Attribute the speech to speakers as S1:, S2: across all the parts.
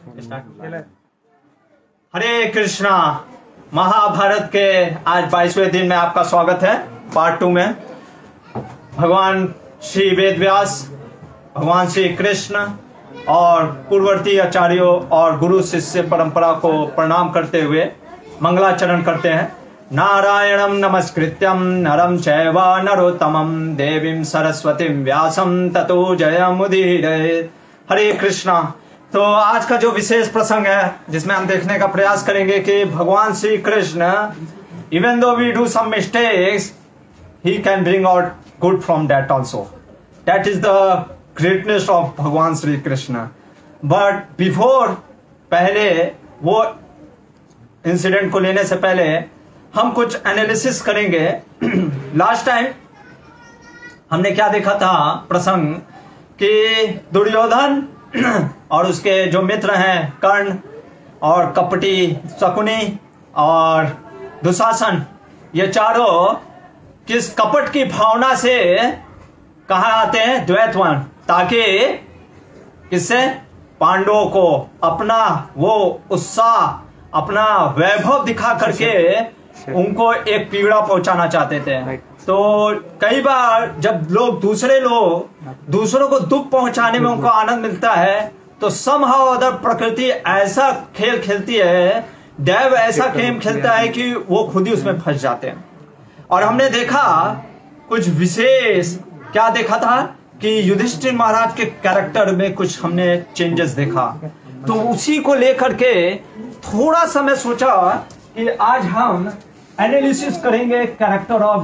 S1: हरे कृष्णा। महाभारत के आज 22वें दिन में आपका स्वागत है। पार्ट 2 में भगवान श्री वेदव्यास, भगवान श्री कृष्ण और पूर्ववर्ती आचार्यों और गुरु शिष्य परंपरा को प्रणाम करते हुए मंगलाचरण करते हैं। नारायणं नमस्कृत्यं नरं चैव नरोत्तमं देवीं सरस्वतीं व्यासं ततो जयमुदीरयेत्। हरे कृष्णा। तो आज का जो विशेष प्रसंग है जिसमें हम देखने का प्रयास करेंगे कि भगवान Shri Krishna, even though we do some mistakes, he can bring out good from that also. That is the greatness of भगवान श्री कृष्ण। बट बिफोर, पहले वो इंसिडेंट को लेने से पहले हम कुछ एनालिसिस करेंगे। लास्ट टाइम हमने क्या देखा था प्रसंग कि दुर्योधन और उसके जो मित्र हैं कर्ण और कपटी शकुनी और दुशासन, ये चारों किस कपट की भावना से कहाँ आते हैं? द्वैतवन, ताकि किससे? पांडवों को अपना वो उत्साह, अपना वैभव दिखा करके उनको एक पीड़ा पहुंचाना चाहते थे। तो कई बार जब दूसरों को दुख पहुंचाने में उनको आनंद मिलता है, तो समहाउ अदर प्रकृति ऐसा खेल खेलती है, दैव ऐसा गेम खेलता है कि वो खुद ही उसमें फंस जाते हैं। और हमने देखा कुछ विशेष, क्या देखा था कि युधिष्ठिर महाराज के कैरेक्टर में कुछ हमने चेंजेस देखा। तो उसी को लेकर के थोड़ा सा मैं सोचा कि आज हम एनालिसिस करेंगे कैरेक्टर ऑफ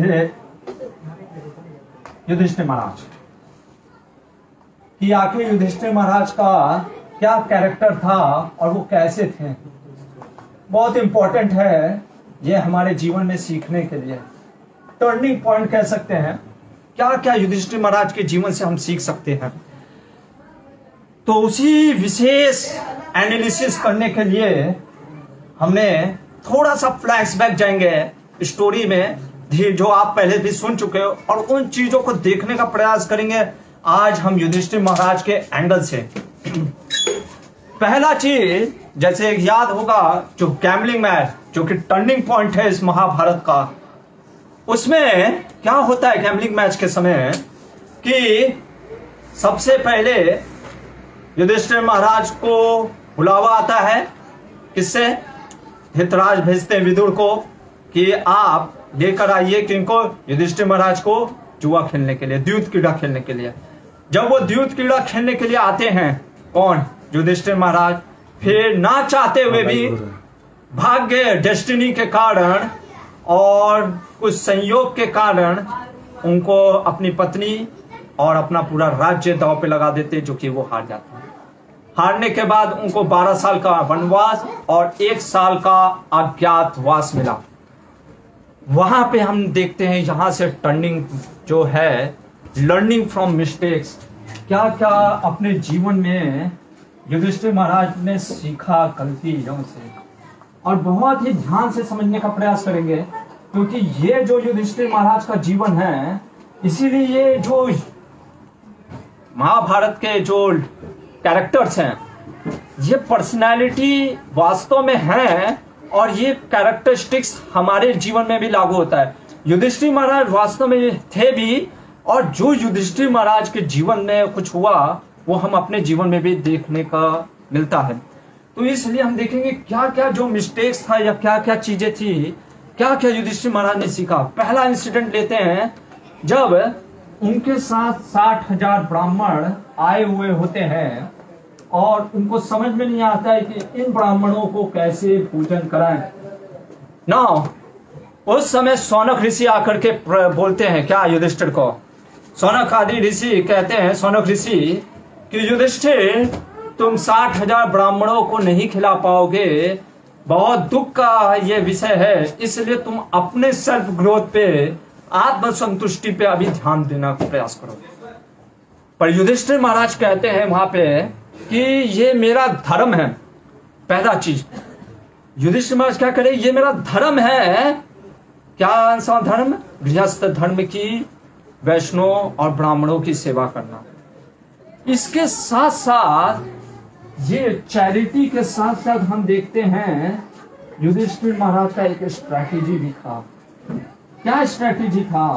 S1: युधिष्ठिर महाराज, कि आखिर युधिष्ठिर महाराज का क्या कैरेक्टर था और वो कैसे थे। बहुत इंपॉर्टेंट है ये हमारे जीवन में सीखने के लिए, टर्निंग पॉइंट कह सकते हैं। क्या क्या युधिष्ठिर महाराज के जीवन से हम सीख सकते हैं। तो उसी विशेष एनालिसिस करने के लिए हमने थोड़ा सा फ्लैशबैक जाएंगे स्टोरी में, जो आप पहले भी सुन चुके हो, और उन चीजों को देखने का प्रयास करेंगे आज हम युधिष्ठिर महाराज के एंगल से। पहला चीज, जैसे याद होगा, जो गैम्बलिंग मैच, जो कि टर्निंग पॉइंट है इस महाभारत का, उसमें क्या होता है गैम्बलिंग मैच के समय कि सबसे पहले युधिष्ठिर महाराज को बुलावा आता है। किससे? धृतराज भेजते हैं विदुर को कि आप लेकर आइए किनको? युधिष्ठिर महाराज को जुआ खेलने के लिए, द्यूत क्रीड़ा खेलने के लिए। जब वो द्यूत क्रीड़ा खेलने के लिए आते हैं, कौन? युधिष्ठिर महाराज। फिर ना चाहते हुए भी भाग्य, डेस्टिनी के कारण और कुछ संयोग के कारण उनको अपनी पत्नी और अपना पूरा राज्य दांव पे लगा देते, जो कि वो हार जाते हैं। हारने के बाद उनको 12 साल का वनवास और 1 साल का अज्ञातवास मिला। वहां पे हम देखते हैं यहां से टर्निंग जो है, लर्निंग फ्रॉम मिस्टेक्स। क्या क्या अपने जीवन में युधिष्ठिर महाराज ने सीखा गलतियों से, और बहुत ही ध्यान से समझने का प्रयास करेंगे, क्योंकि ये जो युधिष्ठिर महाराज का जीवन है, इसीलिए ये जो महाभारत के जो कैरेक्टर्स हैं, ये पर्सनालिटी वास्तव में है, और ये कैरेक्टरिस्टिक्स हमारे जीवन में भी लागू होता है। युधिष्ठिर महाराज वास्तव में थे भी, और जो युधिष्ठिर महाराज के जीवन में कुछ हुआ वो हम अपने जीवन में भी देखने का मिलता है। तो इसलिए हम देखेंगे क्या क्या जो मिस्टेक्स था या क्या क्या चीजें थी, क्या क्या युधिष्ठिर महाराज ने सीखा। पहला इंसिडेंट लेते हैं, जब उनके साथ 60,000 ब्राह्मण आए हुए होते हैं और उनको समझ में नहीं आता है कि इन ब्राह्मणों को कैसे पूजन कराएं। नाउ उस समय सौनक ऋषि आकर के बोलते हैं क्या युधिष्ठिर को? सौनक आदि ऋषि कहते हैं, सौनक ऋषि, कि युधिष्ठिर तुम 60,000 ब्राह्मणों को नहीं खिला पाओगे, बहुत दुख का ये विषय है, इसलिए तुम अपने सेल्फ ग्रोथ पे, आत्मसंतुष्टि पे अभी ध्यान देना का प्रयास करो। पर युधिष्ठिर महाराज कहते हैं वहां पे कि ये मेरा धर्म है। पहला चीज युधिष्ठिर महाराज क्या करे? ये मेरा धर्म है। क्या सा धर्म? गृहस्थ धर्म की, वैष्णव और ब्राह्मणों की सेवा करना। इसके साथ साथ
S2: ये चैरिटी के साथ साथ हम देखते हैं युधिष्ठिर महाराज का एक स्ट्रैटेजी भी था। क्या स्ट्रैटेजी था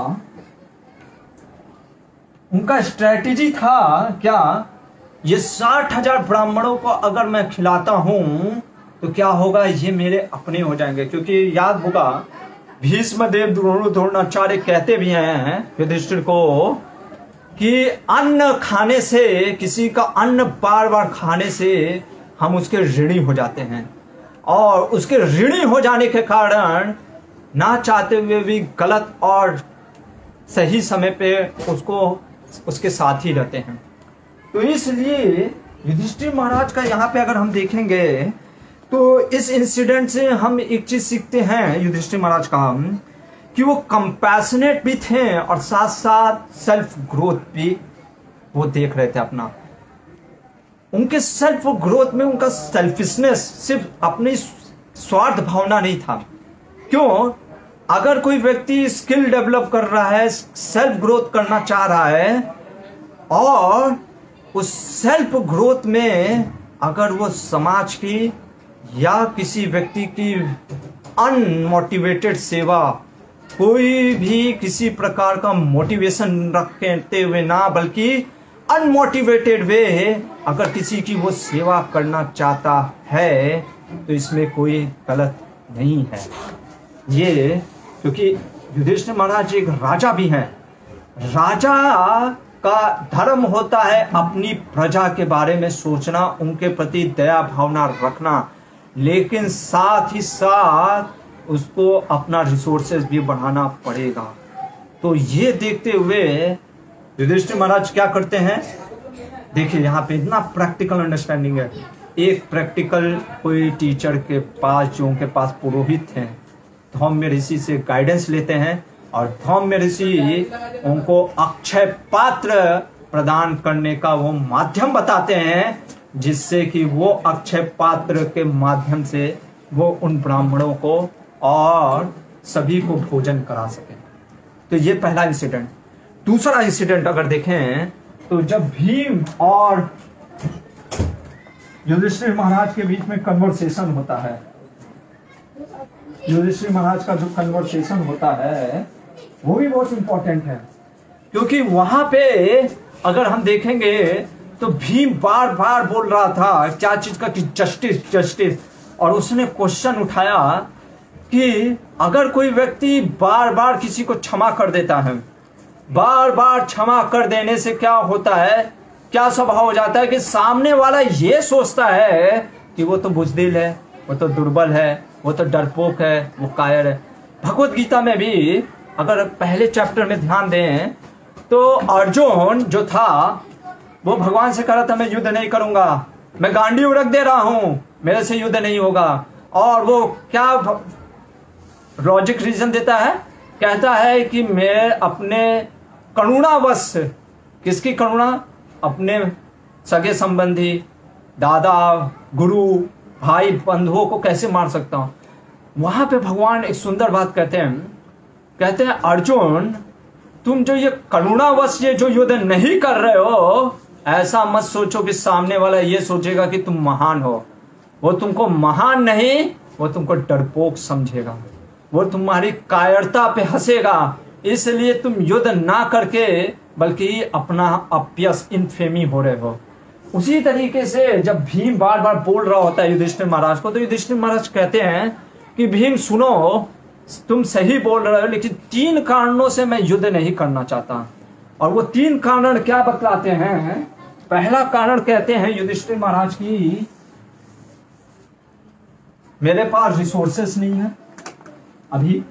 S1: उनका? स्ट्रैटेजी था क्या, ये 60,000 ब्राह्मणों को अगर मैं खिलाता हूं तो क्या होगा, ये मेरे अपने हो जाएंगे। क्योंकि याद होगा भीष्मदेव द्रोणाचार्य कहते भी हैं युधिष्ठिर को कि अन्न खाने से, किसी का अन्न बार बार खाने से हम उसके ऋणी हो जाते हैं, और उसके ऋणी हो जाने के कारण ना चाहते हुए भी गलत और सही समय पे उसको उसके साथ ही रहते हैं। तो इसलिए युधिष्ठिर महाराज का यहाँ पे अगर हम देखेंगे तो इस इंसिडेंट से हम एक चीज सीखते हैं युधिष्ठिर महाराज का, कि वो कंपैशनेट भी थे और साथ साथ सेल्फ ग्रोथ भी वो देख रहे थे अपना। उनके सेल्फ ग्रोथ में उनका सेल्फिशनेस सिर्फ अपनी स्वार्थ भावना नहीं था। क्यों? अगर कोई व्यक्ति स्किल डेवलप कर रहा है, सेल्फ ग्रोथ करना चाह रहा है, और उस सेल्फ ग्रोथ में अगर वो समाज की या किसी व्यक्ति की अनमोटिवेटेड सेवा, कोई भी किसी प्रकार का मोटिवेशन रखते हुए ना, बल्कि अनमोटिवेटेड वे अगर किसी की वो सेवा करना चाहता है तो इसमें कोई गलत नहीं है। ये क्योंकि युधिष्ठिर महाराज एक राजा भी हैं। राजा का धर्म होता है अपनी प्रजा के बारे में सोचना, उनके प्रति दया भावना रखना, लेकिन साथ ही साथ उसको अपना रिसोर्सेज भी बढ़ाना पड़ेगा। तो ये देखते हुए युधिष्ठिर महाराज क्या करते हैं, देखिए यहाँ पे इतना प्रैक्टिकल अंडरस्टैंडिंग है। एक प्रैक्टिकल कोई टीचर के पास, जो उनके पास पुरोहित हैं, धौम्य ऋषि से गाइडेंस लेते हैं, और धौम्य ऋषि उनको अक्षय पात्र प्रदान करने का वो माध्यम बताते हैं, जिससे कि वो अक्षय पात्र के माध्यम से वो उन ब्राह्मणों को और सभी को भोजन करा सके। तो ये पहला इंसिडेंट। दूसरा इंसिडेंट अगर देखें तो जब भीम और युधिष्ठिर महाराज के बीच में कन्वर्सेशन होता है, युधिष्ठिर महाराज का जो कन्वर्सेशन होता है वो भी बहुत इंपॉर्टेंट है। क्योंकि वहां पे अगर हम देखेंगे तो भीम बार बार बोल रहा था क्या चीज का, कि जस्टिस जस्टिस, और उसने क्वेश्चन उठाया कि अगर कोई व्यक्ति बार बार किसी को क्षमा कर देता है, बार बार क्षमा कर देने से क्या होता है, क्या स्वभाव हो जाता है कि सामने वाला ये सोचता है कि वो तो बुजदिल है, वो तो दुर्बल है, वो तो डरपोक है, वो कायर है। भगवत गीता में भी अगर पहले चैप्टर में ध्यान दें तो अर्जुन जो था वो भगवान से कह रहा था मैं युद्ध नहीं करूंगा, मैं गांडीव रख दे रहा हूं, मेरे से युद्ध नहीं होगा। और वो क्या लॉजिक रीजन देता है, कहता है कि मैं अपने करुणावश, किसकी करुणा, अपने सगे संबंधी, दादा, गुरु, भाई, बंधुओं को कैसे मार सकता हूं। वहां पे भगवान एक सुंदर बात कहते हैं अर्जुन तुम जो ये करुणावश ये जो युद्ध नहीं कर रहे हो, ऐसा मत सोचो कि सामने वाला ये सोचेगा कि तुम महान हो। वो तुमको महान नहीं, वो तुमको डरपोक समझेगा, वो तुम्हारी कायरता पे हंसेगा। इसलिए तुम युद्ध ना करके बल्कि अपना अपयश, इनफेमी हो रहे हो। उसी तरीके से जब भीम बार बार बोल रहा होता है युधिष्ठिर महाराज को, तो युधिष्ठिर महाराज कहते हैं कि भीम सुनो, तुम सही बोल रहे हो, लेकिन 3 कारणों से मैं युद्ध नहीं करना चाहता। और वो 3 कारण क्या बतलाते हैं। पहला कारण कहते हैं युधिष्ठिर महाराज की, मेरे पास रिसोर्सेस नहीं है अभी।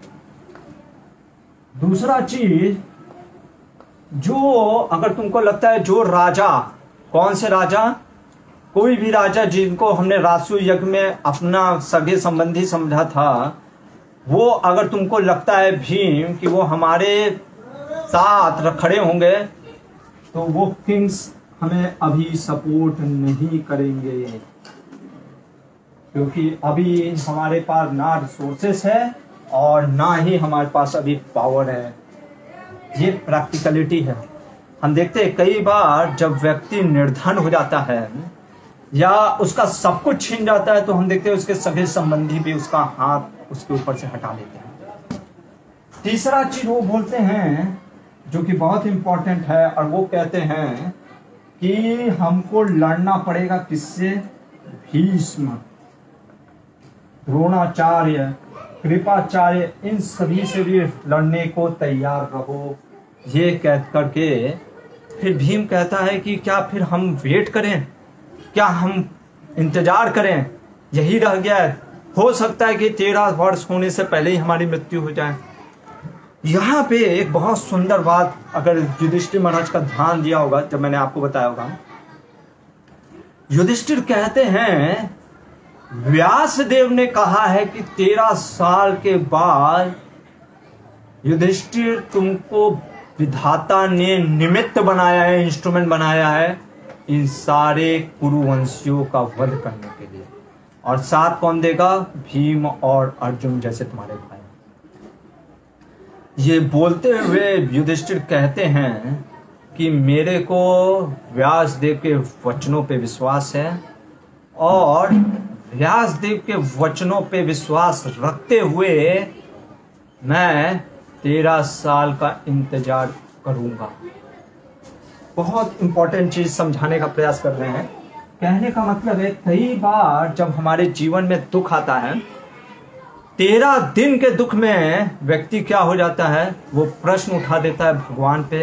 S1: दूसरा चीज, जो अगर तुमको लगता है जो राजा, कौन से राजा, कोई भी राजा जिनको हमने राजसूय यज्ञ में अपना सगे संबंधी समझा था, वो अगर तुमको लगता है भीम कि वो हमारे साथ खड़े होंगे, तो वो किंग्स हमें अभी सपोर्ट नहीं करेंगे, क्योंकि अभी हमारे पास ना रिसोर्सेस है और ना ही हमारे पास अभी पावर है। ये प्रैक्टिकलिटी है। हम देखते हैं कई बार जब व्यक्ति निर्धन हो जाता है या उसका सब कुछ छीन जाता है, तो हम देखते हैं उसके सगे संबंधी भी उसका हाथ उसके ऊपर से हटा लेते हैं। तीसरा चीज वो बोलते हैं जो कि बहुत इंपॉर्टेंट है, और वो कहते हैं कि हमको लड़ना पड़ेगा किससे? भीष्म, द्रोणाचार्य, कृपाचार्य, इन सभी से भी लड़ने को तैयार रहो। ये कह करके फिर भीम कहता है कि क्या फिर हम वेट करें, क्या हम इंतजार करें? यही रह गया है, हो सकता है कि 13 वर्ष होने से पहले ही हमारी मृत्यु हो जाए। यहाँ पे एक बहुत सुंदर बात अगर युधिष्ठिर महाराज का ध्यान दिया होगा, जब मैंने आपको बताया होगा, युधिष्ठिर कहते हैं व्यास देव ने कहा है कि 13 साल के बाद युधिष्ठिर तुमको विधाता ने निमित्त बनाया है, इंस्ट्रूमेंट बनाया है इन सारे कुरुवंशियों का वध करने के लिए। और साथ कौन देगा? भीम और अर्जुन जैसे तुम्हारे भाई। ये बोलते हुए युधिष्ठिर कहते हैं कि मेरे को व्यास देव के वचनों पे विश्वास है, और व्यास देव के वचनों पे विश्वास रखते हुए मैं 13 साल का इंतजार करूंगा। बहुत इंपॉर्टेंट चीज समझाने का प्रयास कर रहे हैं। कहने का मतलब है, कई बार जब हमारे जीवन में दुख आता है, 13 दिन के दुख में व्यक्ति क्या हो जाता है? वो प्रश्न उठा देता है भगवान पे,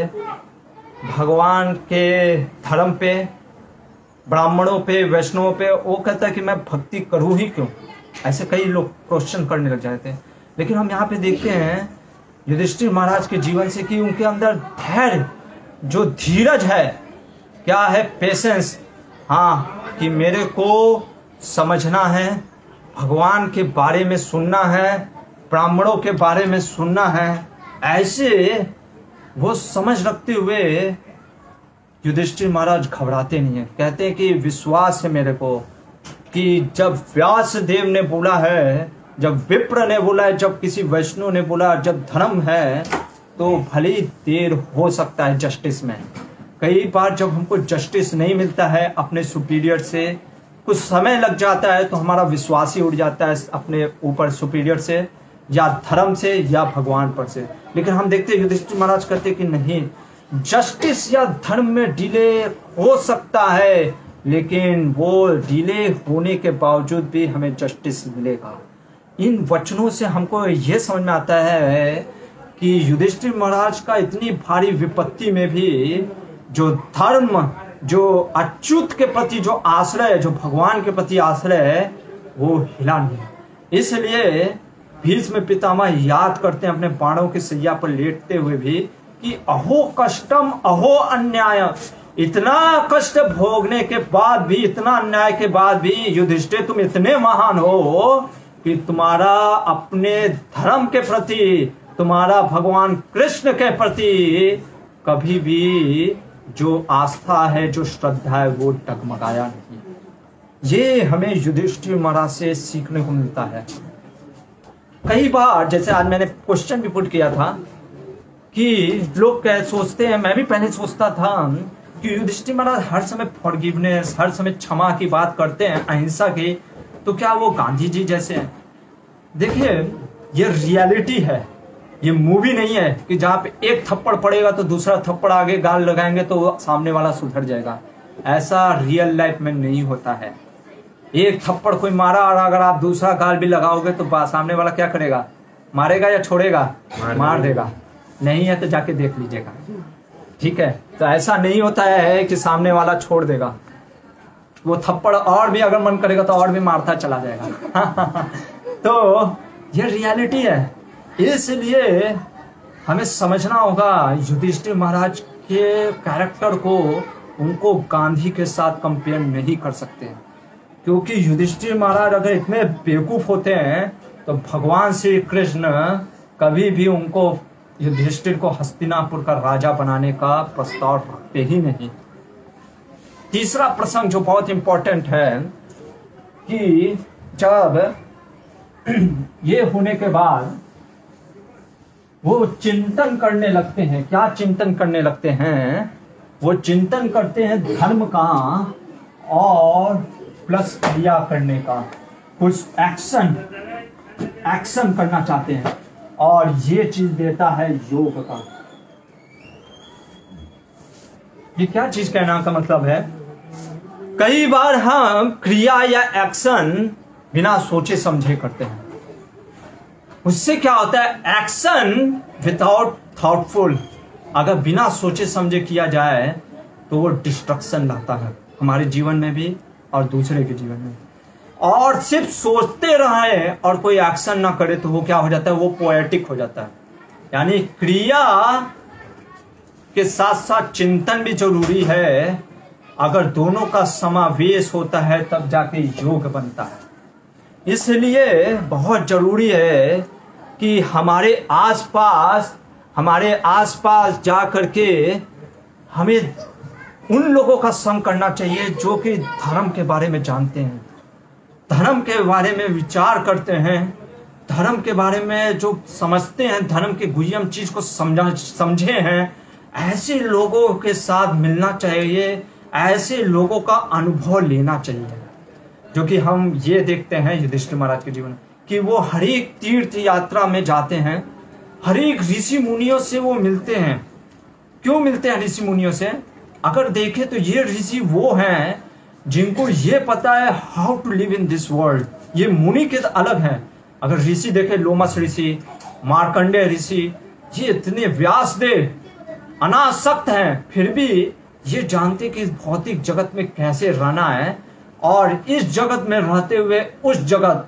S1: भगवान के धर्म पे, ब्राह्मणों पे, वैष्णवों पे। वो कहता है कि मैं भक्ति करूं ही क्यों? ऐसे कई लोग क्वेश्चन करने लग जाते हैं। लेकिन हम यहाँ पे देखते हैं युधिष्ठिर महाराज के जीवन से कि उनके अंदर धैर्य, जो धीरज है, क्या है? पेशेंस। हाँ, कि मेरे को समझना है, भगवान के बारे में सुनना है, ब्राह्मणों के बारे में सुनना है। ऐसे वो समझ रखते हुए युधिष्ठिर महाराज घबराते नहीं है। कहते हैं कि विश्वास है मेरे को कि जब व्यास देव ने बोला है, जब विप्र ने बोला है, जब किसी वैष्णव ने बोला, जब धर्म है, तो भले ही देर हो सकता है जस्टिस में। कई बार जब हमको जस्टिस नहीं मिलता है अपने सुपीरियर से, कुछ समय लग जाता है, तो हमारा विश्वास ही उड़ जाता है अपने ऊपर सुपीरियर से, या धर्म से, या भगवान पर से। लेकिन हम देखते हैं युधिष्ठिर महाराज कहते कि नहीं, जस्टिस या धर्म में डिले हो सकता है, लेकिन वो डिले होने के बावजूद भी हमें जस्टिस मिलेगा। इन वचनों से हमको यह समझ में आता है कि युधिष्ठिर महाराज का इतनी भारी विपत्ति में भी जो धर्म, जो अच्युत के प्रति जो आश्रय है, जो भगवान के प्रति आश्रय है, वो हिला नहीं। इसलिए भीष्म पितामह याद करते हैं अपने बाणों की सैया पर लेटते हुए भी कि अहो कष्टम अहो अन्याय, इतना कष्ट भोगने के बाद भी, इतना अन्याय के बाद भी युधिष्ठिर तुम इतने महान हो कि तुम्हारा अपने धर्म के प्रति, तुम्हारा भगवान कृष्ण के प्रति कभी भी जो आस्था है, जो श्रद्धा है, वो डगमगाया नहीं। ये हमें युधिष्ठिर महाराज से सीखने को मिलता है। कई बार जैसे आज मैंने क्वेश्चन भी पुट किया था कि लोग क्या सोचते हैं, मैं भी पहले सोचता था कि युधिष्ठिर महाराज हर समय फॉरगिवनेस, हर समय क्षमा की बात करते हैं, अहिंसा की, तो क्या वो गांधी जी जैसे हैं? देखिए, ये रियलिटी है, ये मूवी नहीं है कि जहां पे एक थप्पड़ पड़ेगा तो दूसरा थप्पड़ आगे गाल लगाएंगे तो सामने वाला सुधर जाएगा। ऐसा रियल लाइफ में नहीं होता है। एक थप्पड़ कोई मारा और अगर आप दूसरा गाल भी लगाओगे तो सामने वाला क्या करेगा? मारेगा या छोड़ेगा? मार देगा। नहीं है तो जाके देख लीजिएगा, ठीक है? तो ऐसा नहीं होता है कि सामने वाला छोड़ देगा, वो थप्पड़ और भी अगर मन करेगा तो और भी मारता चला जाएगा। तो ये रियलिटी है। इसलिए हमें समझना होगा युधिष्ठिर महाराज के कैरेक्टर को, उनको गांधी के साथ कंपेयर नहीं कर सकते, क्योंकि युधिष्ठिर महाराज अगर इतने बेवकूफ होते हैं तो भगवान श्री कृष्ण कभी भी उनको, युधिष्ठिर को हस्तिनापुर का राजा बनाने का प्रस्ताव रखते ही नहीं। तीसरा प्रसंग जो बहुत इंपॉर्टेंट है कि जब ये होने के बाद वो चिंतन करने लगते हैं। क्या चिंतन करने लगते हैं? वो चिंतन करते हैं धर्म का और प्लस क्रिया करने का, कुछ एक्शन करना चाहते हैं, और ये चीज देता है योग का। ये क्या चीज कहना का मतलब है? कई बार हम क्रिया या एक्शन बिना सोचे समझे करते हैं। उससे क्या होता है? एक्शन विदाउट थॉटफुल, अगर बिना सोचे समझे किया जाए तो वो डिस्ट्रक्शन लाता है हमारे जीवन में भी और दूसरे के जीवन में। और सिर्फ सोचते रहे और कोई एक्शन ना करे तो वो क्या हो जाता है? वो पोएटिक हो जाता है। यानी क्रिया के साथ साथ चिंतन भी जरूरी है। अगर दोनों का समावेश होता है तब जाके योग बनता है। इसलिए बहुत जरूरी है कि हमारे आसपास जा करके हमें उन लोगों का संग करना चाहिए जो कि धर्म के बारे में जानते हैं, धर्म के बारे में विचार करते हैं, धर्म के बारे में जो समझते हैं, धर्म के गुह्यम चीज को समझे हैं। ऐसे लोगों के साथ मिलना चाहिए, ऐसे लोगों का अनुभव लेना चाहिए। जो कि हम ये देखते हैं युधिष्ठिर महाराज के जीवन कि वो हर एक तीर्थ यात्रा में जाते हैं, हर एक ऋषि मुनियों से वो मिलते हैं। क्यों मिलते हैं ऋषि मुनियों से? अगर देखें तो ये ऋषि वो हैं जिनको ये पता है how to live in this world. ये मुनि के अलग हैं। अगर ऋषि देखे, लोमस ऋषि, मार्कंडेय ऋषि, ये इतने व्यासदेव अनासक्त हैं, फिर भी ये जानते कि भौतिक जगत में कैसे रहना है, और इस जगत में रहते हुए उस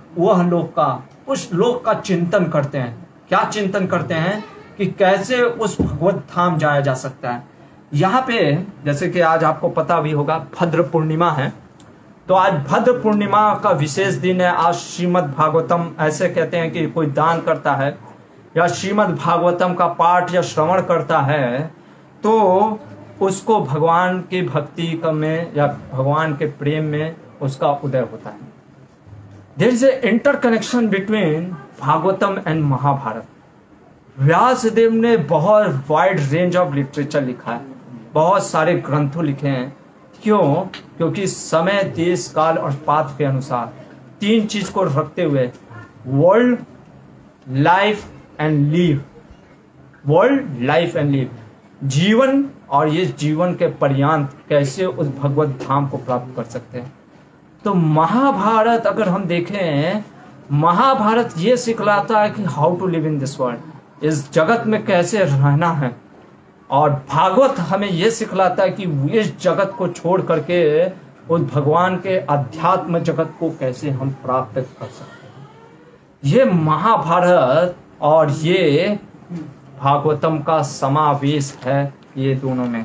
S1: लोक का चिंतन करते हैं। क्या चिंतन करते हैं? कि कैसे उस भगवत धाम जाया जा सकता है। यहाँ पे जैसे कि आज आपको पता भी होगा भद्र पूर्णिमा है, तो आज भद्र पूर्णिमा का विशेष दिन है। आज श्रीमद् भागवतम, ऐसे कहते हैं कि कोई दान करता है या श्रीमद् भागवतम का पाठ या श्रवण करता है तो उसको भगवान की भक्ति में या भगवान के प्रेम में उसका उदय होता है। There is a interconnection between Bhagavatam and Mahabharata. Vyasadev ने बहुत वाइड रेंज ऑफ लिटरेचर लिखा है, बहुत सारे ग्रंथों लिखे हैं। क्यों? क्योंकि समय, देश, काल और पात्र के अनुसार तीन चीज को रखते हुए world, life and live, world, life and live, जीवन और ये जीवन के पर्यांत कैसे उस भगवत धाम को प्राप्त कर सकते हैं। तो महाभारत अगर हम देखें, महाभारत ये सिखलाता है कि how to live in this world, इस जगत में कैसे रहना है। और भागवत हमें यह सिखलाता है कि इस जगत को छोड़ करके उस भगवान के अध्यात्म जगत को कैसे हम प्राप्त कर सकते हैं। ये महाभारत और ये भागवतम का समावेश है ये दोनों में।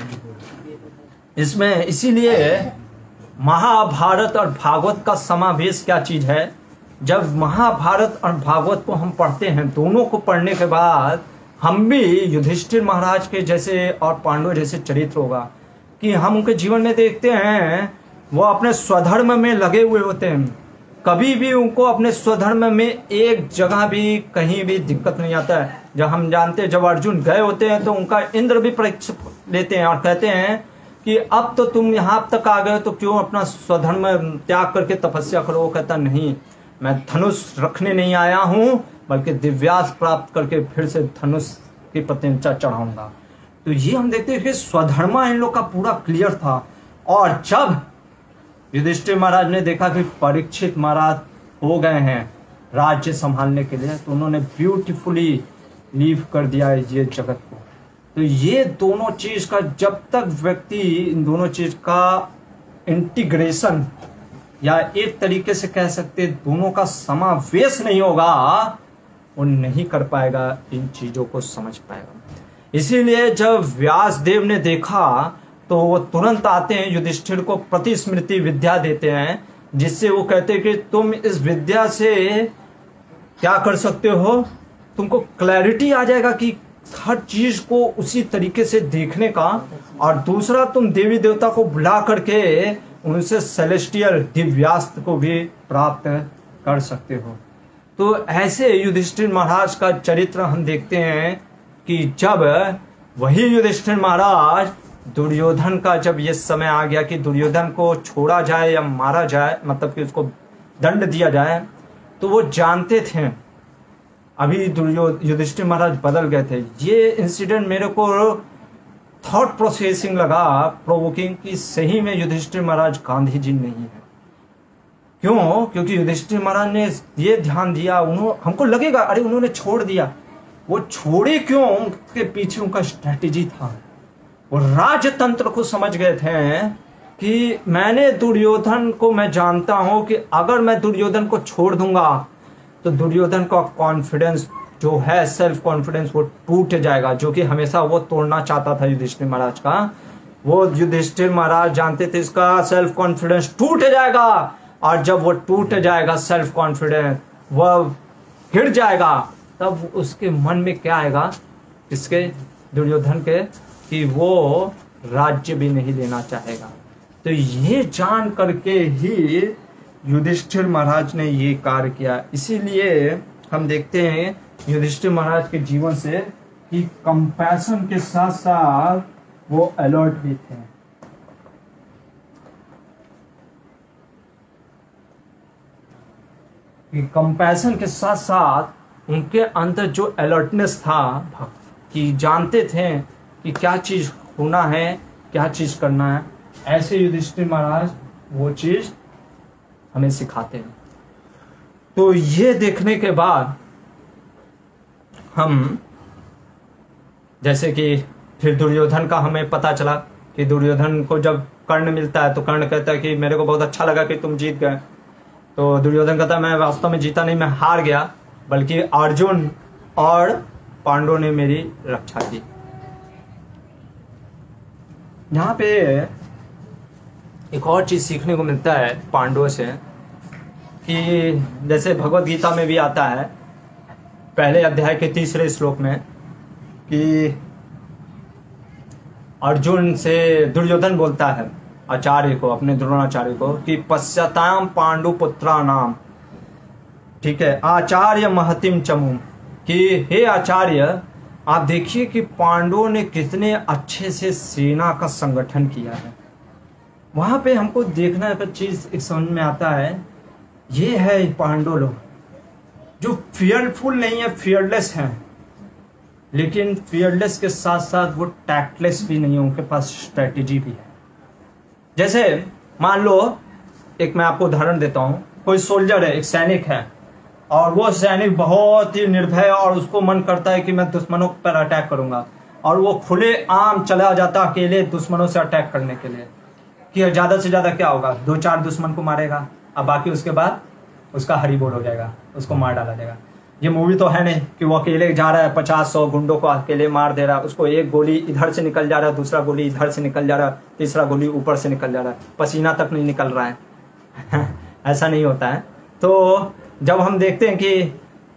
S1: इसमें इसीलिए महाभारत और भागवत का समावेश क्या चीज है? जब महाभारत और भागवत को हम पढ़ते हैं, दोनों को पढ़ने के बाद हम भी युधिष्ठिर महाराज के जैसे और पांडव जैसे चरित्र होगा कि हम उनके जीवन में देखते हैं वो अपने स्वधर्म में लगे हुए होते हैं। कभी भी उनको अपने स्वधर्म में एक जगह भी कहीं भी दिक्कत नहीं आता है। जब हम जानते हैं, जब अर्जुन गए होते हैं तो उनका इंद्र भी परीक्षा लेते हैं और कहते हैं कि अब तो तुम यहाँ तक आ गए तो क्यों अपना स्वधर्म त्याग करके तपस्या करो। वो कहता नहीं, मैं धनुष रखने नहीं आया हूँ बल्कि दिव्यास्त्र प्राप्त करके फिर से धनुष की प्रत्यंचा चढ़ाऊंगा। तो ये हम देखते हैं कि स्वधर्मा इन लोग का पूरा क्लियर था। और जब युधिष्ठिर महाराज ने देखा कि परीक्षित महाराज हो गए हैं राज्य संभालने के लिए, तो उन्होंने ब्यूटीफुली लीव कर दिया ये जगत को। तो ये दोनों चीज का जब तक व्यक्ति इन दोनों चीज का इंटीग्रेशन या एक तरीके से कह सकते दोनों का समावेश नहीं होगा, वो नहीं कर पाएगा, इन चीजों को समझ पाएगा। इसीलिए जब व्यासदेव ने देखा तो वो तुरंत आते हैं, युधिष्ठिर को प्रतिस्मृति विद्या देते हैं, जिससे वो कहते हैं कि तुम इस विद्या से क्या कर सकते हो, तुमको क्लैरिटी आ जाएगा कि हर चीज को उसी तरीके से देखने का। और दूसरा, तुम देवी देवता को बुला करके उनसे सेलेस्टियल दिव्यास्त्र को भी प्राप्त कर सकते हो। तो ऐसे युधिष्ठिर महाराज का चरित्र हम देखते हैं कि जब वही युधिष्ठिर महाराज दुर्योधन का जब ये समय आ गया कि दुर्योधन को छोड़ा जाए या मारा जाए, मतलब कि उसको दंड दिया जाए, तो वो जानते थे, अभी युधिष्ठिर महाराज बदल गए थे। ये इंसिडेंट मेरे को थॉट प्रोसेसिंग लगा, प्रोवोकिंग, कि सही में युधिष्ठिर महाराज गांधी जी नहीं है। क्यों? क्योंकि युधिष्ठिर महाराज ने ये ध्यान दिया, हमको लगेगा अरे उन्होंने छोड़ दिया, वो छोड़े क्यों? उनके पीछे उनका स्ट्रेटेजी था। वो राजतंत्र को समझ गए थे कि मैंने दुर्योधन को, मैं जानता हूं कि अगर मैं दुर्योधन को छोड़ दूंगा तो दुर्योधन का कॉन्फिडेंस जो है, सेल्फ कॉन्फिडेंस, वो टूट जाएगा, जो कि हमेशा वो तोड़ना चाहता था युधिष्ठिर महाराज का। वो युधिष्ठिर महाराज जानते थे इसका सेल्फ कॉन्फिडेंस टूट जाएगा, और जब वो टूट जाएगा सेल्फ कॉन्फिडेंस, वह गिर जाएगा, तब उसके मन में क्या आएगा, इसके दुर्योधन के, कि वो राज्य भी नहीं लेना चाहेगा। तो ये जान करके ही युधिष्ठिर महाराज ने ये कार्य किया। इसीलिए हम देखते हैं युधिष्ठिर महाराज के जीवन से कि कंपैशन के साथ साथ वो अलर्ट भी थे। कि कंपैशन के साथ साथ उनके अंदर जो अलर्टनेस था, कि जानते थे कि क्या चीज होना है, क्या चीज करना है। ऐसे युधिष्ठिर महाराज वो चीज हमें सिखाते हैं। तो ये देखने के बाद हम, जैसे कि फिर दुर्योधन का हमें पता चला कि दुर्योधन को जब कर्ण मिलता है तो कर्ण कहता है कि मेरे को बहुत अच्छा लगा कि तुम जीत गए। तो दुर्योधन कहता है मैं वास्तव में जीता नहीं, मैं हार गया, बल्कि अर्जुन और पांडवों ने मेरी रक्षा की। यहाँ पे एक और चीज सीखने को मिलता है पांडवों से, कि जैसे भगवत गीता में भी आता है पहले अध्याय के 3रे श्लोक में, कि अर्जुन से दुर्योधन बोलता है आचार्य को, अपने द्रोणाचार्य को, कि पश्चाताम पांडु पुत्रा नाम, ठीक है, आचार्य महतिम चमू, कि हे आचार्य आप देखिए कि पांडवों ने कितने अच्छे से सेना का संगठन किया है। वहां पे हमको देखना का चीज एक समझ में आता है, ये है पांडव लोग जो फियरफुल नहीं है, फियरलेस हैं, लेकिन फियरलेस के साथ साथ वो टैक्टलेस भी नहीं है, उनके पास स्ट्रेटेजी भी है। जैसे मान लो, एक मैं आपको उदाहरण देता हूं, कोई सोल्जर है, एक सैनिक है, और वो सैनिक बहुत ही निर्भय, और उसको मन करता है कि मैं दुश्मनों पर अटैक करूंगा, और वो खुले आम चला जाता अकेले दुश्मनों से अटैक करने के लिए, कि ज्यादा से ज्यादा क्या होगा, 2-4 दुश्मन को मारेगा, अब बाकी उसके बाद उसका हरी बोल हो जाएगा, उसको मार डाला जाएगा। ये मूवी तो है नहीं कि वो अकेले जा रहा है, 50-100 गुंडों को अकेले मार दे रहा है, उसको एक गोली इधर से निकल जा रहा है, दूसरा गोली इधर से निकल जा रहा है, तीसरा गोली ऊपर से निकल जा रहा है, पसीना तक नहीं निकल रहा है ऐसा नहीं होता है। तो जब हम देखते हैं कि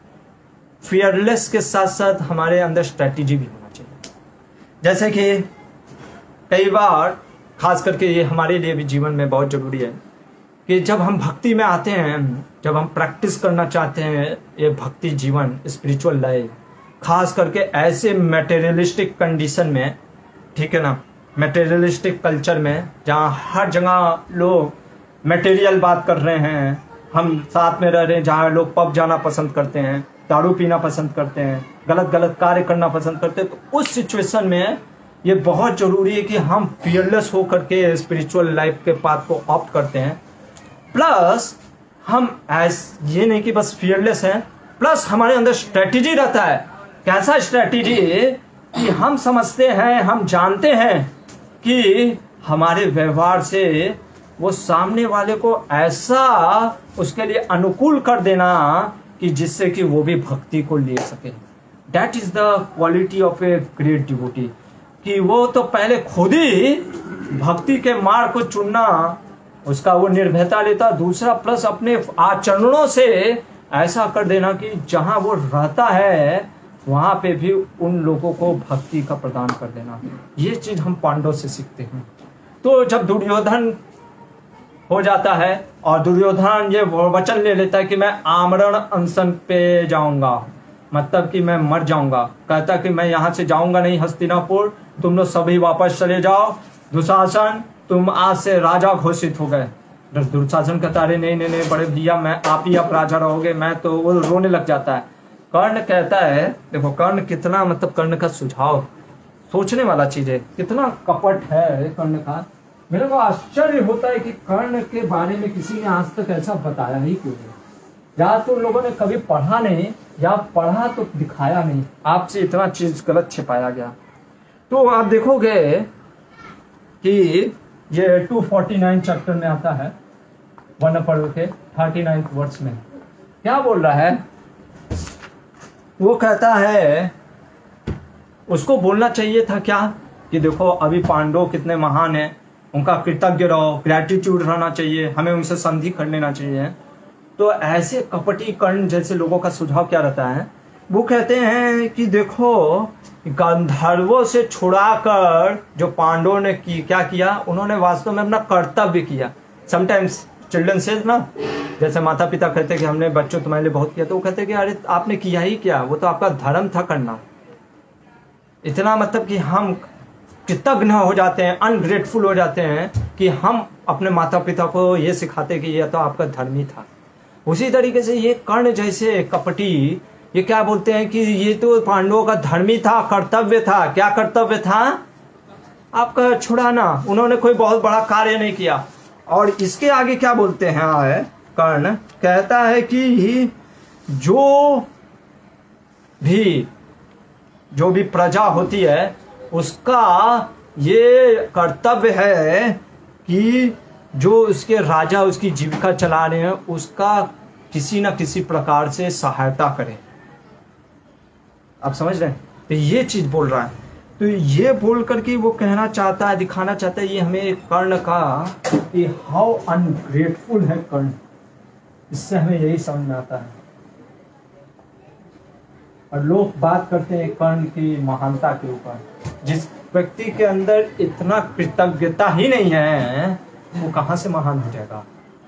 S1: फियरलेस के साथ साथ हमारे अंदर स्ट्रेटेजी भी होना चाहिए। जैसे कि कई बार, खास करके ये हमारे लिए भी जीवन में बहुत जरूरी है, कि जब हम भक्ति में आते हैं, जब हम प्रैक्टिस करना चाहते हैं ये भक्ति जीवन, स्पिरिचुअल लाइफ, खास करके ऐसे मटेरियलिस्टिक कंडीशन में, ठीक है ना, मटेरियलिस्टिक कल्चर में, जहाँ हर जगह लोग मटेरियल बात कर रहे हैं, हम साथ में रह रहे हैं, जहाँ लोग पब जाना पसंद करते हैं, दारू पीना पसंद करते हैं, गलत गलत कार्य करना पसंद करते हैं, तो उस सिचुएशन में ये बहुत जरूरी है कि हम फियरलेस होकर के स्पिरिचुअल लाइफ के पाथ को ऑप्ट करते हैं। प्लस हम ये नहीं कि बस फियरलेस हैं, प्लस हमारे अंदर स्ट्रेटेजी रहता है। कैसा स्ट्रेटेजी? कि हम समझते हैं, हम जानते हैं कि हमारे व्यवहार से वो सामने वाले को ऐसा उसके लिए अनुकूल कर देना कि जिससे कि वो भी भक्ति को ले सके। That is the quality of a great devotee, कि वो तो पहले खुद ही भक्ति के मार्ग को चुनना, उसका वो निर्भयता लेता, दूसरा प्लस अपने आचरणों से ऐसा कर देना कि जहां वो रहता है वहां पे भी उन लोगों को भक्ति का प्रदान कर देना। ये चीज हम पांडव से सीखते हैं। तो जब दुर्योधन हो जाता है और दुर्योधन ये वचन ले लेता है कि मैं आमरण अनशन पे जाऊंगा, मतलब कि मैं मर जाऊंगा। कहता कि मैं यहाँ से जाऊंगा नहीं हस्तिनापुर, तुम लोग सभी वापस चले जाओ। दुशासन तुम आज से राजा घोषित हो गए। दुशासन कहता अरे नहीं नहीं नहीं बड़े भैया, मैं आप ही आप राजा रहोगे, मैं तो, वो रोने लग जाता है। कर्ण कहता है, देखो कर्ण कितना, मतलब कर्ण का सुझाव सोचने वाला चीज है, कितना कपट है कर्ण का। मेरे को आश्चर्य होता है कि कर्ण के बारे में किसी ने आज तक ऐसा बताया ही क्यों नहीं। या तो लोगों ने कभी पढ़ा नहीं, या पढ़ा तो दिखाया नहीं, आपसे इतना चीज गलत छिपाया गया। तो आप देखोगे कि ये 249 चैप्टर में आता है, वर्ण पर्व के 39 वर्ष में क्या बोल रहा है। वो कहता है, उसको बोलना चाहिए था क्या कि देखो अभी पांडव कितने महान हैं, उनका कृतज्ञ रहो, ग्रेटिट्यूड रहना चाहिए, हमें उनसे संधि कर लेना चाहिए। तो ऐसे कपटी कर्ण जैसे लोगों का सुझाव क्या रहता है, वो कहते हैं कि देखो गंधर्वों से छुड़ाकर जो पांडवों ने क्या किया, उन्होंने वास्तव में अपना कर्तव्य किया। समटाइम्स चिल्ड्रन सेज ना, जैसे माता पिता कहते कि हमने बच्चों तुम्हारे लिए बहुत किया, तो वो कहते कि अरे आपने किया ही क्या, वो तो आपका धर्म था करना। इतना मतलब कि हम कृतज्ञ हो जाते हैं, अनग्रेटफुल हो जाते हैं कि हम अपने माता पिता को ये सिखाते कि ये तो आपका धर्म ही था। उसी तरीके से ये कर्ण जैसे कपटी ये क्या बोलते हैं कि ये तो पांडवों का धर्म ही था, कर्तव्य था। क्या कर्तव्य था? आपका छुड़ाना। उन्होंने कोई बहुत बड़ा कार्य नहीं किया। और इसके आगे क्या बोलते हैं कर्ण कहता है कि जो भी प्रजा होती है उसका ये कर्तव्य है कि जो उसके राजा उसकी जीविका चला रहे हैं उसका किसी न किसी प्रकार से सहायता करे। आप समझ रहे हैं? तो ये चीज बोल रहा है। तो ये बोल करके वो कहना चाहता है, दिखाना चाहता है ये हमें कर्ण का कि हाउ अनग्रेटफुल है कर्ण। इससे हमें यही समझ में आता है। और लोग बात करते हैं कर्ण की महानता के ऊपर। जिस व्यक्ति के अंदर इतना कृतज्ञता ही नहीं है वो कहां से महान हो जाएगा।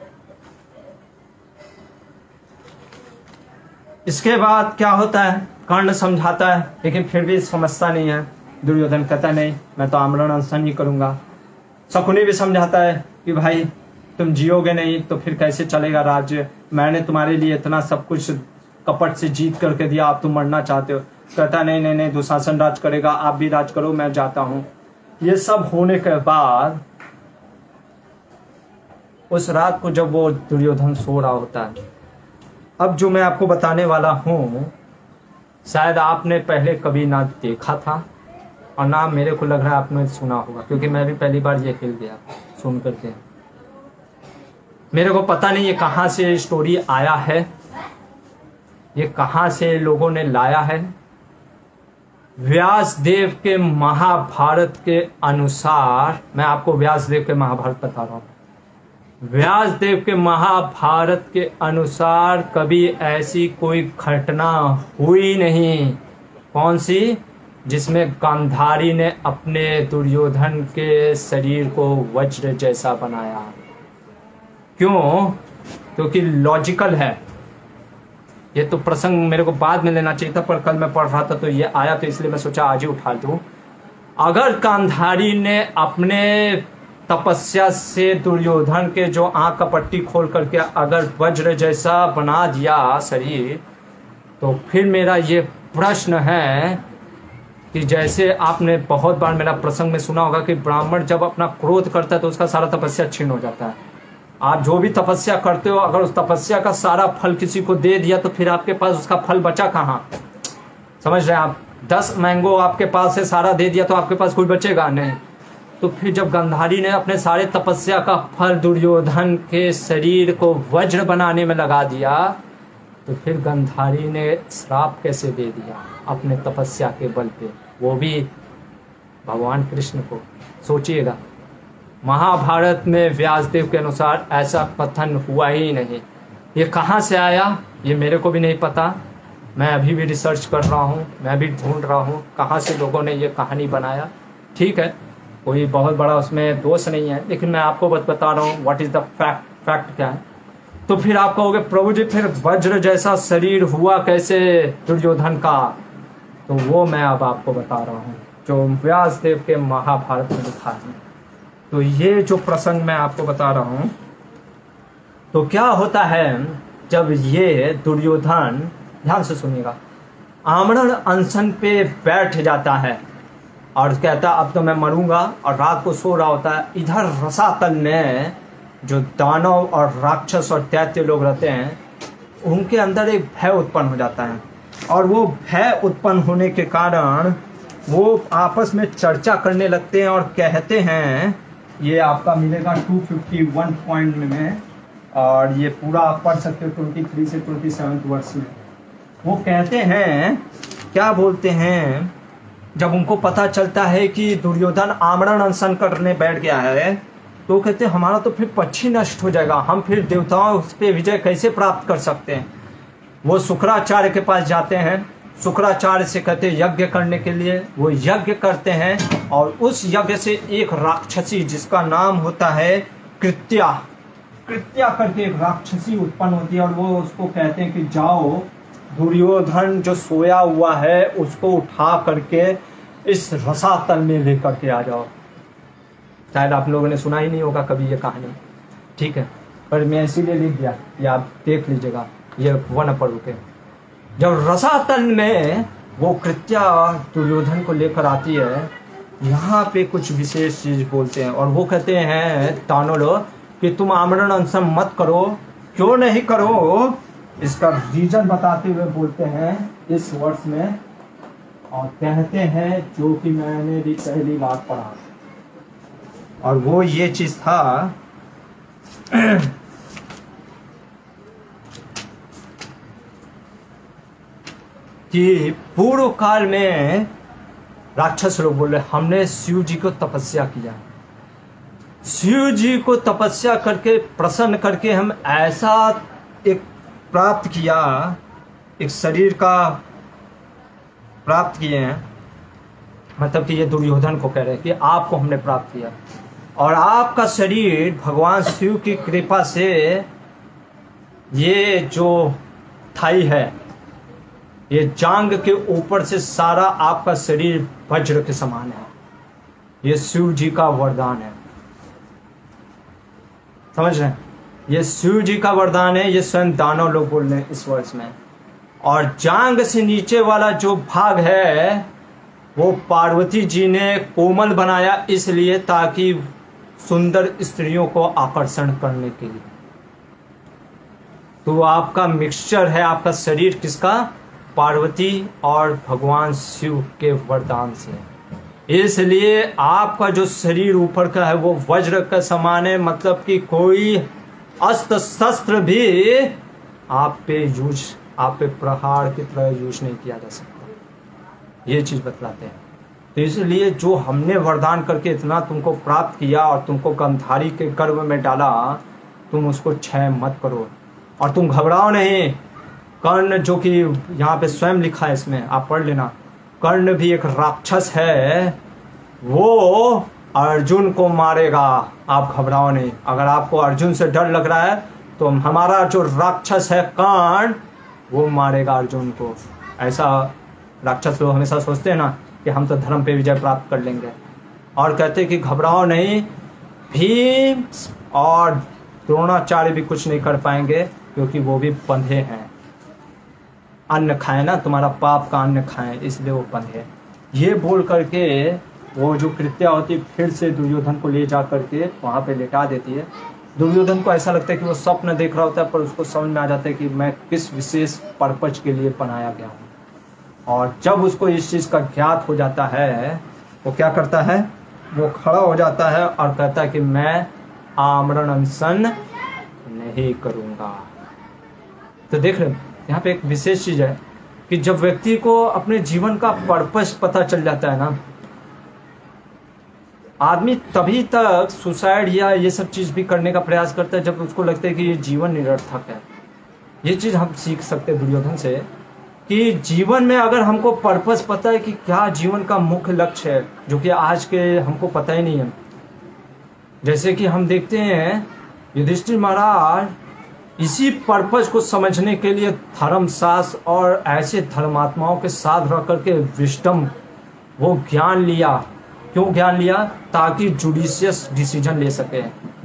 S1: इसके बाद क्या होता है, कर्ण समझाता है लेकिन फिर भी समझता नहीं है। दुर्योधन कहता नहीं मैं तो आमरण अनशन ही करूंगा। शकुनी भी समझाता है कि भाई तुम जियोगे नहीं तो फिर कैसे चलेगा राज्य, मैंने तुम्हारे लिए इतना सब कुछ कपट से जीत करके दिया, आप तुम मरना चाहते हो। कहता नहीं नहीं नहीं दुशासन राज करेगा, आप भी राज करो, मैं जाता हूं। ये सब होने के बाद उस रात को जब वो दुर्योधन सो रहा होता है, अब जो मैं आपको बताने वाला हूं शायद आपने पहले कभी ना देखा था और ना मेरे को लग रहा है आपने सुना होगा, क्योंकि मैं भी पहली बार ये हिल गया सुन करके। मेरे को पता नहीं ये कहां से स्टोरी आया है, ये कहां से लोगों ने लाया है। व्यासदेव के महाभारत के अनुसार, मैं आपको व्यासदेव के महाभारत बता रहा हूं, व्यासदेव के महाभारत के अनुसार कभी ऐसी कोई घटना हुई नहीं। कौन सी? जिसमें गांधारी ने अपने दुर्योधन के शरीर को वज्र जैसा बनाया। क्यों? क्योंकि लॉजिकल है। ये तो प्रसंग मेरे को बाद में लेना चाहिए था, पर कल मैं पढ़ रहा था तो ये आया, तो इसलिए मैं सोचा आज ही उठा दूं। अगर गांधारी ने अपने तपस्या से दुर्योधन के जो आंख का पट्टी खोल करके अगर वज्र जैसा बना दिया शरीर, तो फिर मेरा ये प्रश्न है कि जैसे आपने बहुत बार मेरा प्रसंग में सुना होगा कि ब्राह्मण जब अपना क्रोध करता है तो उसका सारा तपस्या छिन्न हो जाता है। आप जो भी तपस्या करते हो, अगर उस तपस्या का सारा फल किसी को दे दिया तो फिर आपके पास उसका फल बचा कहाँ? समझ रहे हैं आप? 10 मैंगो आपके पास है, सारा दे दिया तो आपके पास कोई बचेगा नहीं। तो फिर जब गांधारी ने अपने सारे तपस्या का फल दुर्योधन के शरीर को वज्र बनाने में लगा दिया, तो फिर गांधारी ने श्राप कैसे दे दिया अपने तपस्या के बल पे, वो भी भगवान कृष्ण को। सोचिएगा, महाभारत में व्यासदेव के अनुसार ऐसा कथन हुआ ही नहीं। ये कहाँ से आया ये मेरे को भी नहीं पता। मैं अभी भी रिसर्च कर रहा हूँ, मैं भी ढूंढ रहा हूँ कहाँ से लोगों ने ये कहानी बनाया। ठीक है, कोई बहुत बड़ा उसमें दोष नहीं है, लेकिन मैं आपको बस बता रहा हूँ what is the fact. Fact क्या है? तो फिर आप कहोगे प्रभु जी फिर वज्र जैसा शरीर हुआ कैसे दुर्योधन का? तो वो मैं अब आपको बता रहा हूँ जो व्यास देव के महाभारत में लिखा है। तो ये जो प्रसंग मैं आपको बता रहा हूँ, तो क्या होता है जब ये दुर्योधन, ध्यान से सुनिएगा, आमरण अनशन पे बैठ जाता है और कहता अब तो मैं मरूंगा, और रात को सो रहा होता है। इधर रसातल में जो दानव और राक्षस और दैत्य लोग रहते हैं उनके अंदर एक भय उत्पन्न हो जाता है, और वो भय उत्पन्न होने के कारण वो आपस में चर्चा करने लगते हैं और कहते हैं, ये आपका मिलेगा 251 पॉइंट में, और ये पूरा आप पढ़ सकते हो 23 से 27 वर्ष में। वो कहते हैं, क्या बोलते हैं, जब उनको पता चलता है कि दुर्योधन आमरण अनशन करने बैठ गया है, तो कहते हैं हमारा तो फिर पक्षी नष्ट हो जाएगा, हम फिर देवताओं पे विजय कैसे प्राप्त कर सकते हैं। वो शुक्राचार्य के पास जाते हैं, शुक्राचार्य से कहते हैं यज्ञ करने के लिए। वो यज्ञ करते हैं और उस यज्ञ से एक राक्षसी जिसका नाम होता है कृत्या करके एक राक्षसी उत्पन्न होती है, और वो उसको कहते हैं कि जाओ दुर्योधन जो सोया हुआ है उसको उठा करके इस रसातल में लेकर के आ जाओ। शायद आप लोगों ने सुना ही नहीं होगा कभी ये कहानी, ठीक है, पर मैं इसीलिए लिख दिया, ये आप देख लीजिएगा, ये 1 अपर रुके। जब रसातल में वो कृत्या दुर्योधन को लेकर आती है, यहाँ पे कुछ विशेष चीज बोलते हैं, और वो कहते हैं दानव लोग कि तुम आमरण अनशन मत करो। क्यों नहीं करो, इसका रीजन बताते हुए बोलते हैं इस वर्ष में, और कहते हैं जो कि मैंने भी पहली बार पढ़ा, और वो ये चीज था कि पूर्व काल में राक्षस लोग बोले हमने शिव जी को तपस्या किया, शिव जी को तपस्या करके प्रसन्न करके हम ऐसा एक प्राप्त किया, एक शरीर का प्राप्त किए हैं। मतलब कि ये दुर्योधन को कह रहे हैं कि आपको हमने प्राप्त किया, और आपका शरीर भगवान शिव की कृपा से ये जो थाई है, ये जांग के ऊपर से सारा आपका शरीर वज्र के समान है। ये शिव जी का वरदान है, समझ रहे हैं? ये शिव जी का वरदान है, ये स्वयं दानव लोग बोल रहे हैं इस वर्ष में। और जांग से नीचे वाला जो भाग है वो पार्वती जी ने कोमल बनाया, इसलिए ताकि सुंदर स्त्रियों को आकर्षण करने के लिए। तो आपका मिक्सचर है आपका शरीर किसका? पार्वती और भगवान शिव के वरदान से। इसलिए आपका जो शरीर ऊपर का है वो वज्र का समान है, मतलब कि कोई अस्त्र शस्त्र भी आप पे प्रहार की तरह यूज नहीं किया जा सकता। ये चीज बतलाते हैं। तो इसलिए जो हमने वरदान करके इतना तुमको प्राप्त किया और तुमको गंधारी के गर्भ में डाला, तुम उसको क्षय मत करो, और तुम घबराओ नहीं। कर्ण, जो कि यहाँ पे स्वयं लिखा है, इसमें आप पढ़ लेना, कर्ण भी एक राक्षस है, वो अर्जुन को मारेगा, आप घबराओ नहीं। अगर आपको अर्जुन से डर लग रहा है तो हमारा जो राक्षस है कर्ण, वो मारेगा अर्जुन को। ऐसा राक्षस लोग हमेशा सोचते हैं ना कि हम तो धर्म पे विजय प्राप्त कर लेंगे, और कहते कि घबराओ नहीं, भीम और द्रोणाचार्य भी कुछ नहीं कर पाएंगे, क्योंकि वो भी बंधे हैं। अन्न खाए ना, तुम्हारा पाप का अन्न खाए, इसलिए वो बंधे। ये बोल करके वो जो कृत्या होती फिर से दुर्योधन को ले जा करके वहाँ पे लेटा देती है। दुर्योधन को ऐसा लगता है कि वो स्वप्न देख रहा होता है, पर उसको समझ में आ जाता है कि मैं किस विशेष पर्पज के लिए बनाया गया हूँ। और जब उसको इस चीज़ का ज्ञात हो जाता है, वो क्या करता है, वो खड़ा हो जाता है और कहता है कि मैं आमरण अनशन नहीं करूँगा। तो देख रहे यहाँ पे एक विशेष चीज़ है कि जब व्यक्ति को अपने जीवन का पर्पस पता चल जाता है ना, आदमी तभी तक सुसाइड या ये सब चीज़ भी करने का प्रयास करता है जब उसको लगता है कि ये जीवन निरर्थक है। ये चीज़ हम सीख सकते हैं दुर्योधन से कि जीवन में अगर हमको पर्पस पता है कि क्या जीवन का मुख्य लक्ष्य है, जो कि आज के हमको पता ही नहीं है। जैसे कि हम देखते हैं युधिष्ठिर महाराज
S2: इसी पर्पज को समझने के लिए धर्मशास्त्र और ऐसे धर्मात्माओं के साथ रह करके विजडम वो ज्ञान लिया। क्यों ज्ञान लिया? ताकि जुडिशियस डिसीजन ले सके।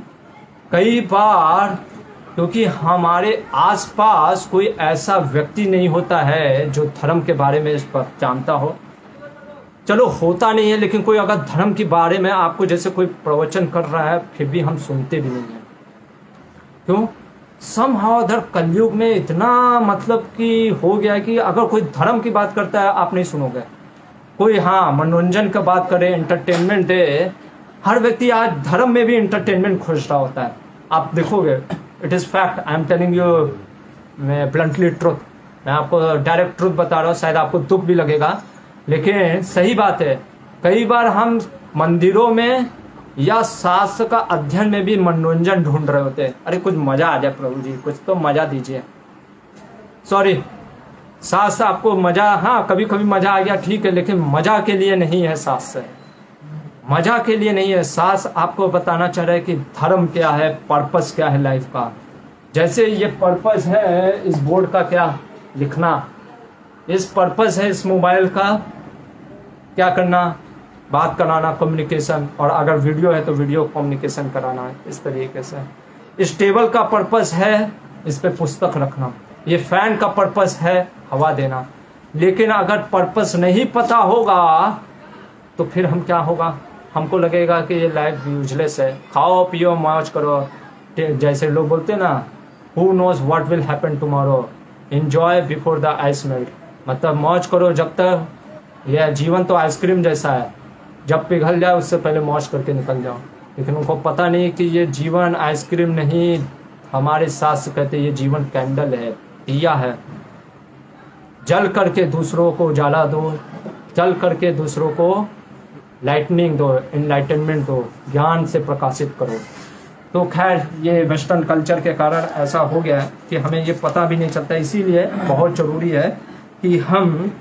S2: कई बार क्योंकि हमारे आसपास कोई ऐसा व्यक्ति नहीं होता है जो धर्म के बारे में इस पर जानता हो। चलो होता नहीं है, लेकिन कोई अगर धर्म के बारे में आपको जैसे कोई प्रवचन कर रहा है फिर भी हम सुनते भी नहीं हैं। क्यों? समहाउ अदर कलयुग में इतना मतलब कि हो गया है कि अगर कोई धर्म की बात करता है आप नहीं सुनोगे। कोई हाँ मनोरंजन का बात करे, एंटरटेनमेंट दे, हर व्यक्ति आज धर्म में भी एंटरटेनमेंट खोज रहा होता है। आप देखोगे, it is fact, I am telling you, मैं ब्लंटली ट्रुथ, मैं आपको डायरेक्ट ट्रुथ बता रहा हूँ। शायद आपको दुख भी लगेगा लेकिन सही बात है। कई बार हम मंदिरों में या शास्त्र का अध्ययन में भी मनोरंजन ढूंढ रहे होते हैं। अरे कुछ मजा आ जाए प्रभु जी, कुछ तो मजा दीजिए। सॉरी, शास्त्र आपको मजा, हाँ कभी कभी मजा आ गया ठीक है, लेकिन मजा के लिए नहीं है शास्त्र, मजा के लिए नहीं है। शास्त्र आपको बताना चाह रहा है कि धर्म क्या है, पर्पस क्या है लाइफ का। जैसे ये पर्पस है इस बोर्ड का क्या लिखना, इस पर्पस है इस मोबाइल का क्या करना, बात कराना, कम्युनिकेशन, और अगर वीडियो है तो वीडियो कम्युनिकेशन कराना। इस तरीके से इस टेबल का पर्पस है इस पे पुस्तक रखना, ये फैन का पर्पस है हवा देना। लेकिन अगर पर्पस नहीं पता होगा तो फिर हम क्या होगा, हमको लगेगा कि ये लाइफ यूजलेस है। खाओ पियो मौज करो, जैसे लोग बोलते हैं ना, who knows what will happen tomorrow, enjoy before the ice melt. मतलब मौज करो जब तक, यह जीवन तो आइसक्रीम जैसा है, जब पिघल जाए उससे पहले मौज करके निकल जाओ। लेकिन उनको पता नहीं कि ये जीवन आइसक्रीम नहीं, हमारे शास्त्र कहते ये जीवन कैंडल है, दिया है। जल करके दूसरों को उजाला दो, जल करके दूसरों को लाइटनिंग दो, इनलाइटनमेंट दो, ज्ञान से प्रकाशित करो। तो खैर ये वेस्टर्न कल्चर के कारण ऐसा हो गया है कि हमें ये पता भी नहीं चलता। इसीलिए बहुत ज़रूरी है कि हम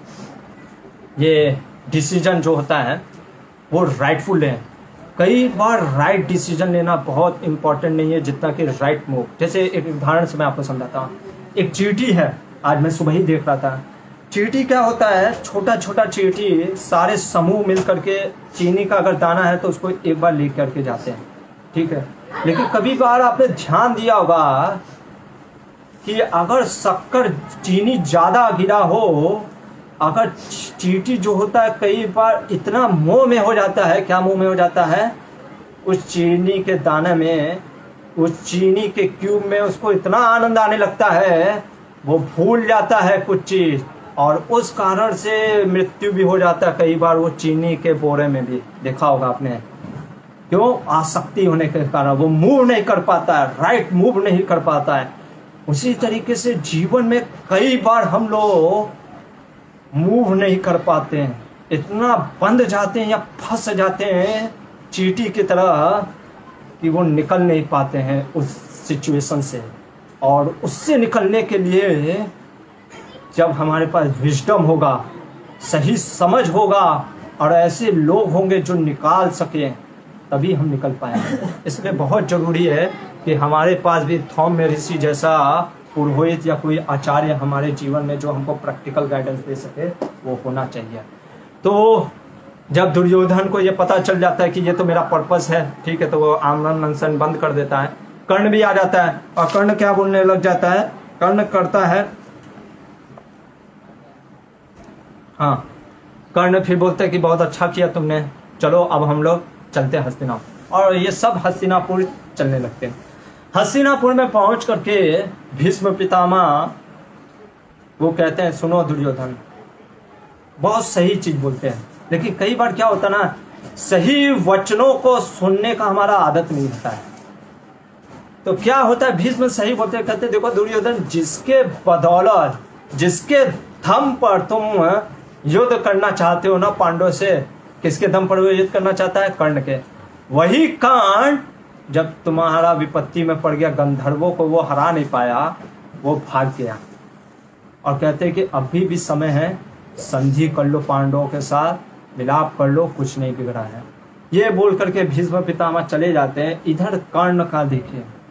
S2: ये डिसीजन जो होता है वो राइटफुल लें। कई बार राइट डिसीजन लेना बहुत इंपॉर्टेंट नहीं है जितना कि राइट मूव। जैसे एक उदाहरण से मैं आपको समझाता हूँ। एक चींटी है, आज मैं सुबह ही देख रहा था। चींटी क्या होता है, छोटा छोटा चींटी सारे समूह मिल करके चीनी का अगर दाना है तो उसको एक बार ले करके जाते हैं, ठीक है। लेकिन कभी बार आपने ध्यान दिया होगा कि अगर शक्कर चीनी ज़्यादा गिरा हो, अगर चींटी जो होता है कई बार इतना मोह में हो जाता है, क्या मोह में हो जाता है, उस चीनी के दाने में, उस चीनी के क्यूब में उसको इतना आनंद आने लगता है वो भूल जाता है कुछ चीज़, और उस कारण से मृत्यु भी हो जाता है कई बार। वो चीनी के बोरे में भी देखा होगा आपने, क्यों? आसक्ति होने के कारण वो मूव नहीं कर पाता है, राइट मूव नहीं कर पाता है। उसी तरीके से जीवन में कई बार हम लोग मूव नहीं कर पाते हैं, इतना बंद जाते हैं या फंस जाते हैं चींटी की तरह कि वो निकल नहीं पाते हैं उस सिचुएशन से। और उससे निकलने के लिए जब हमारे पास विजडम होगा, सही समझ होगा और ऐसे लोग होंगे जो निकाल सकें, तभी हम निकल पाएंगे। इसलिए बहुत ज़रूरी है कि हमारे पास भी थॉमस ऋषि जैसा पुरोहित या कोई आचार्य हमारे जीवन में जो हमको प्रैक्टिकल गाइडेंस दे सके वो होना चाहिए। तो जब दुर्योधन को ये पता चल जाता है कि ये तो मेरा पर्पस है, ठीक है, तो वो आमरण अनशन बंद कर देता है। कर्ण भी आ जाता है और कर्ण क्या बोलने लग जाता है, कर्ण करता है, हाँ, कर्ण फिर बोलते हैं कि बहुत अच्छा किया तुमने, चलो अब हम लोग चलते हैं हस्तिनापुर। और ये सब हस्तिनापुर चलने लगते हैं। हस्तिनापुर में पहुंच करके भीष्म पितामह वो कहते हैं, सुनो दुर्योधन, बहुत सही चीज बोलते हैं, लेकिन कई बार क्या होता ना, सही वचनों को सुनने का हमारा आदत नहीं होता है। तो क्या होता है, भीष्म सही बोलते हैं, कहते देखो दुर्योधन, जिसके बदौलत, जिसके दम पर तुम युद्ध करना चाहते हो ना पांडवों से, किसके दम पर वो युद्ध करना चाहता है, कर्ण के। वही कर्ण जब तुम्हारा विपत्ति में पड़ गया, गंधर्वों को वो हरा नहीं पाया, वो भाग गया। और कहते हैं कि अभी भी समय है, संधि कर लो पांडवों के साथ, मिलाप कर लो, कुछ नहीं बिगड़ा है। ये बोल करके भीष्म पितामह चले जाते हैं। इधर कर्ण का देखिए,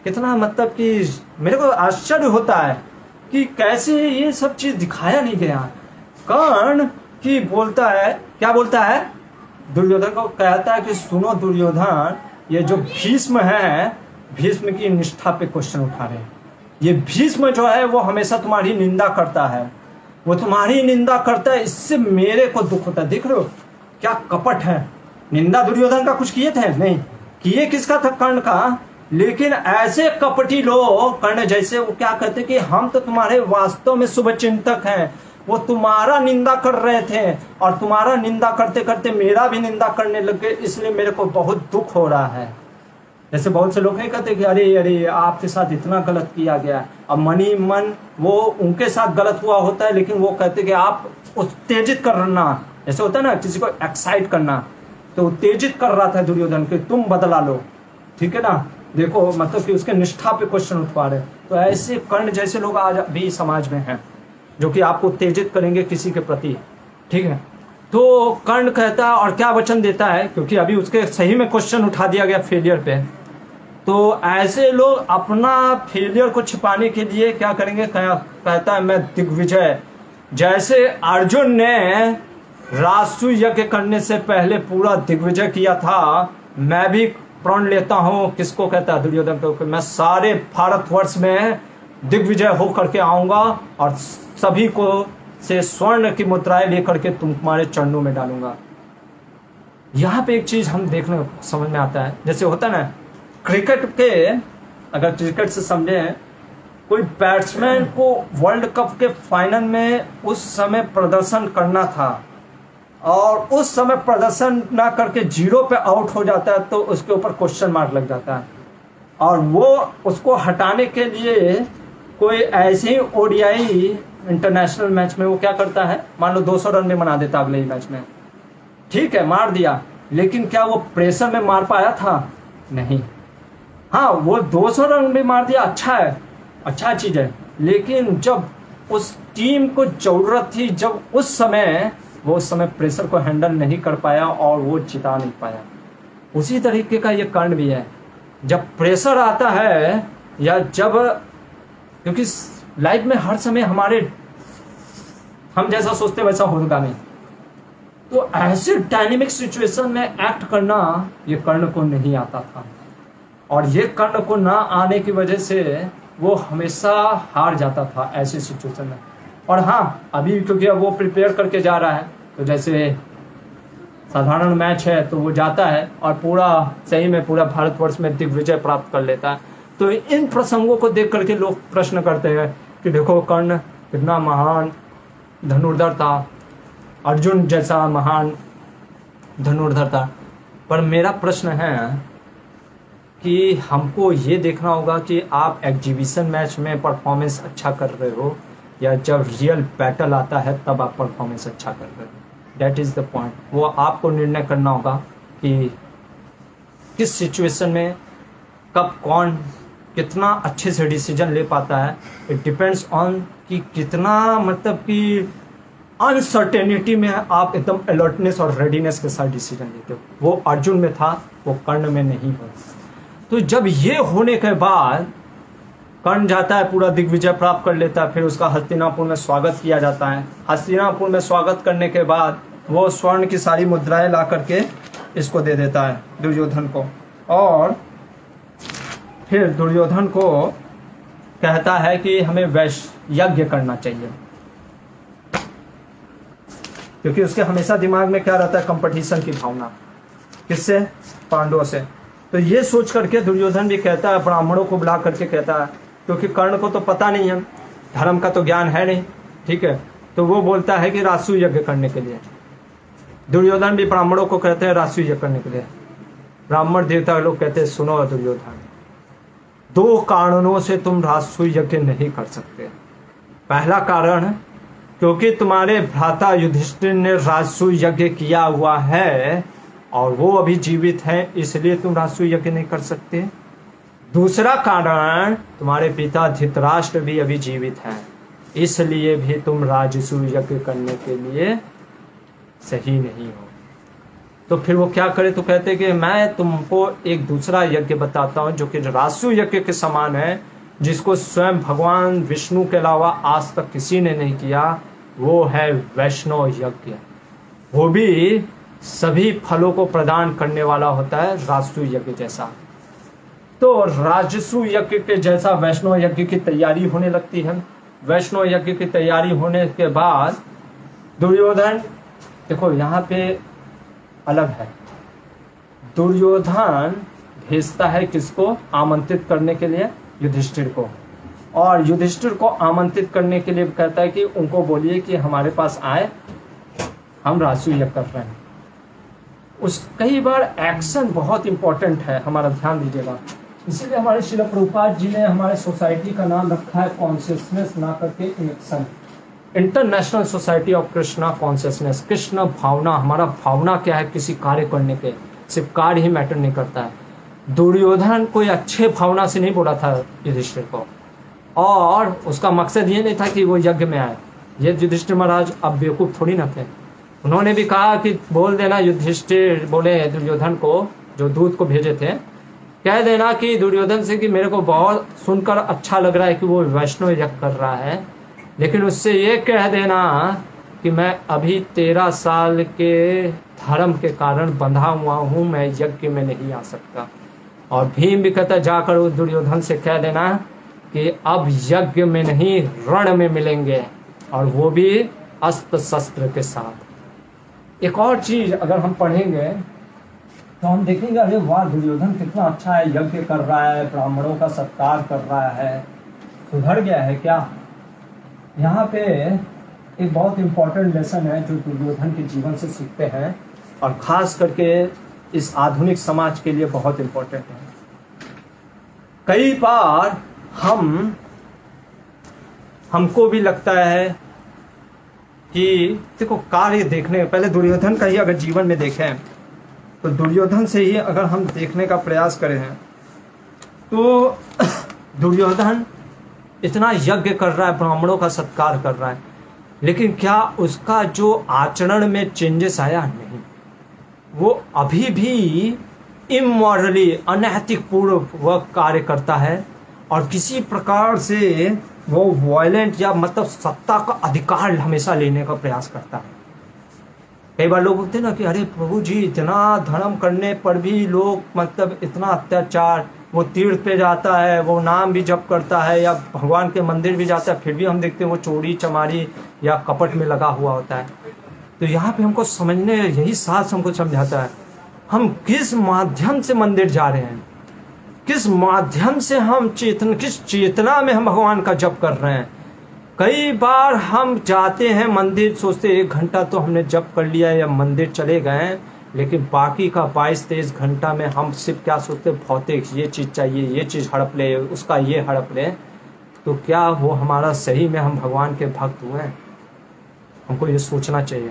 S2: कितना मतलब कि मेरे को आश्चर्य होता है कि कैसे ये सब चीज दिखाया नहीं गया। कर्ण की बोलता है, क्या बोलता है, दुर्योधन को कहता है कि सुनो दुर्योधन, ये जो भीष्म है, भीष्म की निष्ठा पे क्वेश्चन उठा रहे हैं। ये भीष्म जो है वो हमेशा तुम्हारी निंदा करता है, वो तुम्हारी निंदा करता है, इससे मेरे को दुख होता है। देख रहे हो क्या कपट है। निंदा दुर्योधन का कुछ किए थे नहीं, किए किसका था, कर्ण का। लेकिन ऐसे कपटी लोग कर्ण जैसे, वो क्या कहते कि हम तो तुम्हारे वास्तव में शुभ चिंतक हैं, वो तुम्हारा निंदा कर रहे थे और तुम्हारा निंदा करते करते मेरा भी निंदा करने लगे, इसलिए मेरे को बहुत दुख हो रहा है। जैसे बहुत से लोग नहीं कहते कि अरे अरे आपके साथ इतना गलत किया गया। अब मनी मन वो उनके साथ गलत हुआ होता है, लेकिन वो कहते कि आप उत्तेजित करना, जैसे होता है ना किसी को एक्साइट करना, तो उत्तेजित कर रहा था दुर्योधन कि तुम बदला लो, ठीक है ना। देखो मतलब कि उसके निष्ठा पे क्वेश्चन उठवा रहे। तो ऐसे कर्ण जैसे लोग आज भी समाज में हैं जो कि आपको उत्तेजित करेंगे किसी के प्रति, ठीक है। तो कर्ण कहता है और क्या वचन देता है, क्योंकि अभी उसके सही में क्वेश्चन उठा दिया गया फेलियर पे। तो ऐसे लोग अपना फेलियर को छिपाने के लिए क्या करेंगे, कहता है मैं दिग्विजय, जैसे अर्जुन ने राजसूय यज्ञ करने से पहले पूरा दिग्विजय किया था, मैं भी प्रण लेता हूं, किसको कहता है, दुर्योधन को, मैं सारे भारतवर्ष में दिग्विजय होकर के आऊंगा और सभी को से स्वर्ण की मुद्राएं लेकर के तुम्हारे चरणों में डालूंगा। यहाँ पे एक चीज हम देखने समझ में आता है, जैसे होता है ना क्रिकेट के, अगर क्रिकेट से समझे, कोई बैट्समैन को वर्ल्ड कप के फाइनल में उस समय प्रदर्शन करना था और उस समय प्रदर्शन ना करके जीरो पे आउट हो जाता है, तो उसके ऊपर क्वेश्चन मार्क लग जाता है और वो उसको हटाने के लिए कोई ऐसे ही ओडीआई इंटरनेशनल मैच में वो क्या करता है, मान लो 200 रन में बना देता अगले ही मैच में, ठीक है मार दिया, लेकिन क्या वो प्रेशर में मार पाया था, नहीं। हाँ वो 200 रन भी मार दिया, अच्छा है, अच्छा चीज है, लेकिन जब उस टीम को जरूरत थी, जब उस समय वो उस समय प्रेशर को हैंडल नहीं कर पाया और वो जिता नहीं पाया। उसी तरीके का ये कर्ण भी है, जब प्रेशर आता है या जब, क्योंकि लाइफ में हर समय हम जैसा सोचते वैसा होगा नहीं, तो ऐसे डायनेमिक सिचुएशन में एक्ट करना ये कर्ण को नहीं आता था और ये कर्ण को ना आने की वजह से वो हमेशा हार जाता था ऐसी सिचुएशन में। और हाँ अभी क्योंकि अब वो प्रिपेयर करके जा रहा है, तो जैसे साधारण मैच है तो वो जाता है और पूरा सही में पूरा भारतवर्ष में दिग्विजय प्राप्त कर लेता है। तो इन प्रसंगों को देख करके लोग प्रश्न करते हैं कि देखो कर्ण कितना महान धनुर्धर था, अर्जुन जैसा महान धनुर्धर था। पर मेरा प्रश्न है कि हमको ये देखना होगा कि आप एग्जीबिशन मैच में परफॉर्मेंस अच्छा कर रहे हो या जब रियल बैटल आता है तब आप परफॉर्मेंस अच्छा कर रहे हो। That is the point. वो आपको निर्णय करना होगा कि किस सिचुएशन में कब कौन कितना अच्छे से डिसीजन ले पाता है। इट डिपेंड्स ऑन कि कितना मतलब कि अनसर्टेनिटी में आप एकदम अलर्टनेस और रेडीनेस के साथ डिसीजन लेते हो। वो अर्जुन में था, वो कर्ण में नहीं हो। तो जब ये होने के बाद कर्ण जाता है, पूरा दिग्विजय प्राप्त कर लेता है, फिर उसका हस्तिनापुर में स्वागत किया जाता है। हस्तिनापुर में स्वागत करने के बाद वो स्वर्ण की सारी मुद्राएं ला करके इसको दे देता है दुर्योधन को, और फिर दुर्योधन को कहता है कि हमें वैश्य यज्ञ करना चाहिए, क्योंकि उसके हमेशा दिमाग में क्या रहता है, कंपटीशन की भावना। किससे? पांडवों से। तो ये सोच करके दुर्योधन भी कहता है, ब्राह्मणों को बुला करके कहता है, क्योंकि कर्ण को तो पता नहीं है, धर्म का तो ज्ञान है नहीं, ठीक है। तो वो बोलता है कि राजसूय यज्ञ करने के लिए। दुर्योधन भी ब्राह्मणों को कहते हैं राजसूय यज्ञ करने के लिए। ब्राह्मण देवता लोग कहते हैं, सुनो दुर्योधन, 2 कारणों से तुम राजसूय यज्ञ नहीं कर सकते। पहला कारण, क्योंकि तुम्हारे भ्राता युधिष्ठिर ने राजसूय यज्ञ किया हुआ है और वो अभी जीवित हैं, इसलिए तुम राजसूय यज्ञ नहीं कर सकते। दूसरा कारण, तुम्हारे पिता धृतराष्ट्र भी अभी जीवित हैं, इसलिए भी तुम राजसूय यज्ञ करने के लिए सही नहीं हो। तो फिर वो क्या करे, तो कहते कि मैं तुमको एक दूसरा यज्ञ बताता हूँ जो कि राजसूय यज्ञ के समान है, जिसको स्वयं भगवान विष्णु के अलावा आज तक किसी ने नहीं किया। वो है वैष्णव यज्ञ। वो भी सभी फलों को प्रदान करने वाला होता है, राजसूय यज्ञ जैसा। तो राजसूय यज्ञ के जैसा वैष्णव यज्ञ की तैयारी होने लगती है। वैष्णव यज्ञ की तैयारी होने के बाद दुर्योधन, देखो यहाँ पे अलग है, दुर्योधन भेजता है किसको आमंत्रित करने के लिए? युधिष्ठिर को। और युधिष्ठिर को आमंत्रित करने के लिए कहता है कि उनको बोलिए कि हमारे पास आए, हम राजसूय यज्ञ कर रहे हैं। उस कई बार एक्शन बहुत इंपॉर्टेंट है, हमारा ध्यान दीजिएगा। इसीलिए हमारे श्रील प्रभुपाद जी ने हमारे सोसाइटी का नाम रखा है कॉन्शियसनेस ना करके action. International society of Krishna consciousness. Krishna भावना, हमारा भावना क्या है किसी कार्य करने के, सिर्फ कार्य ही मैटर नहीं करता है। दुर्योधन कोई अच्छे भावना से नहीं बोला था युधिष्ठिर को, और उसका मकसद ये नहीं था कि वो यज्ञ में आए। ये युधिष्ठिर महाराज अब बेवकूफ थोड़ी ना थे। उन्होंने भी कहा कि बोल देना, युधिष्ठिर बोले दुर्योधन को, जो दूत को भेजे थे, कह देना कि दुर्योधन से कि मेरे को बहुत सुनकर अच्छा लग रहा है कि वो वैष्णव यज्ञ कर रहा है, लेकिन उससे ये कह देना कि मैं अभी 13 साल के धर्म के कारण बंधा हुआ हूँ, मैं यज्ञ में नहीं आ सकता। और भीम भी कहता जाकर उस दुर्योधन से कह देना कि अब यज्ञ में नहीं रण में मिलेंगे, और वो भी अस्त्र शस्त्र के साथ। एक और चीज अगर हम पढ़ेंगे तो हम देखेंगे, अरे वाह दुर्योधन कितना अच्छा है, यज्ञ कर रहा है, ब्राह्मणों का सत्कार कर रहा है, सुधर गया है क्या? यहाँ पे एक बहुत इंपॉर्टेंट लेसन है जो दुर्योधन के जीवन से सीखते हैं, और खास करके इस आधुनिक समाज के लिए बहुत इंपॉर्टेंट है। कई बार हमको भी लगता है कि देखो कार्य देखने पहले दुर्योधन का ही अगर जीवन में देखें, तो दुर्योधन से ही अगर हम देखने का प्रयास करें हैं, तो दुर्योधन इतना यज्ञ कर रहा है, ब्राह्मणों का सत्कार कर रहा है, लेकिन क्या उसका जो आचरण में चेंजेस आया? नहीं। वो अभी भी इमोरली, अनैतिक पूर्वक कार्य करता है, और किसी प्रकार से वो वायलेंट या मतलब सत्ता का अधिकार हमेशा लेने का प्रयास करता है। कई बार लोग बोलते हैं ना कि अरे प्रभु जी इतना धर्म करने पर भी लोग मतलब इतना अत्याचार, वो तीर्थ पे जाता है, वो नाम भी जप करता है या भगवान के मंदिर भी जाता है, फिर भी हम देखते हैं वो चोरी चमारी या कपट में लगा हुआ होता है। तो यहाँ पे हमको समझने, यही साथ हमको समझाता है, हम किस माध्यम से मंदिर जा रहे हैं, किस माध्यम से हम किस चेतना में हम भगवान का जप कर रहे हैं। कई बार हम जाते हैं मंदिर, सोचते 1 घंटा तो हमने जप कर लिया या मंदिर चले गए, लेकिन बाकी का 22-23 घंटा में हम सिर्फ क्या सोचते, भौतिक, ये चीज़ चाहिए, ये चीज़ हड़प ले, उसका ये हड़प ले। तो क्या वो हमारा सही में हम भगवान के भक्त हुए हैं? हमको ये सोचना चाहिए।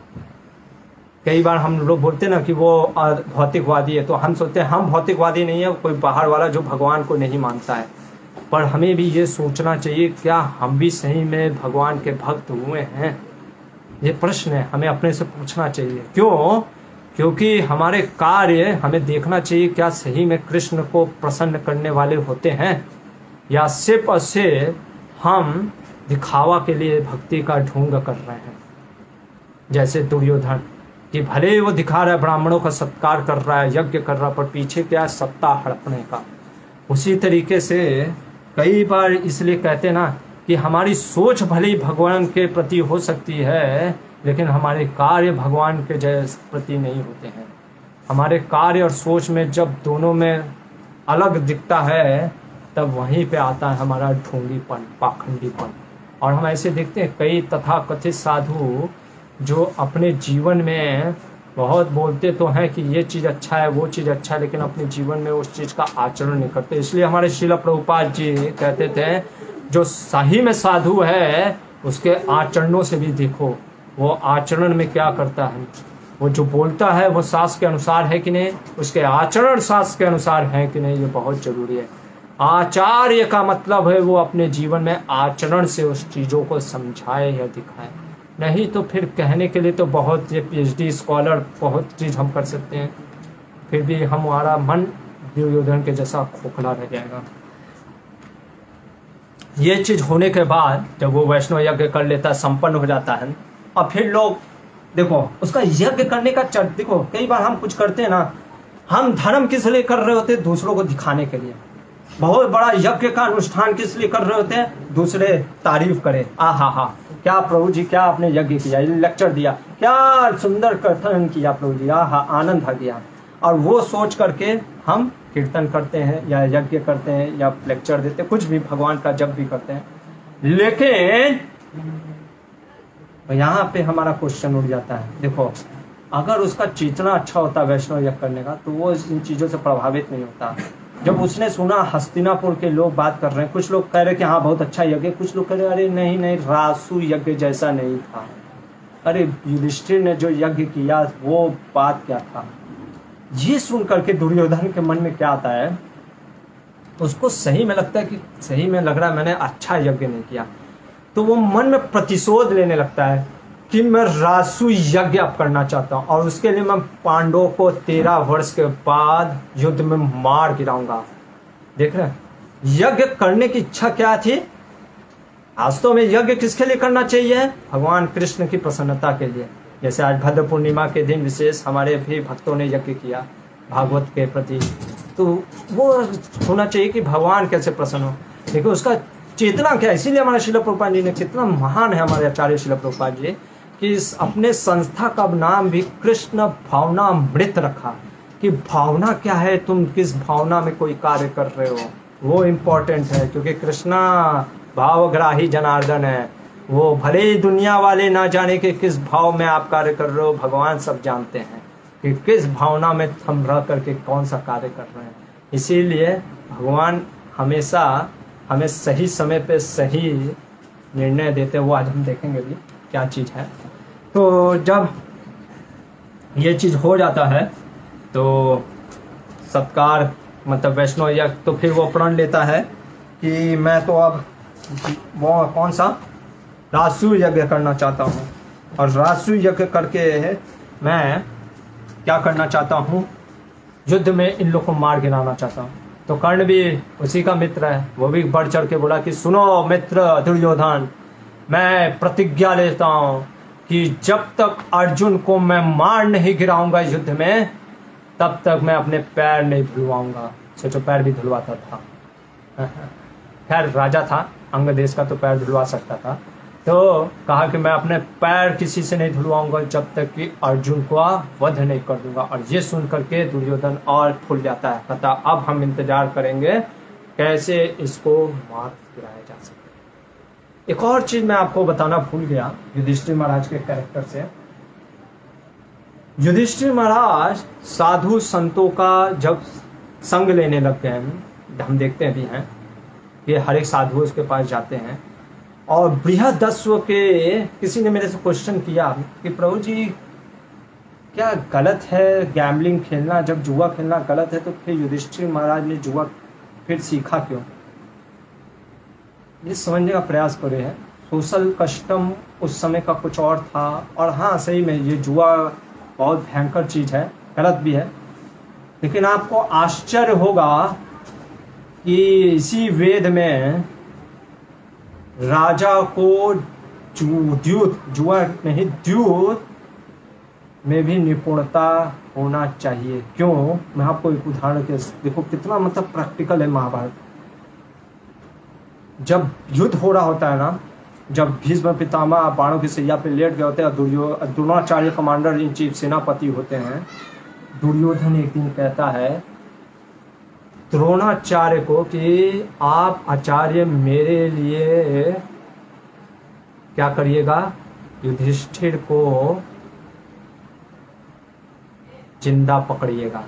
S2: कई बार हम लोग बोलते ना कि वो भौतिकवादी है, तो हम सोचते हैं हम भौतिकवादी नहीं है, कोई बाहर वाला जो भगवान को नहीं मानता है। पर हमें भी ये सोचना चाहिए, क्या हम भी सही में भगवान के भक्त हुए हैं? ये प्रश्न है, हमें अपने से पूछना चाहिए। क्यों? क्योंकि हमारे कार्य हमें देखना चाहिए, क्या सही में कृष्ण को प्रसन्न करने वाले होते हैं, या सिर्फ और सिर्फ हम दिखावा के लिए भक्ति का ढोंग कर रहे हैं। जैसे दुर्योधन कि भले ही वो दिखा रहा है, ब्राह्मणों का सत्कार कर रहा है, यज्ञ कर रहा है, पर पीछे क्या है, सत्ता हड़पने का। उसी तरीके से कई बार इसलिए कहते ना कि हमारी सोच भले ही भगवान के प्रति हो सकती है, लेकिन हमारे कार्य भगवान के जैसे प्रति नहीं होते हैं। हमारे कार्य और सोच में जब दोनों में अलग दिखता है, तब वहीं पे आता है हमारा ढोंगीपन, पाखंडीपन। और हम ऐसे देखते हैं कई तथाकथित साधु जो अपने जीवन में बहुत बोलते तो हैं कि ये चीज़ अच्छा है, वो चीज़ अच्छा है, लेकिन अपने जीवन में उस चीज़ का आचरण नहीं करते। इसलिए हमारे श्रील प्रभुपाद जी कहते थे, जो सही में साधु है उसके आचरणों से भी देखो वो आचरण में क्या करता है। वो जो बोलता है वो शास्त्र के अनुसार है कि नहीं, उसके आचरण शास्त्र के अनुसार है कि नहीं, ये बहुत जरूरी है। आचार्य का मतलब है वो अपने जीवन में आचरण से उस चीज़ों को समझाए या दिखाए। नहीं तो फिर कहने के लिए तो बहुत ये PhD स्कॉलर बहुत चीज़ हम कर सकते हैं, फिर भी हमारा मन दुर्योधन के जैसा खोखला रह जाएगा। ये चीज़ होने के बाद जब वो वैष्णव यज्ञ कर लेता है, संपन्न हो जाता है, और फिर लोग देखो उसका यज्ञ करने का देखो कई बार हम कुछ करते हैं ना, हम धर्म किस लिए कर रहे होते हैं? दूसरों को दिखाने के लिए। बहुत बड़ा यज्ञ का अनुष्ठान किस लिए कर रहे होते हैं? दूसरे तारीफ करें, हा क्या प्रभु जी क्या आपने यज्ञ किया, लेक्चर दिया, क्या सुंदर कथन किया प्रभु जी, हा आनंद आ गया। और वो सोच करके हम कीर्तन करते हैं या यज्ञ करते हैं या लेक्चर देते हैं, कुछ भी भगवान का जप भी करते हैं। लेकिन यहाँ पे हमारा क्वेश्चन उठ जाता है, देखो अगर उसका चेतना अच्छा होता वैष्णव यज्ञ करने का तो वो इन चीज़ों से प्रभावित नहीं होता। जब उसने सुना हस्तिनापुर के लोग बात कर रहे हैं, कुछ लोग कह रहे कि हाँ बहुत अच्छा यज्ञ, कुछ लोग कह रहे अरे नहीं रासु यज्ञ जैसा नहीं था। अरे युधिष्ठिर ने जो यज्ञ किया वो बात क्या था? ये सुन करके दुर्योधन के मन में क्या आता है, उसको सही में लगता है कि सही में लग रहा है मैंने अच्छा यज्ञ नहीं किया, तो वो मन में प्रतिशोध लेने लगता है कि मैं रासु यज्ञ अब करना चाहता हूँ और उसके लिए मैं पांडवों को 13 वर्ष के बाद युद्ध में मार गिराऊंगा। देख रहे हैं यज्ञ करने की इच्छा क्या थी? वास्तव में यज्ञ किसके लिए करना चाहिए? भगवान कृष्ण की प्रसन्नता के लिए। जैसे आज भद्र पूर्णिमा के दिन विशेष हमारे भी भक्तों ने यज्ञ किया भागवत के प्रति, तो वो होना चाहिए कि भगवान कैसे प्रसन्न हो। देखो उसका चेतना क्या है। इसीलिए हमारे शिला प्रभुपाद जी ने, कितना महान है हमारे आचार्य शिला प्रभुपाद जी, कि अपने संस्था का नाम भी कृष्ण भावनामृत रखा। कि भावना क्या है, तुम किस भावना में कोई कार्य कर रहे हो, वो इम्पोर्टेंट है। क्योंकि कृष्णा भावग्राही जनार्दन है, वो भले ही दुनिया वाले ना जाने कि किस भाव में आप कार्य कर रहे हो, भगवान सब जानते हैं कि किस भावना में हम रह करके कौन सा कार्य कर रहे हैं। इसीलिए भगवान हमेशा हमें सही समय पे सही निर्णय देते, वो आज हम देखेंगे भी क्या चीज़ है। तो जब ये चीज़ हो जाता है तो सत्कार मतलब वैष्णव यज्ञ, तो फिर वो प्रण लेता है कि मैं तो अब वो कौन सा रासु यज्ञ करना चाहता हूँ, और रासु यज्ञ करके मैं क्या करना चाहता हूँ, युद्ध में इन लोग को मार गिराना चाहता हूँ। तो कर्ण भी उसी का मित्र है, वो भी बढ़ चढ़ के बोला कि सुनो मित्र दुर्योधन, मैं प्रतिज्ञा लेता हूँ कि जब तक अर्जुन को मैं मार नहीं गिराऊंगा युद्ध में, तब तक मैं अपने पैर नहीं धुलवाऊंगा। सोचो पैर भी धुलवाता था, खैर राजा था, अंग देश का, तो पैर धुलवा सकता था। तो कहा कि मैं अपने पैर किसी से नहीं धुलवाऊंगा जब तक कि अर्जुन को वध नहीं कर दूंगा। और ये सुन करके दुर्योधन और फूल जाता है, कहता अब हम इंतजार करेंगे कैसे इसको मार गिराया जा सके। एक और चीज मैं आपको बताना भूल गया युधिष्ठिर महाराज के कैरेक्टर से। युधिष्ठिर महाराज साधु संतों का जब संग लेने लग गए, हम देखते भी हैं कि हर एक साधु उसके पास जाते हैं। और बृहदस्व के किसी ने मेरे से क्वेश्चन किया कि प्रभु जी क्या गलत है गैम्बलिंग खेलना, जब जुआ खेलना गलत है तो फिर युधिष्ठिर महाराज ने जुआ फिर सीखा क्यों? ये समझने का प्रयास कर रहे हैं। सोशल कस्टम उस समय का कुछ और था, और हाँ सही में ये जुआ बहुत भयंकर चीज़ है, गलत भी है। लेकिन आपको आश्चर्य होगा कि इसी वेद में राजा को जुआ नहीं द्यूत में भी निपुणता होना चाहिए। क्यों? मैं आपको एक उदाहरण के, देखो कितना मतलब प्रैक्टिकल है महाभारत। जब युद्ध हो रहा होता है ना, जब भीष्म पितामह बाणों की सैया पे लेट गए होते हैं, द्रोणाचार्य कमांडर इन चीफ सेनापति होते हैं, दुर्योधन एक दिन कहता है द्रोणाचार्य को कि आप आचार्य मेरे लिए क्या करिएगा, युधिष्ठिर को जिंदा पकड़िएगा।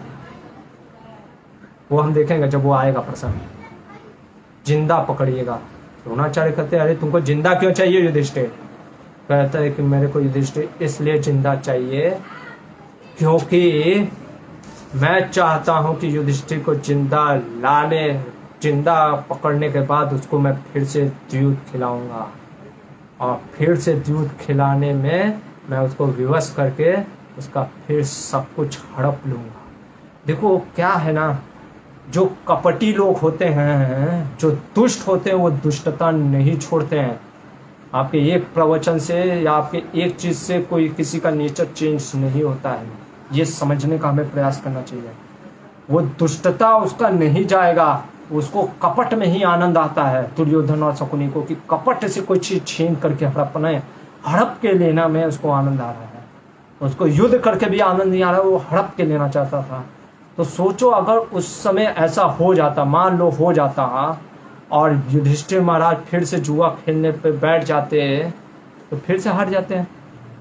S2: वो हम देखेंगे जब वो आएगा प्रसंग, जिंदा पकड़िएगा। द्रोणाचार्य कहते हैं अरे तुमको जिंदा क्यों चाहिए युधिष्ठिर? कहता है कि मेरे को युधिष्ठिर इसलिए जिंदा चाहिए क्योंकि मैं चाहता हूं कि युधिष्ठिर को जिंदा लाने, जिंदा पकड़ने के बाद उसको मैं फिर से द्यूत खिलाऊंगा। और फिर से दूध खिलाने में मैं उसको विवश करके उसका फिर सब कुछ हड़प लूँगा। देखो क्या है ना, जो कपटी लोग होते हैं, जो दुष्ट होते हैं, वो दुष्टता नहीं छोड़ते हैं। आपके एक प्रवचन से या आपके एक चीज़ से कोई किसी का नेचर चेंज नहीं होता है, ये समझने का हमें प्रयास करना चाहिए। वो दुष्टता उसका नहीं जाएगा, उसको कपट में ही आनंद आता है। दुर्योधन और शकुनी को कि कपट से कोई चीज़ छीन करके हड़प के लेना में उसको आनंद आ रहा है। उसको युद्ध करके भी आनंद नहीं आ रहा है, वो हड़प के लेना चाहता था। तो सोचो अगर उस समय ऐसा हो जाता, मान लो हो जाता, और युधिष्ठिर महाराज फिर से जुआ खेलने पे बैठ जाते तो फिर से हार जाते हैं,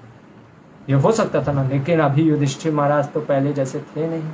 S2: ये हो सकता था ना। लेकिन अभी युधिष्ठिर महाराज तो पहले जैसे थे नहीं।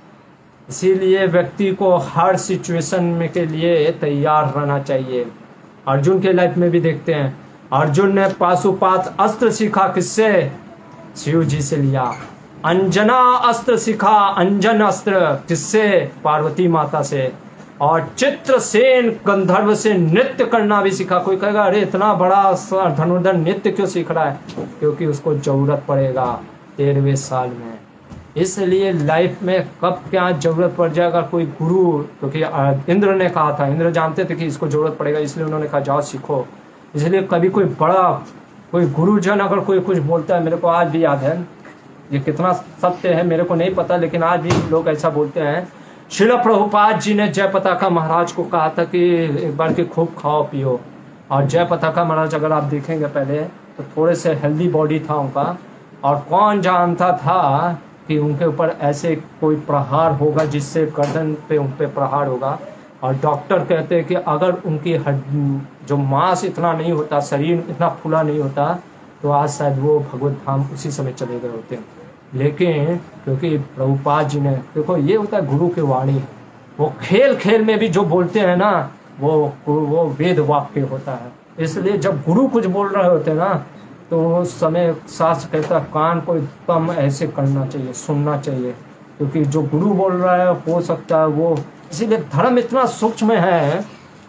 S2: इसीलिए व्यक्ति को हर सिचुएशन में के लिए तैयार रहना चाहिए। अर्जुन के लाइफ में भी देखते हैं, अर्जुन ने पाशुपात अस्त्र सीखा किससे? शिव जी से लिया। अंजना अस्त्र सीखा, अंजन अस्त्र किससे? पार्वती माता से। और चित्रसेन गंधर्व से नृत्य करना भी सीखा। कोई कहेगा अरे इतना बड़ा धनुर्धर नृत्य क्यों सीख रहा है? क्योंकि उसको जरूरत पड़ेगा 13वें साल में। इसलिए लाइफ में कब क्या जरूरत पड़ जाएगा कोई गुरु, क्योंकि इंद्र ने कहा था, इंद्र जानते थे कि इसको जरूरत पड़ेगा, इसलिए उन्होंने कहा जाओ सीखो। इसलिए कभी कोई बड़ा कोई गुरुजन अगर कोई कुछ बोलता है, मेरे को आज भी याद है, ये कितना सत्य है मेरे को नहीं पता, लेकिन आज भी लोग ऐसा बोलते हैं। श्रील प्रभुपाद जी ने जय पताका महाराज को कहा था कि एक बार के खूब खाओ पियो। और जय पताका महाराज अगर आप देखेंगे पहले तो थोड़े से हेल्दी बॉडी था उनका, और कौन जानता था कि उनके ऊपर ऐसे कोई प्रहार होगा जिससे गर्दन पे उन पे प्रहार होगा। और डॉक्टर कहते हैं कि अगर उनकी जो मांस इतना नहीं होता, शरीर इतना फूला नहीं होता, तो आज शायद वो भगवत धाम उसी समय चले गए होते हैं। लेकिन क्योंकि प्रभुपाद जी ने, देखो ये होता है गुरु की वाणी, वो खेल खेल में भी जो बोलते हैं ना, वो वेद वाक्य होता है। इसलिए जब गुरु कुछ बोल रहे होते हैं ना, तो उस समय शास्त्र कहता है कान को एकदम ऐसे करना चाहिए, सुनना चाहिए, क्योंकि जो गुरु बोल रहा है हो सकता है वो। इसीलिए धर्म इतना सूक्ष्म है,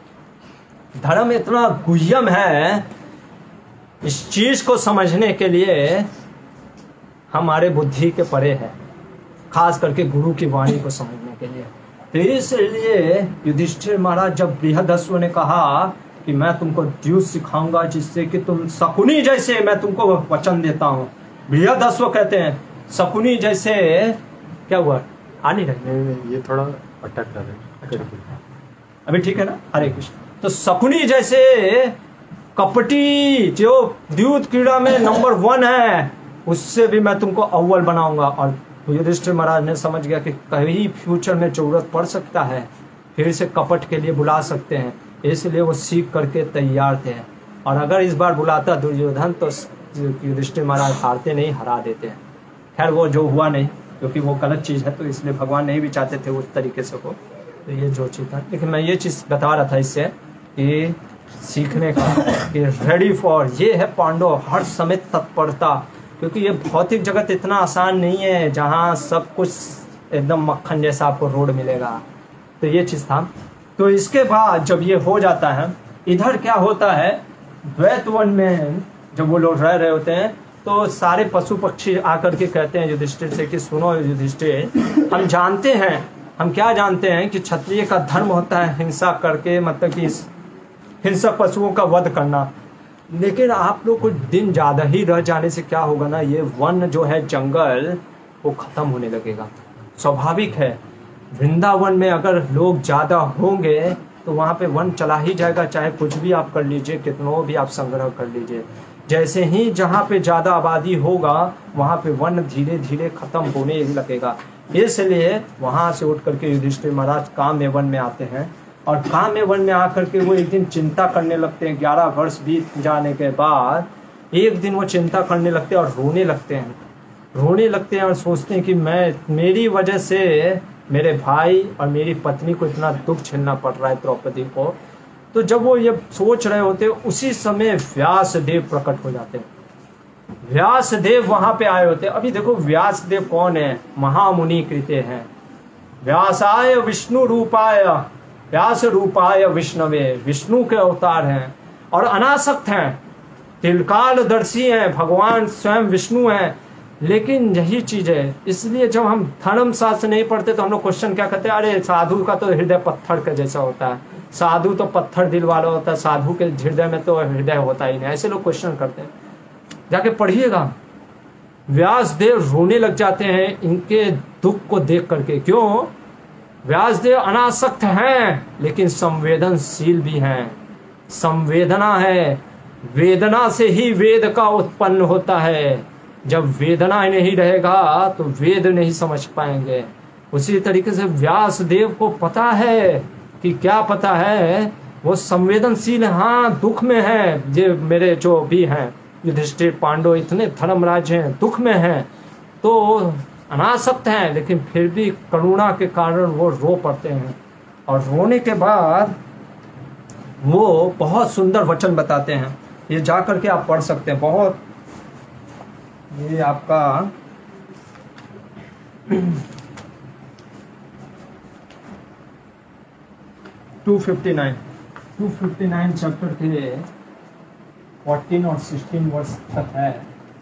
S2: धर्म इतना गुह्यम है, इस चीज को समझने के लिए हमारे बुद्धि के परे है, खास करके गुरु की वाणी को समझने के लिए। तो इसलिए युधिष्ठिर महाराज जब बृहदस्व ने कहा कि मैं तुमको द्यूत सिखाऊंगा जिससे कि तुम शकुनी जैसे, मैं तुमको वचन देता हूँ। बृहदस्व कहते हैं शकुनी जैसे, क्या हुआ आ नहीं रहे, ये थोड़ा अटक रहा है, अभी ठीक है ना? हरे कृष्ण। तो शकुनी जैसे कपटी जो द्यूत क्रीड़ा में नंबर 1 है, उससे भी मैं तुमको अव्वल बनाऊंगा। और युधिष्ठिर महाराज ने समझ गया कि कभी फ्यूचर में जरूरत पड़ सकता है, फिर से कपट के लिए बुला सकते हैं, इसलिए वो सीख करके तैयार थे। और अगर इस बार बुलाता दुर्योधन तो युधिष्ठिर महाराज हारते नहीं, हरा देते हैं। खैर वो जो हुआ नहीं, क्योंकि वो गलत चीज़ है, तो इसलिए भगवान नहीं भी चाहते थे उस तरीके से हो। तो ये जो चीज़ था, लेकिन मैं ये चीज़ बता रहा था इससे कि सीखने का कि रेडी फॉर, ये है पांडव हर समय तत्परता, क्योंकि ये भौतिक जगत इतना आसान नहीं है जहाँ सब कुछ एकदम मक्खन जैसा आपको रोड मिलेगा। तो ये चीज़ था। तो इसके बाद जब ये हो जाता है, इधर क्या होता है, द्वैत वन में जब वो लोग रह रहे होते हैं तो सारे पशु पक्षी आकर के कहते हैं युधिष्ठिर से कि सुनो युधिष्ठिर, हम जानते हैं, हम क्या जानते हैं कि क्षत्रिय का धर्म होता है हिंसा करके, मतलब कि हिंसक पशुओं का वध करना। लेकिन आप लोग कुछ दिन ज़्यादा ही रह जाने से क्या होगा ना, ये वन जो है जंगल वो ख़त्म होने लगेगा। स्वाभाविक है, वृंदावन में अगर लोग ज़्यादा होंगे तो वहाँ पे वन चला ही जाएगा, चाहे कुछ भी आप कर लीजिए, कितनों भी आप संग्रह कर लीजिए। जैसे ही जहाँ पे ज़्यादा आबादी होगा वहाँ पे वन धीरे धीरे ख़त्म होने लगेगा। इसलिए वहाँ से उठ करके युधिष्ठिर महाराज काम्य वन में आते हैं, और काम्य वन में आकर के वो एक दिन चिंता करने लगते हैं। 11 वर्ष बीत जाने के बाद एक दिन वो चिंता करने लगते हैं और रोने लगते हैं और सोचते हैं कि मेरी वजह से मेरे भाई और मेरी पत्नी को इतना दुख झेलना पड़ रहा है, द्रौपदी को। तो जब वो ये सोच रहे होते उसी समय व्यास देव प्रकट हो जाते हैं। व्यास देव वहां पे आए होते। अभी देखो व्यास देव कौन है, महामुनि कृते हैं। व्यासाय विष्णु रूपाय, व्यास रूपाय विष्णवे, विष्णु के अवतार हैं और अनासक्त हैं। त्रिकालदर्शी हैं, भगवान स्वयं विष्णु हैं। लेकिन यही चीज है, इसलिए जब हम धर्म शास्त्र नहीं पढ़ते तो हम लोग क्वेश्चन क्या करते हैं, अरे साधु का तो हृदय पत्थर का जैसा होता है, साधु तो पत्थर दिल वाला होता है, साधु के हृदय में तो हृदय होता ही नहीं, ऐसे लोग क्वेश्चन करते हैं। जाके पढ़िएगा, व्यासदेव रोने लग जाते हैं इनके दुख को देख करके। क्यों? व्यासदेव अनासक्त हैं लेकिन संवेदनशील भी हैं। संवेदना है, वेदना से ही वेद का उत्पन्न होता है। जब वेदना नहीं रहेगा तो वेद नहीं समझ पाएंगे। उसी तरीके से व्यासदेव को पता है कि क्या पता है, वो संवेदनशील, हाँ दुख में है, ये मेरे जो भी हैं युधिष्ठिर, पांडव इतने धर्मराज हैं, दुख में हैं तो अनासक्त हैं, लेकिन फिर भी करुणा के कारण वो रो पड़ते हैं। और रोने के बाद वो बहुत सुंदर वचन बताते हैं, ये जा करके आप पढ़ सकते हैं। बहुत ये आपका 259 चैप्टर के 14 और 16 वर्ष तक है।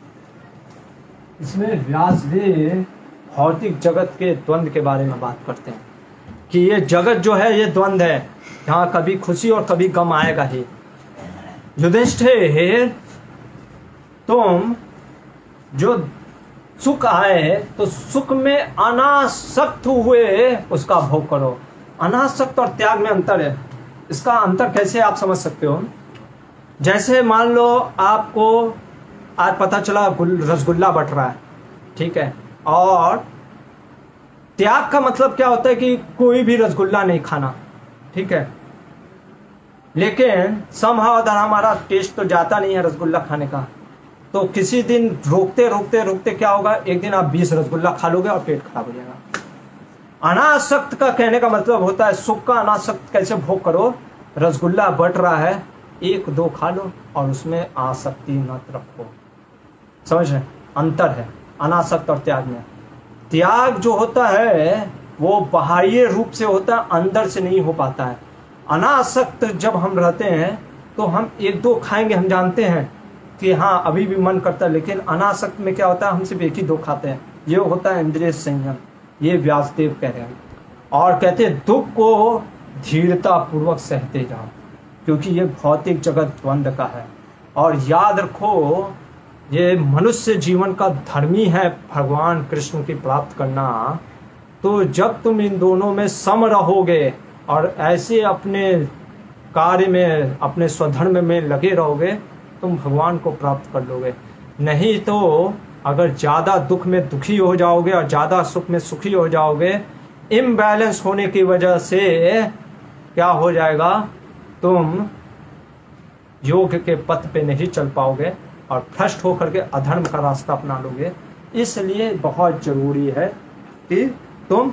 S2: इसमें व्यासदेव भौतिक जगत के द्वंद्व के बारे में बात करते हैं कि ये जगत जो है ये द्वंद्व है, यहाँ कभी खुशी और कभी गम आएगा ही। युधिष्ठिर, तुम जो सुख आए तो सुख में अनासक्त हुए उसका भोग करो। अनासक्त और त्याग में अंतर है। इसका अंतर कैसे आप समझ सकते हो? जैसे मान लो आपको आज पता चला रसगुल्ला बट रहा है, ठीक है, और त्याग का मतलब क्या होता है कि कोई भी रसगुल्ला नहीं खाना, ठीक है, लेकिन समहाउ हमारा टेस्ट तो जाता नहीं है रसगुल्ला खाने का, तो किसी दिन रोकते रोकते रोकते क्या होगा, एक दिन आप 20 रसगुल्ला खा लोगे और पेट खराब हो जाएगा। अनासक्त का कहने का मतलब होता है सुख का अनासक्त कैसे भोग करो। रसगुल्ला बट रहा है, 1-2 खा लो और उसमें आसक्ति मत रखो। समझ रहे? अंतर है अनासक्त और त्याग में। त्याग जो होता है वो बाह्य रूप से होता है, अंदर से नहीं हो पाता है। अनासक्त जब हम रहते हैं तो हम 1-2 खाएंगे, हम जानते हैं कि हाँ अभी भी मन करता है, लेकिन अनासक्त में क्या होता है, हम सिर्फ 1-2 खाते हैं। ये होता है इंद्रिय संयम। ये व्यासदेव कह रहे हैं और कहते हैं दुख को धीरता पूर्वक सहते जाओ, क्योंकि ये भौतिक जगत द्वंद्व का है। और याद रखो, ये मनुष्य जीवन का धर्म ही है भगवान कृष्ण की प्राप्त करना। तो जब तुम इन दोनों में सम रहोगे और ऐसे अपने कार्य में, अपने स्वधर्म में लगे रहोगे, तुम भगवान को प्राप्त कर लोगे। नहीं तो अगर ज़्यादा दुख में दुखी हो जाओगे और ज़्यादा सुख में सुखी हो जाओगे, इम्बैलेंस होने की वजह से क्या हो जाएगा, तुम योग के पथ पे नहीं चल पाओगे और भ्रष्ट होकर के अधर्म का रास्ता अपना लोगे। इसलिए बहुत जरूरी है कि तुम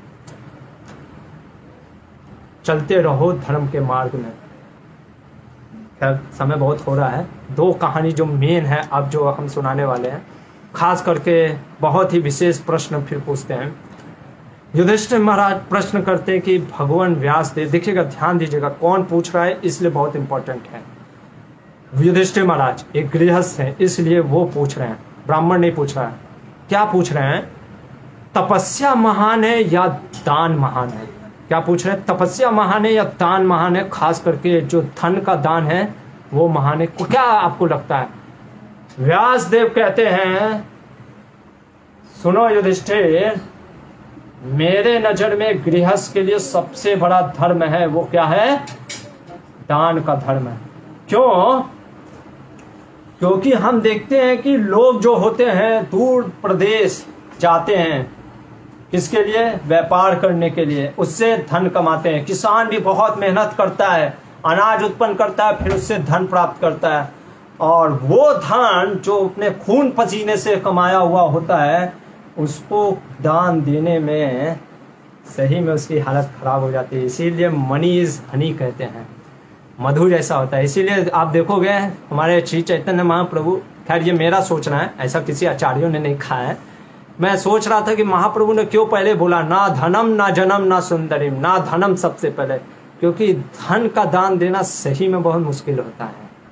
S2: चलते रहो धर्म के मार्ग में। खैर समय बहुत हो रहा है। 2 कहानी जो मेन है अब जो हम सुनाने वाले हैं, खास करके बहुत ही विशेष प्रश्न फिर पूछते हैं। युधिष्ठिर महाराज प्रश्न करते हैं कि भगवान व्यासदेव, देखिएगा ध्यान दीजिएगा कौन पूछ रहा है, इसलिए बहुत इंपॉर्टेंट है। युधिष्ठिर महाराज एक गृहस्थ हैं, इसलिए वो पूछ रहे हैं, ब्राह्मण नहीं पूछ रहा है। क्या पूछ रहे हैं? तपस्या महान है या दान महान है? क्या पूछ रहे हैं? तपस्या महान है या दान महान है? खास करके जो धन का दान है वो महान है। क्या आपको लगता है? व्यासदेव कहते हैं, सुनो युधिष्ठिर, मेरे नजर में गृहस्थ के लिए सबसे बड़ा धर्म है, वो क्या है? दान का धर्म है। क्यों? क्योंकि हम देखते हैं कि लोग जो होते हैं दूर प्रदेश जाते हैं, किसके लिए? व्यापार करने के लिए, उससे धन कमाते हैं। किसान भी बहुत मेहनत करता है, अनाज उत्पन्न करता है, फिर उससे धन प्राप्त करता है, और वो धन जो अपने खून पसीने से कमाया हुआ होता है उसको दान देने में सही में उसकी हालत खराब हो जाती है। इसीलिए मनी इज हनी कहते हैं, मधु जैसा होता है। इसीलिए आप देखोगे हमारे श्री चैतन्य महाप्रभु, खैर ये मेरा सोचना है, ऐसा किसी आचार्यों ने नहीं कहा है, मैं सोच रहा था कि महाप्रभु ने क्यों पहले बोला ना धनम ना जनम ना सुंदरिम, ना धनम सबसे पहले, क्योंकि धन का दान देना सही में बहुत मुश्किल होता है।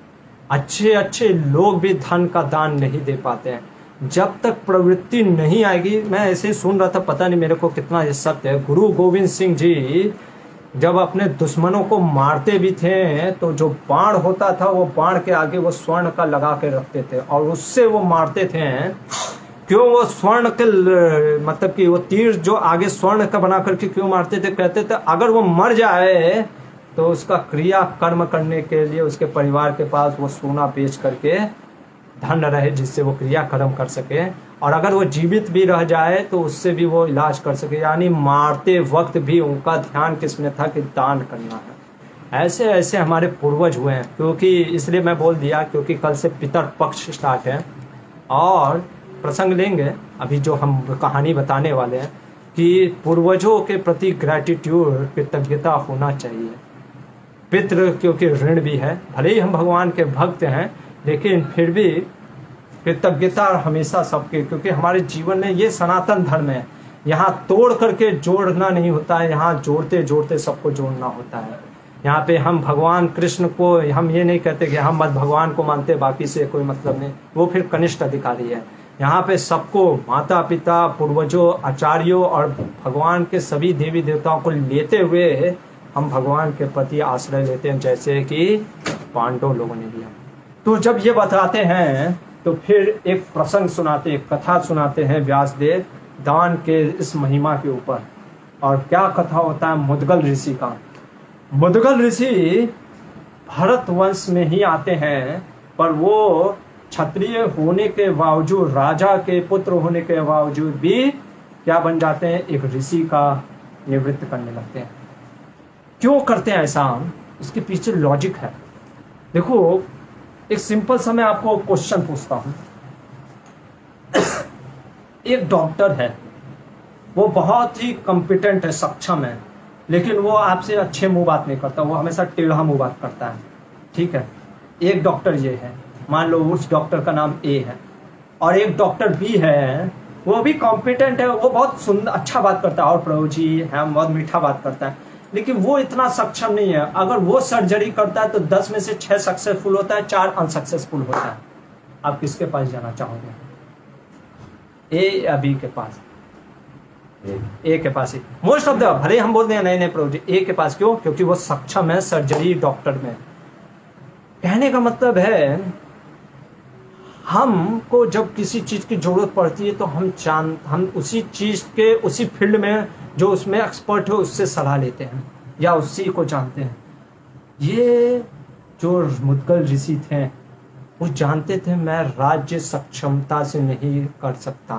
S2: अच्छे अच्छे लोग भी धन का दान नहीं दे पाते हैं। जब तक प्रवृत्ति नहीं आएगी, मैं ऐसे ही सुन रहा था, पता नहीं मेरे को कितना ये सत्य है, गुरु गोविंद सिंह जी जब अपने दुश्मनों को मारते भी थे तो जो बाण होता था वो बाण के आगे वो स्वर्ण का लगा के रखते थे और उससे वो मारते थे। क्यों वो स्वर्ण के मतलब कि वो तीर जो आगे स्वर्ण का बना करके क्यों मारते थे? कहते थे अगर वो मर जाए तो उसका क्रिया कर्म करने के लिए उसके परिवार के पास वो सोना बेच करके धन रहे जिससे वो क्रिया कर्म कर सके, और अगर वो जीवित भी रह जाए तो उससे भी वो इलाज कर सके। यानी मारते वक्त भी उनका ध्यान किसमें था कि दान करना है। ऐसे ऐसे हमारे पूर्वज हुए हैं। क्योंकि इसलिए मैं बोल दिया क्योंकि कल से पितर पक्ष स्टार्ट है और प्रसंग लेंगे अभी जो हम कहानी बताने वाले हैं कि पूर्वजों के प्रति ग्रैटिट्यूड, कृतज्ञता होना चाहिए। पितृ क्योंकि ऋण भी है, भले ही हम भगवान के भक्त हैं लेकिन फिर भी कृतज्ञता हमेशा सबके, क्योंकि हमारे जीवन में ये सनातन धर्म है। यहाँ तोड़ करके जोड़ना नहीं होता है, यहाँ जोड़ते जोड़ते सबको जोड़ना होता है। यहाँ पे हम भगवान कृष्ण को हम ये नहीं कहते कि हम मत भगवान को मानते बाकी से कोई मतलब नहीं, वो फिर कनिष्ठ अधिकारी है। यहाँ पे सबको माता पिता पूर्वजों आचार्यों और भगवान के सभी देवी देवताओं को लेते हुए हम भगवान के प्रति आश्रय लेते हैं, जैसे कि पांडव लोगों ने लिया। तो जब ये बताते हैं तो फिर एक प्रसंग सुनाते, एक कथा सुनाते हैं व्यासदेव दान के इस महिमा के ऊपर। और क्या कथा होता है मुद्गल ऋषि का। मुद्गल ऋषि भरत वंश में ही आते हैं, पर वो क्षत्रिय होने के बावजूद, राजा के पुत्र होने के बावजूद भी क्या बन जाते हैं, एक ऋषि का निवृत्त करने लगते हैं। क्यों करते हैं ऐसा? इसके पीछे लॉजिक है। देखो एक सिंपल सा मैं आपको क्वेश्चन पूछता हूं। एक डॉक्टर है, वो बहुत ही कॉम्पिटेंट है, सक्षम है, लेकिन वो आपसे अच्छे मुंह बात नहीं करता, वो हमेशा टेढ़ा मुंह बात करता है। ठीक है, एक डॉक्टर ये है, मान लो उस डॉक्टर का नाम ए है, और एक डॉक्टर बी है, वो भी कॉम्पिटेंट है, वो बहुत सुंदर अच्छा बात करता है और प्रभु जी है बहुत मीठा बात करता है, लेकिन वो इतना सक्षम नहीं है। अगर वो सर्जरी करता है तो 10 में से 6 सक्सेसफुल होता है, 4 अनसक्सेसफुल होता है। आप किसके पास जाना चाहोगे, ए या बी के पास? ए के पास ही मोस्ट ऑफ द, भले हम बोलते हैं नहीं नहीं प्रभु जी ए के पास। क्यों? क्योंकि वो सक्षम है सर्जरी डॉक्टर में। कहने का मतलब है हमको जब किसी चीज की जरूरत पड़ती है तो हम उसी चीज के उसी फील्ड में जो उसमें एक्सपर्ट हो उससे सलाह लेते हैं या उसी को जानते हैं। ये जो मुद्गल ऋषि थे वो जानते थे मैं राज्य सक्षमता से नहीं कर सकता,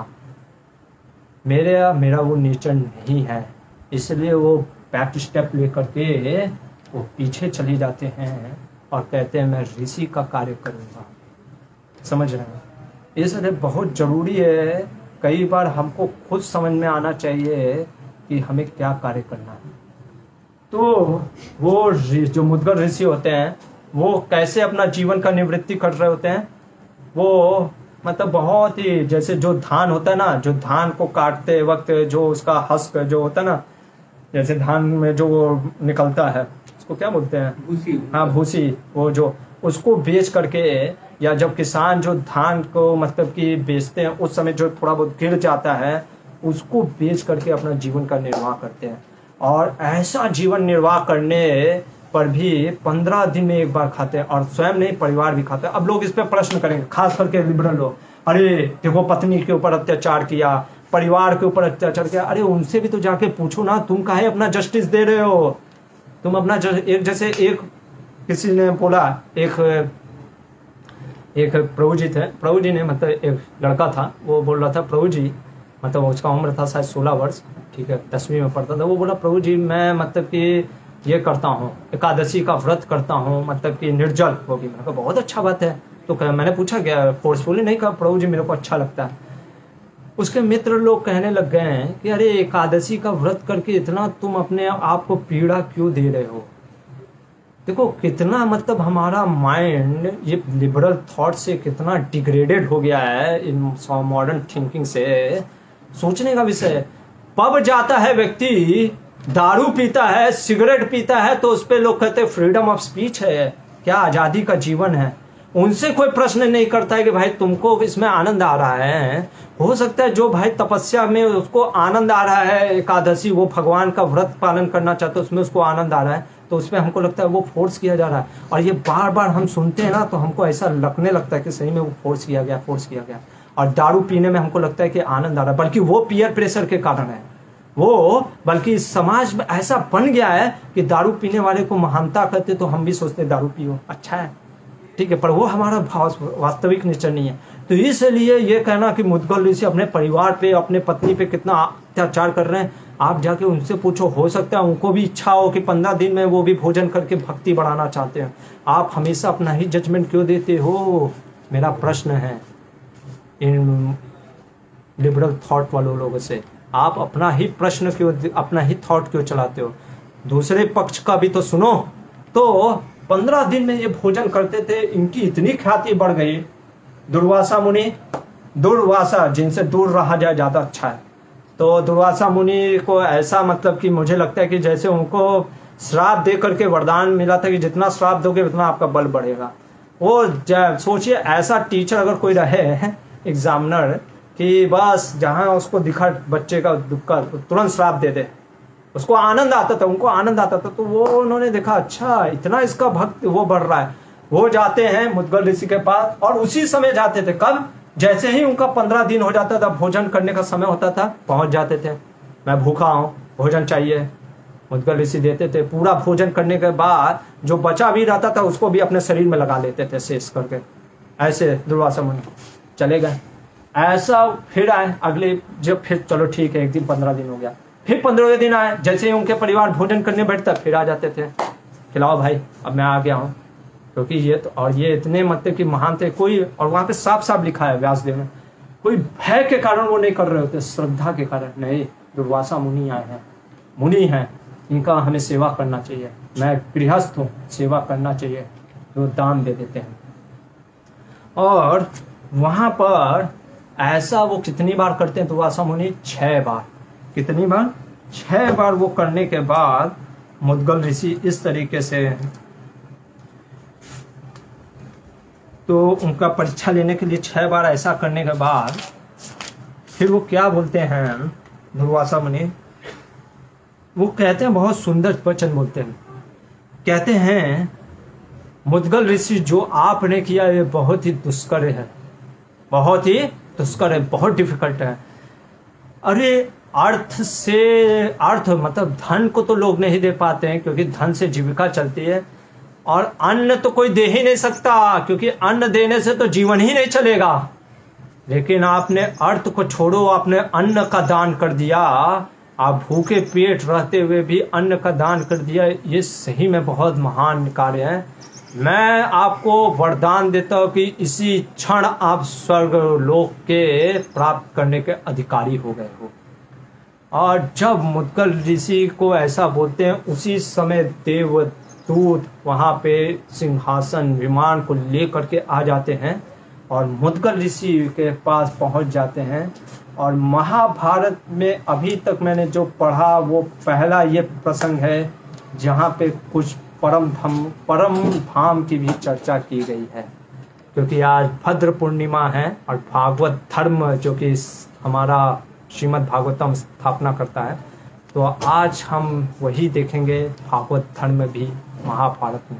S2: मेरा वो नेचर नहीं है, इसलिए वो बैक स्टेप लेकर के वो पीछे चले जाते हैं और कहते हैं मैं ऋषि का कार्य करूँगा। समझ रहे हैं? इसलिए बहुत जरूरी है, कई बार हमको खुद समझ में आना चाहिए कि हमें क्या कार्य करना है। तो वो जो मुद्गल ऋषि होते हैं वो कैसे अपना जीवन का निवृत्ति कर रहे होते हैं, वो मतलब बहुत ही, जैसे जो धान होता है ना, जो धान को काटते वक्त जो उसका हस्क जो होता है ना, जैसे धान में जो निकलता है उसको क्या बोलते हैं, भूसी। हाँ भूसी, वो जो उसको बेच करके, या जब किसान जो धान को मतलब कि बेचते हैं उस समय जो थोड़ा बहुत गिर जाता है उसको बेच करके अपना जीवन का निर्वाह करते हैं। और ऐसा जीवन निर्वाह करने पर भी 15 दिन में एक बार खाते हैं, और स्वयं नहीं परिवार भी खाते हैं। अब लोग इस पे प्रश्न करेंगे, खास करके लिबरल लोग, अरे देखो पत्नी के ऊपर अत्याचार किया, परिवार के ऊपर अत्याचार किया। अरे उनसे भी तो जाके पूछो ना, तुम काहे अपना जस्टिस दे रहे हो? तुम अपना एक जैसे एक किसी ने बोला, एक प्रभु जी थे, प्रभु जी ने मतलब एक लड़का था, वो बोल रहा था प्रभु जी, मतलब उसका उम्र था शायद 16 वर्ष, ठीक है, 10वीं में पढ़ता था। वो बोला प्रभु जी मैं मतलब कि ये करता हूँ, एकादशी का व्रत करता हूँ, मतलब कि निर्जल होगी। मैंने कहा बहुत अच्छा बात है। तो मैंने पूछा क्या, फोर्सफुली नहीं कहा, प्रभु जी मेरे को अच्छा लगता है। उसके मित्र लोग कहने लग गए हैं कि अरे एकादशी का व्रत करके इतना तुम अपने आप को पीड़ा क्यों दे रहे हो? देखो कितना मतलब हमारा माइंड ये लिबरल थॉट से कितना डिग्रेडेड हो गया है इन मॉडर्न थिंकिंग से। सोचने का विषय, पब जाता है व्यक्ति, दारू पीता है, सिगरेट पीता है, तो उस पे लोग कहते हैं फ्रीडम ऑफ स्पीच है, क्या आजादी का जीवन है। उनसे कोई प्रश्न नहीं करता है कि भाई तुमको इसमें आनंद आ रहा है। हो सकता है जो भाई तपस्या में उसको आनंद आ रहा है, एकादशी वो भगवान का व्रत पालन करना चाहते हैं उसमें उसको आनंद आ रहा है, तो उसमें हमको लगता है वो फोर्स किया जा रहा है। और ये बार बार हम सुनते हैं ना तो हमको ऐसा लगने लगता है कि सही में वो फोर्स किया गया। और दारू पीने में हमको लगता है कि आनंद आ रहा है, बल्कि वो पीयर प्रेशर के कारण है। वो बल्कि समाज में ऐसा बन गया है कि दारू पीने वाले को महानता करते तो हम भी सोचते दारू पियो अच्छा है, ठीक है, पर वो हमारा वास्तविक नेचर नहीं है। तो इसलिए ये कहना कि मुद्गल ऋषि अपने परिवार पे, अपने पत्नी पे कितना अत्याचार कर रहे हैं, आप जाके उनसे पूछो, हो सकता है उनको भी इच्छा हो कि 15 दिन में वो भी भोजन करके भक्ति बढ़ाना चाहते हैं। आप हमेशा अपना ही जजमेंट क्यों देते हो, मेरा प्रश्न है इन लिबरल थॉट वालों लोगों से। आप अपना ही प्रश्न क्यों, अपना ही थॉट क्यों चलाते हो, दूसरे पक्ष का भी तो सुनो। तो 15 दिन में ये भोजन करते थे, इनकी इतनी ख्याति बढ़ गई। दुर्वासा मुनि, दुर्वासा जिनसे दूर रहा जाए ज्यादा अच्छा है, तो दुर्वासा मुनि को ऐसा मतलब कि मुझे लगता है कि जैसे उनको श्राप दे करके वरदान मिला था कि जितना श्राप दोगे उतना आपका बल बढ़ेगा। वो सोचिए ऐसा टीचर अगर कोई रहे एग्जामिनर कि बस जहां उसको दिखा बच्चे का दुख का तुरंत श्राप दे दे, उसको आनंद आता था, उनको आनंद आता था। तो वो उन्होंने देखा अच्छा इतना इसका भक्त वो बढ़ रहा है, वो जाते हैं मुद्गल ऋषि के पास और उसी समय जाते थे। कब? जैसे ही उनका 15 दिन हो जाता था, भोजन करने का समय होता था, पहुंच जाते थे, मैं भूखा हूं, भोजन चाहिए, मुद्गल ऋषि देते थे। पूरा भोजन करने के बाद जो बचा भी रहता था उसको भी अपने शरीर में लगा लेते थे शेष करके। ऐसे दुर्वासा मुनि चले गए। ऐसा फिर आए अगले, जब फिर चलो ठीक है एक दिन 15 दिन हो गया, फिर 15वें दिन आए, जैसे ही उनके परिवार भोजन करने बैठता फिर आ जाते थे, खिलाओ भाई अब मैं आ गया हूँ। क्योंकि ये तो, और ये इतने मतलब कि महान थे कोई, और वहां पे साफ साफ लिखा है व्यासदेव में, कोई भय के कारण वो नहीं कर रहे होते, श्रद्धा के कारण। नहीं, दुर्वासा मुनि आए हैं, मुनि हैं, इनका हमें सेवा करना चाहिए, मैं गृहस्थ हूँ, सेवा करना चाहिए, तो दान दे देते हैं। और वहां पर ऐसा वो कितनी बार करते हैं दुर्वासा मुनि? 6 बार। कितनी बार? 6 बार वो करने के बाद मुद्गल ऋषि इस तरीके से, तो उनका परीक्षा लेने के लिए 6 बार ऐसा करने के बाद फिर वो क्या बोलते हैं दुर्वासा मुनि, वो कहते हैं, बहुत सुंदर वचन बोलते हैं, कहते हैं मुद्गल ऋषि जो आपने किया ये बहुत ही दुष्कर है, बहुत ही दुष्कर है, बहुत डिफिकल्ट है। अरे अर्थ मतलब धन को तो लोग नहीं दे पाते हैं क्योंकि धन से जीविका चलती है, और अन्न तो कोई दे ही नहीं सकता क्योंकि अन्न देने से तो जीवन ही नहीं चलेगा। लेकिन आपने अर्थ को छोड़ो, आपने अन्न का दान कर दिया, आप भूखे पेट रहते हुए भी अन्न का दान कर दिया, ये सही में बहुत महान कार्य है। मैं आपको वरदान देता हूं कि इसी क्षण आप स्वर्ग लोक के प्राप्त करने के अधिकारी हो गए हो। और जब मुद्गल ऋषि को ऐसा बोलते हैं उसी समय देवदूत वहां पे सिंहासन विमान को लेकर के आ जाते हैं और मुद्गल ऋषि के पास पहुंच जाते हैं। और महाभारत में अभी तक मैंने जो पढ़ा वो पहला ये प्रसंग है जहाँ पे कुछ परम धाम की भी चर्चा की गई है, क्योंकि आज भद्र पूर्णिमा है और भागवत धर्म जो कि हमारा श्रीमद् भागवतम स्थापना करता है, तो आज हम वही देखेंगे भागवत धर्म भी महाभारत में।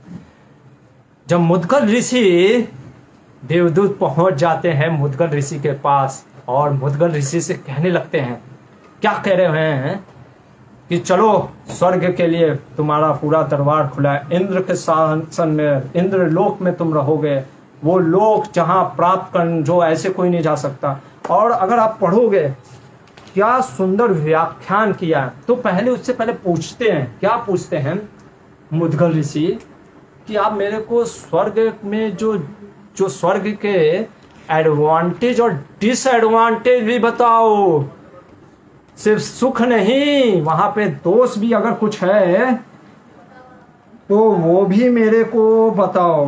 S2: जब मुद्गल ऋषि देवदूत पहुंच जाते हैं मुद्गल ऋषि के पास और मुद्गल ऋषि से कहने लगते हैं, क्या कह रहे हैं कि चलो स्वर्ग के लिए तुम्हारा पूरा दरबार खुला है, इंद्र के शासन में, इंद्र लोक में तुम रहोगे, वो लोक जहां प्राप्त कर जो ऐसे कोई नहीं जा सकता। और अगर आप पढ़ोगे क्या सुंदर व्याख्यान किया है। तो पहले उससे पहले पूछते हैं, क्या पूछते हैं मुद्गल ऋषि कि आप मेरे को स्वर्ग में जो स्वर्ग के एडवांटेज और डिसएडवांटेज भी बताओ, सिर्फ सुख नहीं, वहां पे दोष भी अगर कुछ है तो वो भी मेरे को बताओ।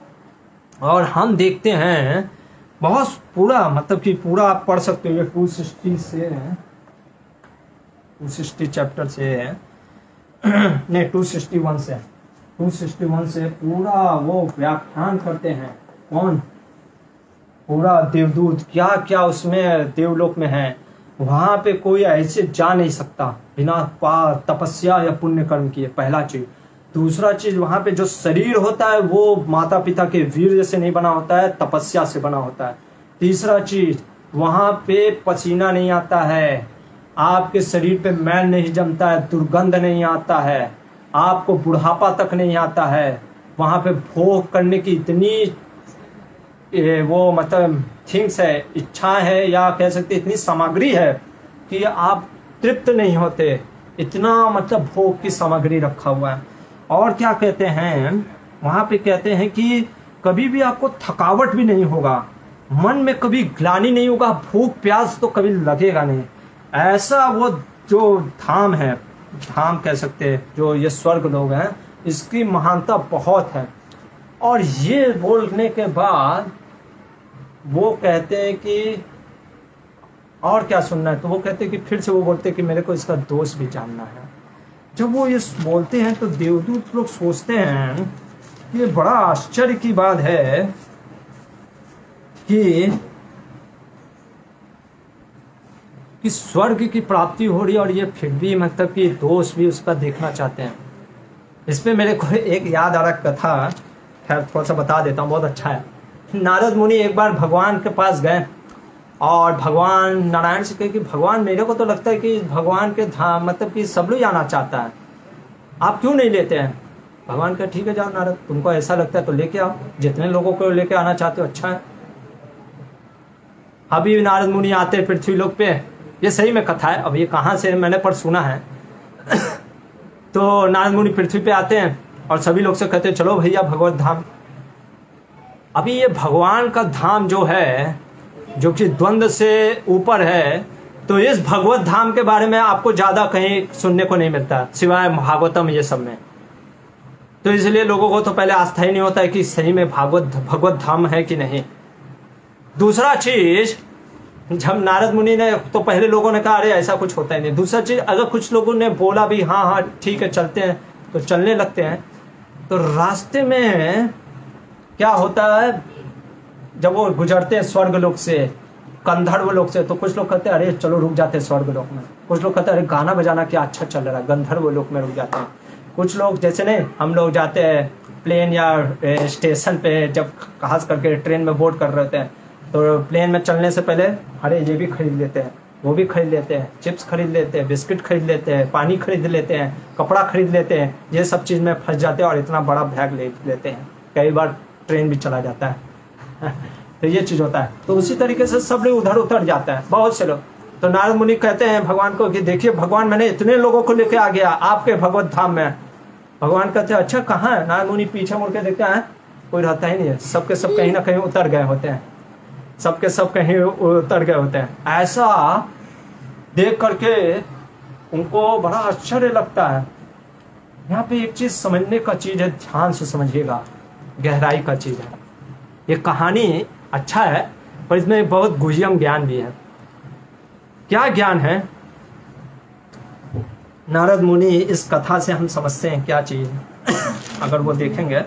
S2: और हम देखते हैं बहुत पूरा, मतलब कि पूरा आप पढ़ सकते हो, ये 260 से है, 260 चैप्टर से है नहीं 261 से, 261 से पूरा वो व्याख्यान करते हैं। कौन? पूरा देवदूत, क्या क्या उसमें देवलोक में है, वहां पे कोई ऐसे जा नहीं सकता बिना तपस्या या पुण्य कर्म किए, पहला चीज। दूसरा चीज, वहां पे जो शरीर होता है वो माता पिता के वीर्य से नहीं बना होता है, तपस्या से बना होता है। तीसरा चीज, वहां पे पसीना नहीं आता है, आपके शरीर पे मैल नहीं जमता है, दुर्गंध नहीं आता है, आपको बुढ़ापा तक नहीं आता है। वहां पे भोग करने की इतनी वो मतलब थिंग्स है, इच्छा है, या कह सकते इतनी सामग्री है कि आप तृप्त नहीं होते, इतना मतलब भोग की सामग्री रखा हुआ है। और क्या कहते हैं वहां पे, कहते हैं कि कभी भी आपको थकावट भी नहीं होगा, मन में कभी ग्लानि नहीं होगा, भूख प्यास तो कभी लगेगा नहीं। ऐसा वो जो धाम है, धाम कह सकते हैं, जो ये स्वर्ग लोग हैं, इसकी महानता बहुत है। और ये बोलने के बाद वो कहते हैं कि और क्या सुनना है, तो वो कहते हैं कि फिर से वो बोलते हैं कि मेरे को इसका दोष भी जानना है। जब वो ये बोलते हैं तो देवदूत लोग सोचते हैं कि ये बड़ा आश्चर्य की बात है कि स्वर्ग की प्राप्ति हो रही है और ये फिर भी मतलब कि दोष भी उसका देखना चाहते हैं। इस पे मेरे को एक याद आ रहा कथा, खैर थोड़ा सा बता देता हूँ, बहुत अच्छा है। नारद मुनि एक बार भगवान के पास गए और भगवान नारायण से कहे कि भगवान, मेरे को तो लगता है कि भगवान के धाम मतलब कि सब लोग आना चाहता है, आप क्यों नहीं लेते हैं? भगवान कहे ठीक है जाओ नारद, तुमको ऐसा लगता है तो लेके आओ, जितने लोगों को लेके आना चाहते हो अच्छा है। अभी नारद मुनि आते हैं पृथ्वी लोक पे, ये सही में कथा है, अब ये कहाँ से मैंने पर सुना है। तो नारद मुनि पृथ्वी पे आते हैं और सभी लोग से कहते हैं चलो भैया भगवत धाम। अभी ये भगवान का धाम जो है, जो कि द्वंद्व से ऊपर है, तो इस भगवत धाम के बारे में आपको ज्यादा कहीं सुनने को नहीं मिलता सिवाय भागवतम ये सब में। तो इसलिए लोगों को तो पहले आस्था ही नहीं होता है कि सही में भगवत धाम है कि नहीं। दूसरा चीज, जब नारद मुनि ने, तो पहले लोगों ने कहा अरे ऐसा कुछ होता ही नहीं। दूसरा चीज, अगर कुछ लोगों ने बोला भी हाँ हाँ ठीक है चलते हैं, तो चलने लगते हैं, तो रास्ते में क्या होता है, जब वो गुजरते हैं स्वर्ग लोक से, गंधर्व लोक से, तो कुछ लोग कहते हैं अरे चलो रुक जाते हैं स्वर्ग लोक में। कुछ लोग कहते हैं अरे गाना बजाना क्या अच्छा चल रहा है, गंधर्व लोक में रुक जाते हैं। कुछ लोग जैसे नहीं, हम लोग जाते हैं प्लेन या स्टेशन पे, जब खास करके ट्रेन में बोर्ड कर रहे होते हैं, तो प्लेन में चलने से पहले अरे ये भी खरीद लेते हैं, वो भी खरीद लेते हैं, चिप्स खरीद लेते हैं, बिस्किट खरीद लेते हैं, पानी खरीद लेते हैं, कपड़ा खरीद लेते हैं, ये सब चीज़ में फंस जाते हैं और इतना बड़ा बैग ले लेते हैं, कई बार ट्रेन भी चला जाता है। तो ये चीज़ होता है। तो उसी तरीके से सब लोग उधर उतर जाता है, बहुत से लोग। तो नारद मुनि कहते हैं भगवान को कि देखिए भगवान, मैंने इतने लोगों को लेके आ गया आपके भगवत धाम में। भगवान कहते हैं अच्छा कहाँ है? नारद मुनि पीछे मुड़ के देखते हैं, कोई रहता ही नहीं है, सबके सब कहीं ना कहीं उतर गए होते हैं, सबके सब कहीं उतर गए होते हैं। ऐसा देख करके उनको बड़ा आश्चर्य लगता है। यहाँ पे एक चीज समझने का चीज है, ध्यान से समझिएगा, गहराई का चीज है। ये कहानी अच्छा है पर इसमें बहुत गुह्यम ज्ञान भी है। क्या ज्ञान है? नारद मुनि इस कथा से हम समझते हैं क्या चीज अगर वो देखेंगे,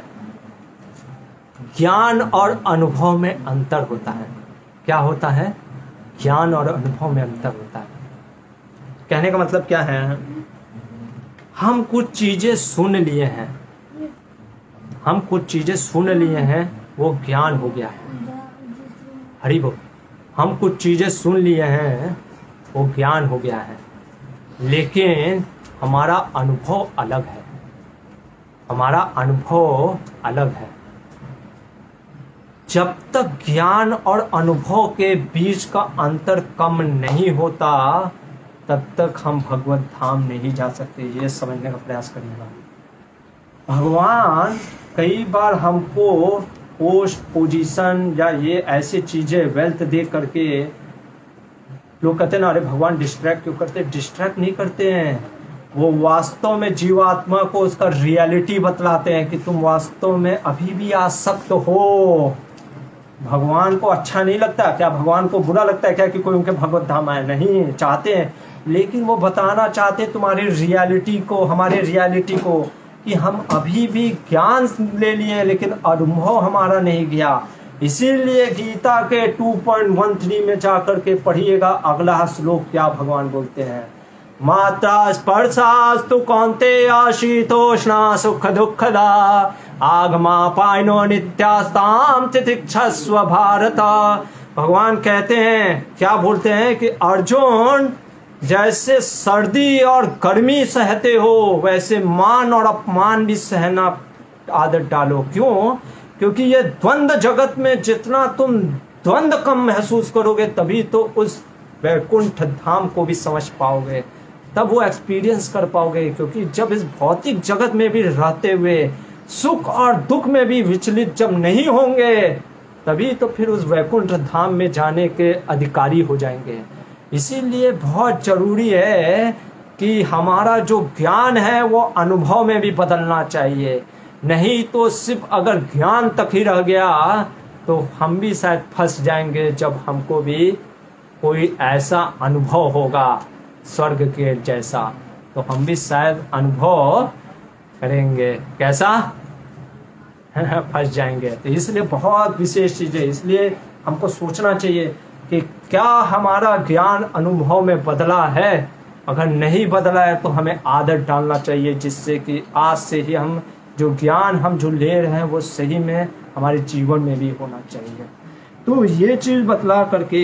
S2: ज्ञान और अनुभव में अंतर होता है। क्या होता है? ज्ञान और अनुभव में अंतर होता है। कहने का मतलब क्या है, हम कुछ चीजें सुन लिए हैं, हम कुछ चीजें सुन लिए हैं, वो ज्ञान हो गया है। हरि बोल। हम कुछ चीजें सुन लिए हैं, वो ज्ञान हो गया है, लेकिन हमारा अनुभव अलग है, हमारा अनुभव अलग है। जब तक ज्ञान और अनुभव के बीच का अंतर कम नहीं होता तब तक हम भगवत धाम नहीं जा सकते। ये समझने का प्रयास करिएगा। भगवान कई बार हमको पोस्ट पोजीशन या ये ऐसे चीजें वेल्थ दे करके, लोग कहते हैं ना अरे भगवान डिस्ट्रैक्ट क्यों करते? डिस्ट्रैक्ट नहीं करते हैं, वो वास्तव में जीवात्मा को उसका रियलिटी बतलाते हैं कि तुम वास्तव में अभी भी आसक्त हो। भगवान को अच्छा नहीं लगता क्या? भगवान को बुरा लगता है क्या कि कोई उनके भगवत धाम आए? नहीं, चाहते हैं, लेकिन वो बताना चाहते हैं तुम्हारी रियलिटी को, हमारे रियलिटी को, कि हम अभी भी ज्ञान ले लिए लेकिन अनुभव हमारा नहीं गया। इसीलिए गीता के 2.13 में जाकर के पढ़िएगा अगला श्लोक क्या भगवान बोलते हैं। मात्रा स्पर्शास्तु कौन्तेय शीतोष्णा सुख दुःखदा आगमा पायनो नित्यास्ताम तितिक्षस्व भारत। भगवान कहते हैं, क्या बोलते हैं कि अर्जुन जैसे सर्दी और गर्मी सहते हो वैसे मान और अपमान भी सहना आदत डालो। क्यों? क्योंकि ये द्वंद्व जगत में जितना तुम द्वंद्व कम महसूस करोगे तभी तो उस वैकुंठ धाम को भी समझ पाओगे, तब वो एक्सपीरियंस कर पाओगे। क्योंकि जब इस भौतिक जगत में भी रहते हुए सुख और दुख में भी विचलित जब नहीं होंगे तभी तो फिर उस वैकुंठ धाम में जाने के अधिकारी हो जाएंगे। इसीलिए बहुत जरूरी है कि हमारा जो ज्ञान है वो अनुभव में भी बदलना चाहिए। नहीं तो सिर्फ अगर ज्ञान तक ही रह गया तो हम भी शायद फंस जाएंगे जब हमको भी कोई ऐसा अनुभव होगा स्वर्ग के जैसा, तो हम भी शायद अनुभव करेंगे कैसा फंस जाएंगे। तो इसलिए बहुत विशेष चीज़ है। इसलिए हमको सोचना चाहिए कि क्या हमारा ज्ञान अनुभव में बदला है। अगर नहीं बदला है तो हमें आदत डालना चाहिए जिससे कि आज से ही हम जो ज्ञान हम जो ले रहे हैं वो सही में हमारे जीवन में भी होना चाहिए। तो ये चीज़ बतला करके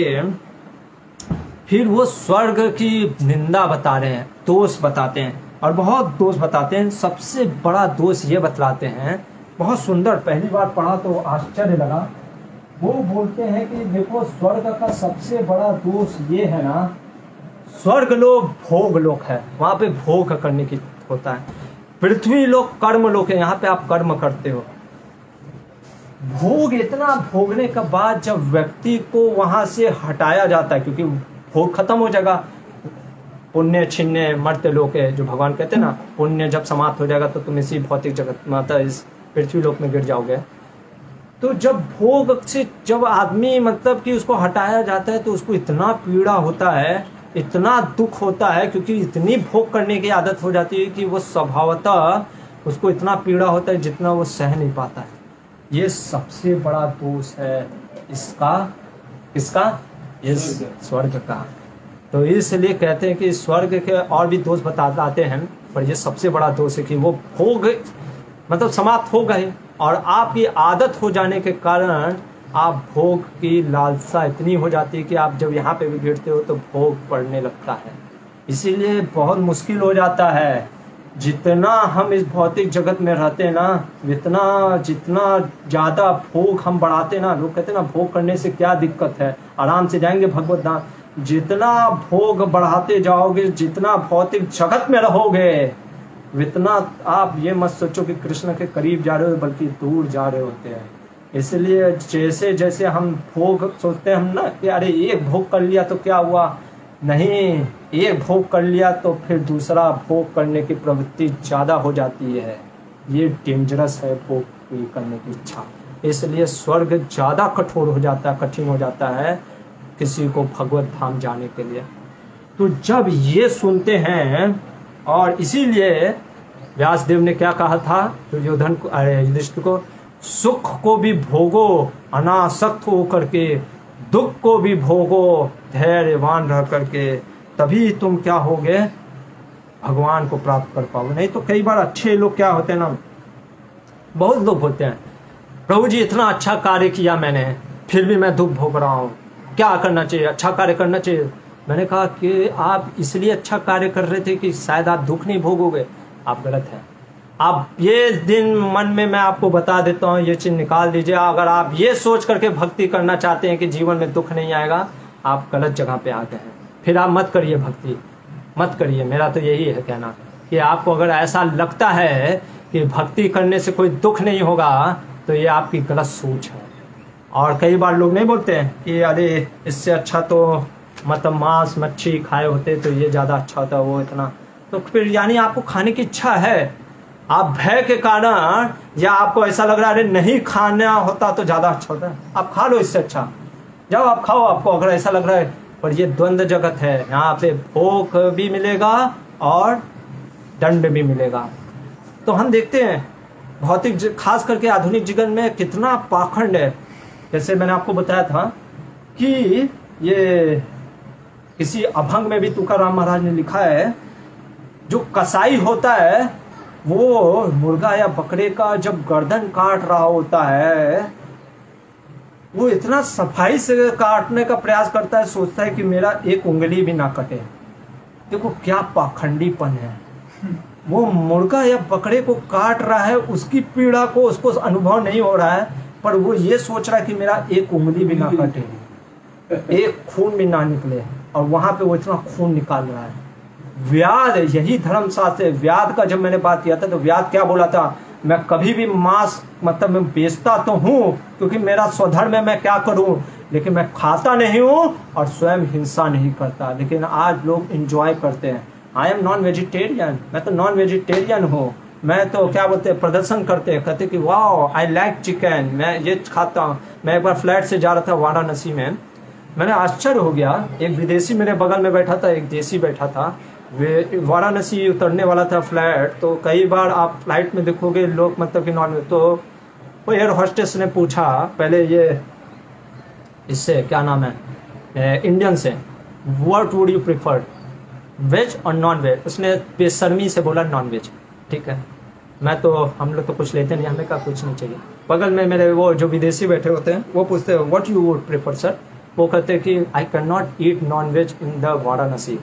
S2: फिर वो स्वर्ग की निंदा बता रहे हैं, दोष बताते हैं और बहुत दोष बताते हैं। सबसे बड़ा दोष ये बतलाते हैं, बहुत सुंदर, पहली बार पढ़ा तो आश्चर्य लगा। वो बोलते हैं कि देखो स्वर्ग का सबसे बड़ा दोष ये है ना, स्वर्ग लोक भोग लोक है, वहाँ पे भोग करने की होता है। पृथ्वी लोक कर्म लोक है, यहाँ पे आप कर्म करते हो। भोग इतना भोगने के बाद जब व्यक्ति को वहां से हटाया जाता है, क्योंकि भोग खत्म हो जाएगा, पुण्य छिन्ने मर्त्य लोक है जो भगवान कहते हैं ना, पुण्य जब समाप्त हो जाएगा तो तुम इसी भौतिक जगत मतलब इस पृथ्वी लोक में गिर जाओगे। तो जब भोग से जब आदमी मतलब कि उसको हटाया जाता है तो उसको इतना पीड़ा होता है, इतना दुख होता है, क्योंकि इतनी भोग करने की आदत हो जाती है कि वो स्वभावतः उसको इतना पीड़ा होता है जितना वो सह नहीं पाता है। ये सबसे बड़ा दोष है इसका, किसका? इस स्वर्ग का। तो इसलिए कहते हैं कि स्वर्ग के और भी दोष बताते हैं, पर ये सबसे बड़ा दोष है कि वो भोग मतलब समाप्त हो गए और आपकी आदत हो जाने के कारण आप भोग की लालसा इतनी हो जाती है कि आप जब यहाँ पे भी गिरते हो तो भोग पड़ने लगता है। इसीलिए बहुत मुश्किल हो जाता है। जितना हम इस भौतिक जगत में रहते हैं ना, जितना ज़्यादा भोग हम बढ़ाते ना, लोग कहते हैं ना भोग करने से क्या दिक्कत है, आराम से जाएंगे भगवत धाम। जितना भोग बढ़ाते जाओगे, जितना भौतिक जगत में रहोगे, इतना आप ये मत सोचो कि कृष्ण के करीब जा रहे हो, बल्कि दूर जा रहे होते हैं। इसलिए जैसे जैसे हम भोग सोचते हैं हम ना कि अरे एक भोग कर लिया तो क्या हुआ, नहीं, एक भोग कर लिया तो फिर दूसरा भोग करने की प्रवृत्ति ज़्यादा हो जाती है। ये डेंजरस है भोग करने की इच्छा। इसलिए स्वर्ग ज़्यादा कठोर हो जाता है, कठिन हो जाता है किसी को भगवत धाम जाने के लिए। तो जब ये सुनते हैं, और इसीलिए व्यासदेव ने क्या कहा था दुर्योधन को, युधिष्ठिर को, सुख को भी भोगो अनासक्त हो करके, दुख को भी भोगो धैर्यवान रह करके, तभी तुम क्या होगे, भगवान को प्राप्त कर पाओगे। नहीं तो कई बार अच्छे लोग क्या होते हैं ना, बहुत लोग होते हैं, प्रभु जी इतना अच्छा कार्य किया मैंने, फिर भी मैं दुख भोग रहा हूँ, क्या करना चाहिए, अच्छा कार्य करना चाहिए। मैंने कहा कि आप इसलिए अच्छा कार्य कर रहे थे कि शायद आप दुख नहीं भोगोगे, आप गलत हैं। आप ये दिन मन में मैं आपको बता देता हूँ, ये चीज़ निकाल दीजिए। अगर आप ये सोच करके भक्ति करना चाहते हैं कि जीवन में दुख नहीं आएगा, आप गलत जगह पे आते हैं। फिर आप मत करिए भक्ति, मत करिए। मेरा तो यही है कहना कि आपको अगर ऐसा लगता है कि भक्ति करने से कोई दुख नहीं होगा तो ये आपकी गलत सोच है। और कई बार लोग नहीं बोलते हैं कि अरे इससे अच्छा तो मतलब मांस मच्छी खाए होते तो ये ज़्यादा अच्छा होता, वो इतना, तो फिर यानी आपको खाने की इच्छा है, आप भय के कारण, या आपको ऐसा लग रहा है अरे नहीं खाना होता तो ज़्यादा अच्छा होता है, आप खा लो, इससे अच्छा जाओ आप खाओ, आपको अगर ऐसा लग रहा है। पर ये द्वंद्व जगत है, यहाँ पे भोग भी मिलेगा और दंड भी मिलेगा। तो हम देखते हैं भौतिक खास करके आधुनिक जीवन में कितना पाखंड है। जैसे मैंने आपको बताया था कि ये किसी अभंग में भी तुकाराम महाराज ने लिखा है, जो कसाई होता है वो मुर्गा या बकरे का जब गर्दन काट रहा होता है, वो इतना सफाई से काटने का प्रयास करता है, सोचता है कि मेरा एक उंगली भी ना कटे। देखो क्या पाखंडीपन है। वो मुर्गा या बकरे को काट रहा है, उसकी पीड़ा को उसको अनुभव नहीं हो रहा है, पर वो ये सोच रहा है कि मेरा एक उंगली भी ना कटे, एक खून भी ना निकले, और वहां पे वो इतना खून निकाल रहा है। व्याध, यही धर्मशास्त्र है। व्याध का जब मैंने बात किया था तो व्याध क्या बोला था, मैं कभी भी मांस मतलब मैं बेचता तो हूँ क्योंकि मेरा स्वधर्म है, मैं क्या करूं, लेकिन मैं खाता नहीं हूं और स्वयं हिंसा नहीं करता। लेकिन आज लोग एंजॉय करते हैं। आई एम नॉन वेजिटेरियन, मैं तो नॉन वेजिटेरियन हूँ, मैं तो क्या बोलते हैं प्रदर्शन करते हैं, कहते कि वाह आई लाइक चिकन, मैं ये खाता हूँ। मैं एक बार फ्लाइट से जा रहा था वाराणसी में, मैंने आश्चर्य हो गया, एक विदेशी मेरे बगल में बैठा था, एक देशी बैठा था। वे वाराणसी उतरने वाला था फ्लाइट, तो कई बार आप फ्लाइट में देखोगे लोग मतलब कि नॉन वेज, तो वो एयर होस्टेस ने पूछा पहले ये इससे क्या नाम है इंडियन से, what would you prefer veg और नॉन वेज। उसने बेशर्मी से बोला नॉन वेज। ठीक है, मैं तो हम लोग तो कुछ लेते नहीं, हमें का कुछ नहीं चाहिए। बगल में मेरे वो जो विदेशी बैठे होते हैं वो पूछते हैं what you would prefer sir, वो कहते हैं कि I can not eat non veg in the Varanasi,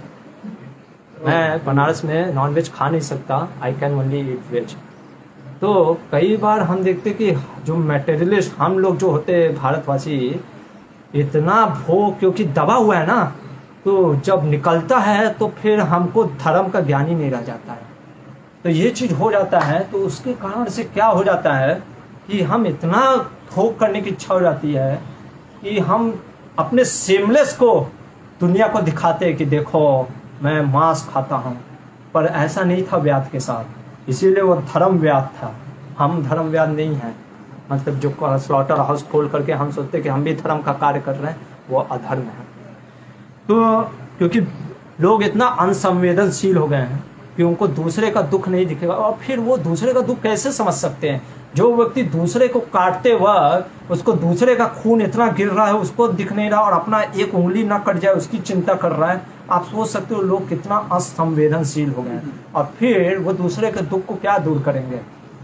S2: मैं बनारस में नॉन वेज खा नहीं सकता, I can only eat veg. तो कई बार हम देखते कि जो मटेरियलिस्ट हम लोग जो होते हैं भारतवासी, इतना भोग क्योंकि दबा हुआ है ना, तो जब निकलता है तो फिर हमको धर्म का ज्ञान ही नहीं रह जाता है। तो ये चीज हो जाता है, तो उसके कारण से क्या हो जाता है कि हम इतना भोग करने की इच्छा हो जाती है कि हम अपने सेमलेस को दुनिया को दिखाते हैं कि देखो मैं मांस खाता हूँ, पर ऐसा नहीं था व्याध के साथ, इसीलिए वो धर्म व्याध था। हम धर्म व्याध नहीं है, मतलब जो स्लॉटर हाउस खोल करके हम सोचते कि हम भी धर्म का कार्य कर रहे हैं, वो अधर्म है। तो क्योंकि लोग इतना अनसंवेदनशील हो गए हैं कि उनको दूसरे का दुख नहीं दिखेगा, और फिर वो दूसरे का दुख कैसे समझ सकते हैं। जो व्यक्ति दूसरे को काटते वक्त उसको दूसरे का खून इतना गिर रहा है, उसको दिख नहीं रहा, और अपना एक उंगली ना कट जाए उसकी चिंता कर रहा है, आप सोच सकते हो लोग कितना असंवेदनशील हो गए, और फिर वो दूसरे के दुख को क्या दूर करेंगे।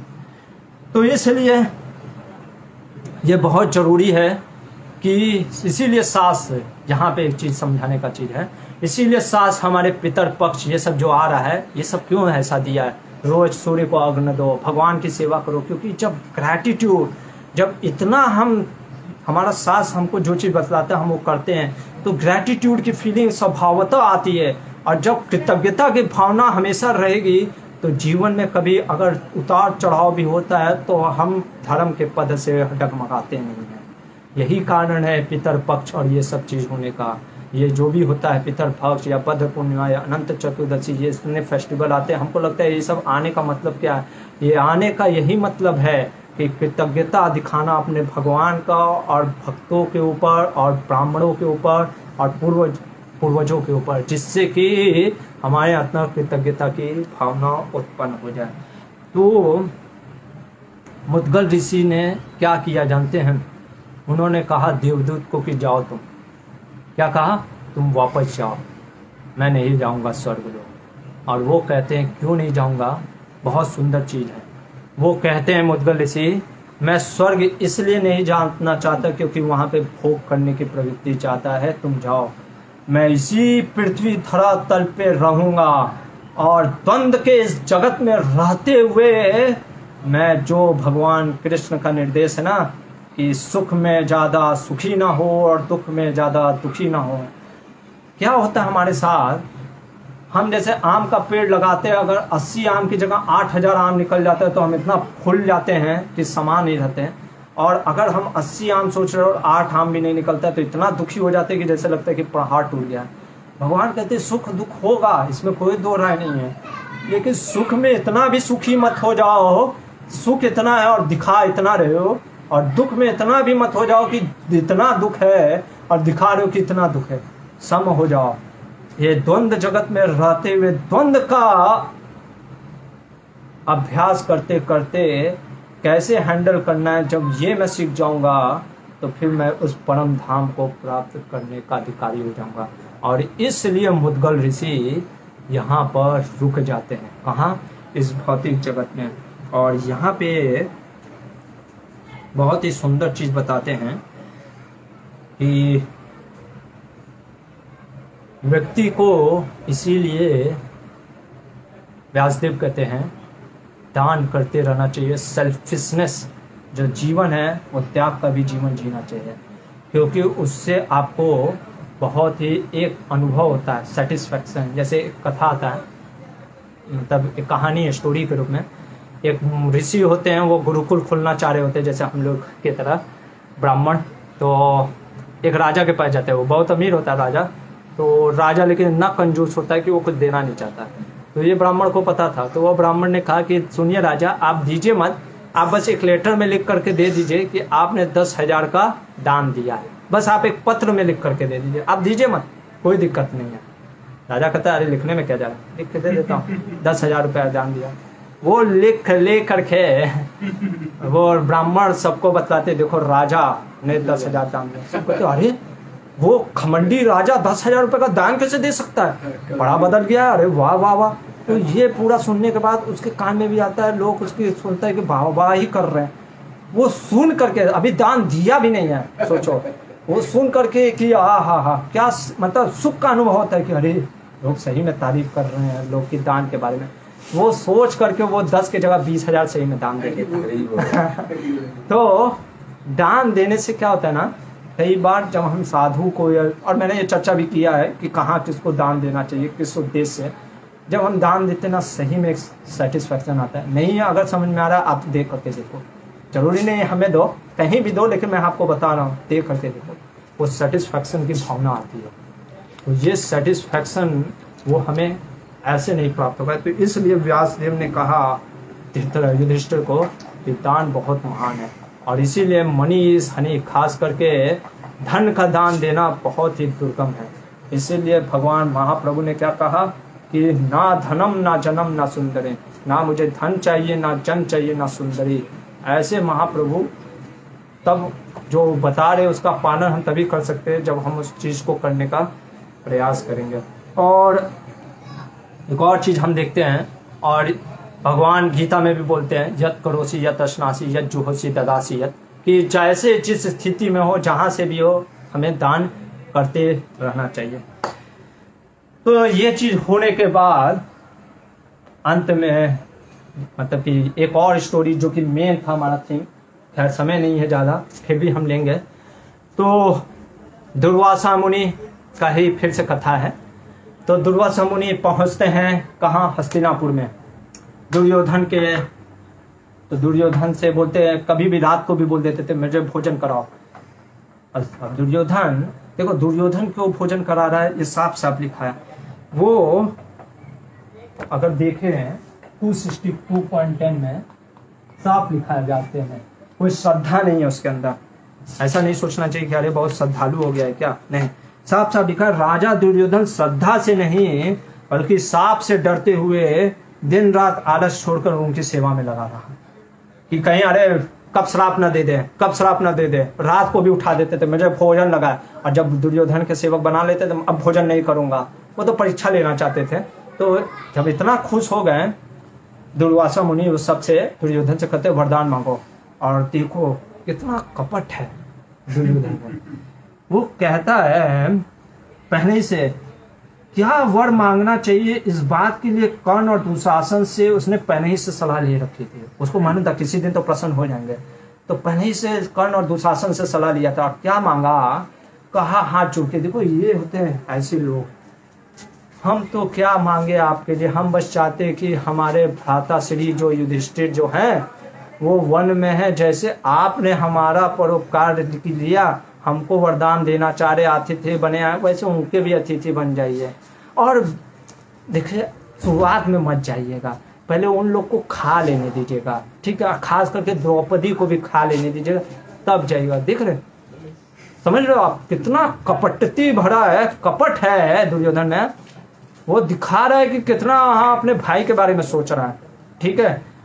S2: तो इसलिए ये बहुत जरूरी है कि इसीलिए सास, यहाँ पे एक चीज समझाने का चीज है, इसीलिए सास हमारे पितर पक्ष ये सब जो आ रहा है, ये सब क्यों ऐसा दिया है, रोज सूर्य को अर्घ्य दो, भगवान की सेवा करो, क्योंकि जब ग्रैटिट्यूड, जब इतना हमारा सास हमको जो चीज बतलाता है हम वो करते हैं, तो ग्रैटिट्यूड की फीलिंग स्वभावतः आती है। और जब कृतज्ञता की भावना हमेशा रहेगी तो जीवन में कभी अगर उतार चढ़ाव भी होता है तो हम धर्म के पद से डगमगाते नहीं हैं। यही कारण है पितर पक्ष और ये सब चीज होने का। ये जो भी होता है पितर पक्ष या पद पूर्णिमा या अनंत चतुर्दशी, ये इतने फेस्टिवल आते हैं, हमको लगता है ये सब आने का मतलब क्या है। ये आने का यही मतलब है कि कृतज्ञता दिखाना अपने भगवान का और भक्तों के ऊपर और ब्राह्मणों के ऊपर और पूर्वजों के ऊपर, जिससे कि हमारे अंदर कृतज्ञता की भावना उत्पन्न हो जाए। तो मुद्गल ऋषि ने क्या किया जानते हैं, उन्होंने कहा देवदूत को कि जाओ तुम, क्या कहा, तुम वापस जाओ, मैं नहीं जाऊंगा स्वर्ग लोक। और वो कहते हैं क्यों नहीं जाऊंगा, बहुत सुंदर चीज है। वो कहते हैं मुद्गल ऋषि, मैं स्वर्ग इसलिए नहीं जाना चाहता क्योंकि वहां पे भोग करने की प्रवृत्ति चाहता है, तुम जाओ, मैं इसी पृथ्वी धरा तल पे रहूंगा और द्वंद्व के इस जगत में रहते हुए मैं जो भगवान कृष्ण का निर्देश है ना कि सुख में ज्यादा सुखी ना हो और दुख में ज्यादा दुखी ना हो। क्या होता है हमारे साथ, हम जैसे आम का पेड़ लगाते हैं, अगर 80 आम की जगह 8000 आम निकल जाता है तो हम इतना फूल जाते हैं कि समान नहीं रहते हैं। और अगर हम 80 आम सोच रहे हो और 8 आम भी नहीं निकलता है तो इतना दुखी हो जाते हैं कि जैसे लगता है कि पहाड़ टूट गया। भगवान कहते हैं सुख दुख होगा, इसमें कोई दो राय नहीं है, लेकिन सुख में इतना भी सुखी मत हो जाओ, सुख इतना है और दिखा इतना रहे हो, और दुख में इतना भी मत हो जाओ कि इतना दुख है और दिखा रहे हो कि इतना दुख है। सम हो जाओ। ये द्वंद्व जगत में रहते हुए द्वंद्व का अभ्यास करते करते कैसे हैंडल करना है, जब ये मैं सीख जाऊंगा तो फिर मैं उस परम धाम को प्राप्त करने का अधिकारी हो जाऊंगा। और इसलिए मुद्गल ऋषि यहाँ पर रुक जाते हैं। कहाँ? इस भौतिक जगत में। और यहाँ पे बहुत ही सुंदर चीज बताते हैं कि व्यक्ति को, इसीलिए व्यासदेव कहते हैं दान करते रहना चाहिए। सेल्फिशनेस जो जीवन है वो त्याग का भी जीवन जीना चाहिए, क्योंकि उससे आपको बहुत ही एक अनुभव होता है, सेटिस्फैक्शन। जैसे एक कथा आता है, मतलब एक कहानी स्टोरी के रूप में। एक ऋषि होते हैं, वो गुरुकुल खोलना चाह रहे होते हैं जैसे हम लोग की तरह ब्राह्मण। तो एक राजा के पास जाते हैं, वो बहुत अमीर होता है राजा। तो राजा लेकिन इतना कंजूस होता है कि वो कुछ देना नहीं चाहता। तो ये ब्राह्मण को पता था, तो वो ब्राह्मण ने कहा कि सुनिए राजा, आप दीजिए मत, आप बस एक लेटर में लिख करके दे दीजिए कि आपने 10,000 का दान दिया है। बस आप एक पत्र में लिख करके दे दीजिए, आप दीजिए मत, कोई दिक्कत नहीं है। राजा कहता है अरे लिखने में क्या जा रहा है, लिख के दे देता हूँ, 10,000 रुपया दान दिया। वो लिख ले करके वो ब्राह्मण सबको बताते, देखो राजा ने 10,000 दान दिया। सब कहते अरे वो खमंडी राजा 10,000 रुपये का दान कैसे दे सकता है, बड़ा बदल गया, अरे वाह वाह वाह। तो ये पूरा सुनने के बाद उसके कान में भी आता है, लोग उसकी सुनता है कि वाह वाह ही कर रहे हैं। वो सुन करके, अभी दान दिया भी नहीं है, सोचो, वो सुन करके कि हा क्या मतलब सुख का अनुभव होता है कि अरे लोग सही में तारीफ कर रहे हैं लोग की दान के बारे में। वो सोच करके वो 10 के जगह 20,000 सही में दान दे देता। तो दान देने से क्या होता है ना, कई बार जब हम साधु को, और मैंने ये चर्चा भी किया है कि कहाँ किसको दान देना चाहिए, किस उद्देश्य से, जब हम दान देते ना सही में एक सेटिस्फैक्शन आता है। नहीं है अगर समझ में आ रहा है आप दे करके देखो, जरूरी नहीं हमें दो, कहीं भी दो, लेकिन मैं आपको बता रहा हूँ दे करके देखो, वो सेटिस्फैक्शन की भावना आती है। तो ये सेटिस्फैक्शन वो हमें ऐसे नहीं प्राप्त होगा। तो इसलिए व्यासदेव ने कहा युधिष्ठिर को कि दान बहुत महान है, और इसीलिए मनी इज हनी, खास करके धन का दान देना बहुत ही दुर्गम है। इसीलिए भगवान महाप्रभु ने क्या कहा कि ना धनम ना जनम ना सुंदरी, ना मुझे धन चाहिए, ना जन चाहिए, ना सुंदरी। ऐसे महाप्रभु तब जो बता रहे उसका पालन हम तभी कर सकते हैं जब हम उस चीज़ को करने का प्रयास करेंगे। और एक और चीज़ हम देखते हैं, और भगवान गीता में भी बोलते हैं, यत करोसी यत अश्नासी यत जुहोसी ददासी यत, कि जैसे जिस स्थिति में हो, जहाँ से भी हो, हमें दान करते रहना चाहिए। तो ये चीज़ होने के बाद अंत में मतलब कि एक और स्टोरी जो कि मेन था हमारा थीम, खैर समय नहीं है ज़्यादा, फिर भी हम लेंगे। तो दुर्वासा मुनि का ही फिर से कथा है। तो दुर्वासा मुनि पहुंचते हैं कहाँ, हस्तिनापुर में दुर्योधन के। तो दुर्योधन से बोलते हैं, कभी भी रात को भी बोल देते थे मुझे भोजन कराओ। अब दुर्योधन, देखो दुर्योधन क्यों भोजन करा रहा है, ये साफ साफ लिखा है। वो अगर देखें 262.10 में साफ लिखा है व्यासदेव में, कोई श्रद्धा नहीं है उसके अंदर। ऐसा नहीं सोचना चाहिए कि अरे बहुत श्रद्धालु हो गया है क्या, नहीं, साफ साफ लिखा है, राजा दुर्योधन श्रद्धा से नहीं बल्कि सांप से डरते हुए दिन रात आलस छोड़कर उनकी सेवा में लगा रहा, कि कहीं अरे कब श्राप न दे दे, कब श्राप न दे दे। रात को भी उठा देते थे मुझे भोजन लगा, और जब दुर्योधन के सेवक बना लेते थे अब भोजन नहीं करूंगा, वो तो परीक्षा लेना चाहते थे। तो जब इतना खुश हो गए दुर्वासा मुनि, उस सबसे दुर्योधन से कहते वरदान मांगो, और देखो कितना कपट है दुर्योधन। वो कहता है पहले से क्या वर मांगना चाहिए, इस बात के लिए कर्ण और दुशासन से उसने पहले ही से सलाह ले रखी थी। उसको मालूम था किसी दिन तो प्रसन्न हो जाएंगे, तो पहले ही से कर्ण और दुशासन से सलाह लिया था। क्या मांगा, कहा हाथ जोड़ के, देखो ये होते हैं ऐसे लोग, हम तो क्या मांगे आपके लिए, हम बस चाहते हैं कि हमारे भ्राता श्री जो युधिष्ठिर जो हैं वो वन में है, जैसे आपने हमारा परोपकार लिया, हमको वरदान देना चाह रहे अतिथि बने आए, वैसे उनके भी अतिथि बन जाइए। और देखिए शुरुआत में मत जाइएगा, पहले उन लोग को खा लेने दीजिएगा, ठीक है, खास करके द्रौपदी को भी खा लेने दीजिएगा, तब जाइएगा। देख रहे, समझ रहे हो आप, कितना कपटती भरा है, कपट है दुर्योधन ने। वो दिखा रहा है कि कितना हाँ अपने भाई के बारे में सोच रहा है, ठीक है।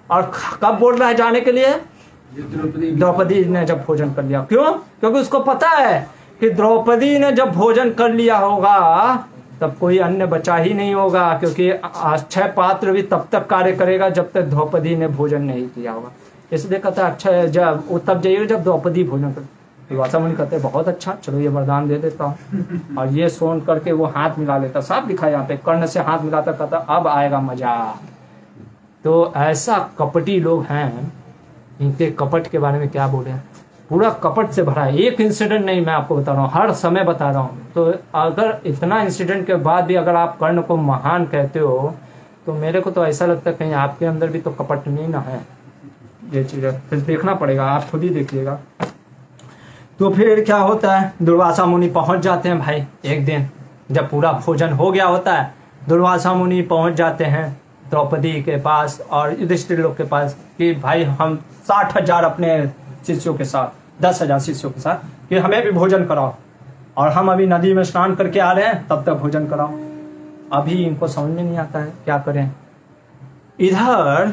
S2: और कब बोल रहा है जाने के लिए? द्रौपदी ने जब भोजन कर लिया। क्यों? क्योंकि उसको पता है कि द्रौपदी ने जब भोजन कर लिया होगा तब कोई अन्य बचा ही नहीं होगा, क्योंकि अक्षय पात्र भी तब तक कार्य करेगा जब तक द्रौपदी ने भोजन नहीं किया होगा। इसलिए कहता है अक्षय जब वो तब जाइएगा जब द्रौपदी भोजन कर। दुर्वासा मुनि कहते बहुत अच्छा, चलो ये वरदान दे देता हूँ। और ये सुन करके वो हाथ मिला लेता, साफ लिखा यहाँ पे, कर्ण से हाथ मिलाता, कहता अब आएगा मजा। तो ऐसा कपटी लोग हैं, इनके कपट के बारे में क्या बोले, पूरा कपट से भरा है। एक इंसिडेंट नहीं, मैं आपको बता रहा हूँ, हर समय बता रहा हूँ। तो अगर इतना इंसिडेंट के बाद भी अगर आप कर्ण को महान कहते हो तो मेरे को तो ऐसा लगता है कहीं आपके अंदर भी तो कपट नहीं ना है। ये चीज़ फिर देखना पड़ेगा, आप खुद ही देखिएगा। तो फिर क्या होता है, दुर्वासा मुनि पहुंच जाते हैं भाई। एक दिन जब पूरा भोजन हो गया होता है, दुर्वासा मुनि पहुंच जाते हैं द्रौपदी के पास और युधिष्ठिर लोग के पास कि भाई हम 60,000 अपने शिष्यों के साथ, 10,000 शिष्यों के साथ कि हमें भी भोजन कराओ, और हम अभी नदी में स्नान करके आ रहे हैं, तब तक भोजन कराओ। अभी इनको समझ में नहीं आता है क्या करें। इधर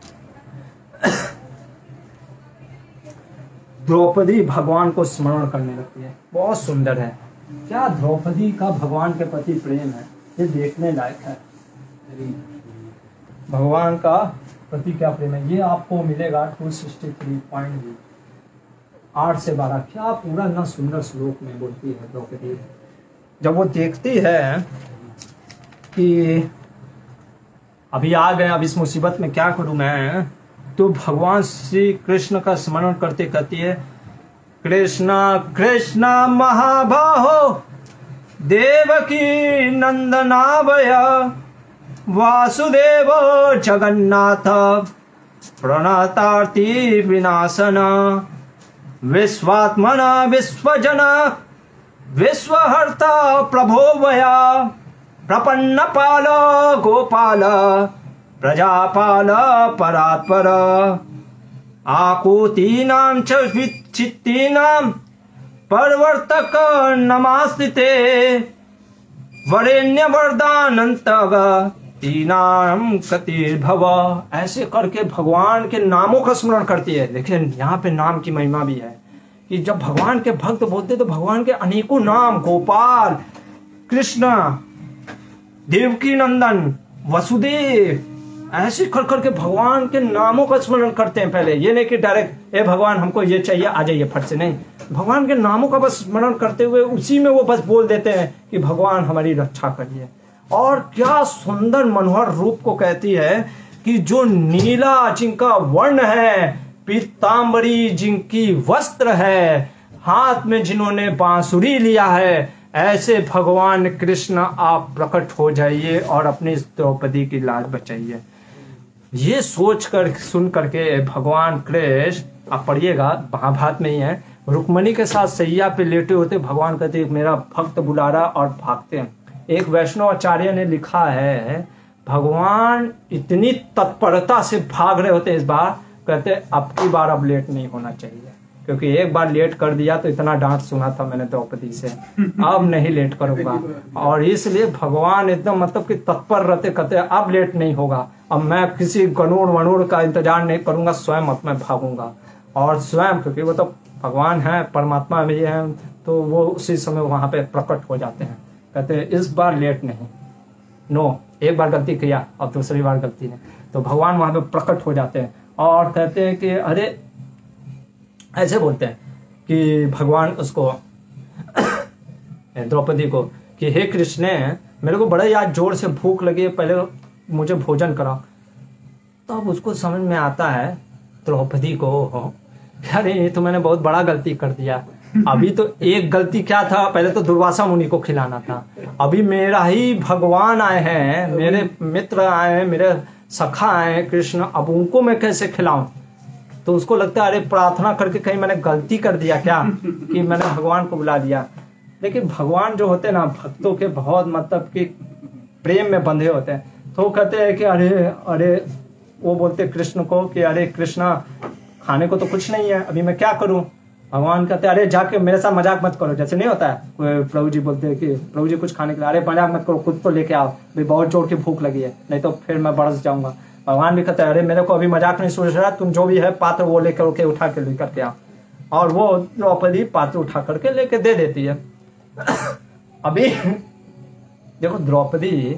S2: द्रौपदी भगवान को स्मरण करने लगती है। बहुत सुंदर है, क्या द्रौपदी का भगवान के प्रति प्रेम है, ये देखने लायक है। भगवान का प्रति क्या प्रेम है, ये आपको मिलेगा 263.8 से 12। क्या पूरा ना सुंदर श्लोक में बोलती है द्रौपदी। जब वो देखती है कि अभी आ गए, अब इस मुसीबत में क्या करूं मैं, तो भगवान श्री कृष्ण का स्मरण करते कहती है, कृष्ण कृष्ण महाबाहो देवकी नंदनाभय वासुदेव जगन्नाथ प्रणतार्ति विनाशन विश्वात्मन विश्वजन विश्वहर्ता प्रभो वया प्रपन्न पाल गोपाल प्रजापाल परात्पर आकुतीनां च विचित्तीनां परवर्तक नमास्ते वरेण्य वरदानंतग तीनाम कतिर्भव। ऐसे करके भगवान के नामों का स्मरण करती है। देखिए यहाँ पे नाम की महिमा भी है कि जब भगवान के भक्त बोलते तो भगवान के अनेकों नाम, गोपाल, कृष्ण, देवकी नंदन, वसुदेव, ऐसे कर करके भगवान के नामों का स्मरण करते हैं। पहले ये नहीं कि डायरेक्ट ए भगवान हमको ये चाहिए आ जाइए फट से, नहीं, भगवान के नामों का बस स्मरण करते हुए उसी में वो बस बोल देते हैं कि भगवान हमारी रक्षा करिए। और क्या सुंदर मनोहर रूप को कहती है कि जो नीला जिनका वर्ण है, पीतांबरी जिनकी वस्त्र है, हाथ में जिन्होंने बांसुरी लिया है, ऐसे भगवान कृष्ण आप प्रकट हो जाइए और अपनी द्रौपदी की लाज बचाइए। ये सोच कर सुन करके भगवान कृष्ण, आप पढ़िएगा महाभारत में ही है, रुक्मणी के साथ सैया पे लेटे होते भगवान कहते मेरा भक्त बुला रहा और भागते हैं। एक वैष्णव आचार्य ने लिखा है भगवान इतनी तत्परता से भाग रहे होते इस बार, कहते अब की बार अब लेट नहीं होना चाहिए, क्योंकि एक बार लेट कर दिया तो इतना डांट सुना था मैंने द्रौपदी से, अब नहीं लेट करूंगा। और इसलिए भगवान एकदम मतलब कि तत्पर रहते, कहते अब लेट नहीं होगा, अब मैं किसी गणुड़ वणुड़ का इंतजार नहीं करूंगा, स्वयं अब मैं भागूंगा। और स्वयं, क्योंकि वो तो भगवान है, परमात्मा में है, तो वो उसी समय वहां पे प्रकट हो जाते हैं। कहते हैं इस बार लेट नहीं, नो, एक बार गलती किया और दूसरी बार गलती नहीं, तो भगवान वहां पे प्रकट हो जाते हैं और कहते हैं कि अरे, ऐसे बोलते हैं कि भगवान उसको द्रौपदी को कि हे कृष्ण, मेरे को बड़ा ही आज जोर से भूख लगी है, पहले मुझे भोजन कराओ। तो अब उसको समझ में आता है द्रौपदी को, अरे ये तो मैंने बहुत बड़ा गलती कर दिया। अभी तो एक गलती क्या था, पहले तो दुर्वासा मुनि को खिलाना था, अभी मेरा ही भगवान आए हैं, मेरे मित्र आए हैं, मेरे सखा आए हैं कृष्ण, अब उनको मैं कैसे खिलाऊं। तो उसको लगता है अरे प्रार्थना करके कहीं मैंने गलती कर दिया क्या कि मैंने भगवान को बुला दिया। लेकिन भगवान जो होते हैं ना, भक्तों के बहुत मतलब कि प्रेम में बंधे होते हैं, तो कहते हैं कि अरे अरे, वो बोलते कृष्ण को कि अरे कृष्णा, खाने को तो कुछ नहीं है, अभी मैं क्या करूं। भगवान कहते हैं अरे जाके मेरे साथ मजाक मत करो, जैसे नहीं होता है प्रभु जी बोलते हैं कि प्रभु जी कुछ खाने के लिए, अरे मजाक मत करो, खुद तो लेके आओ, भाई बहुत जोर की भूख लगी है, नहीं तो फिर मैं बरस जाऊंगा। भगवान भी कहते हैं अरे मेरे को अभी मजाक नहीं सोच रहा, तुम जो भी है पात्र वो लेकर के उठा के लेकर के आओ। और वो द्रौपदी पात्र उठा करके लेके दे देती है। अभी देखो द्रौपदी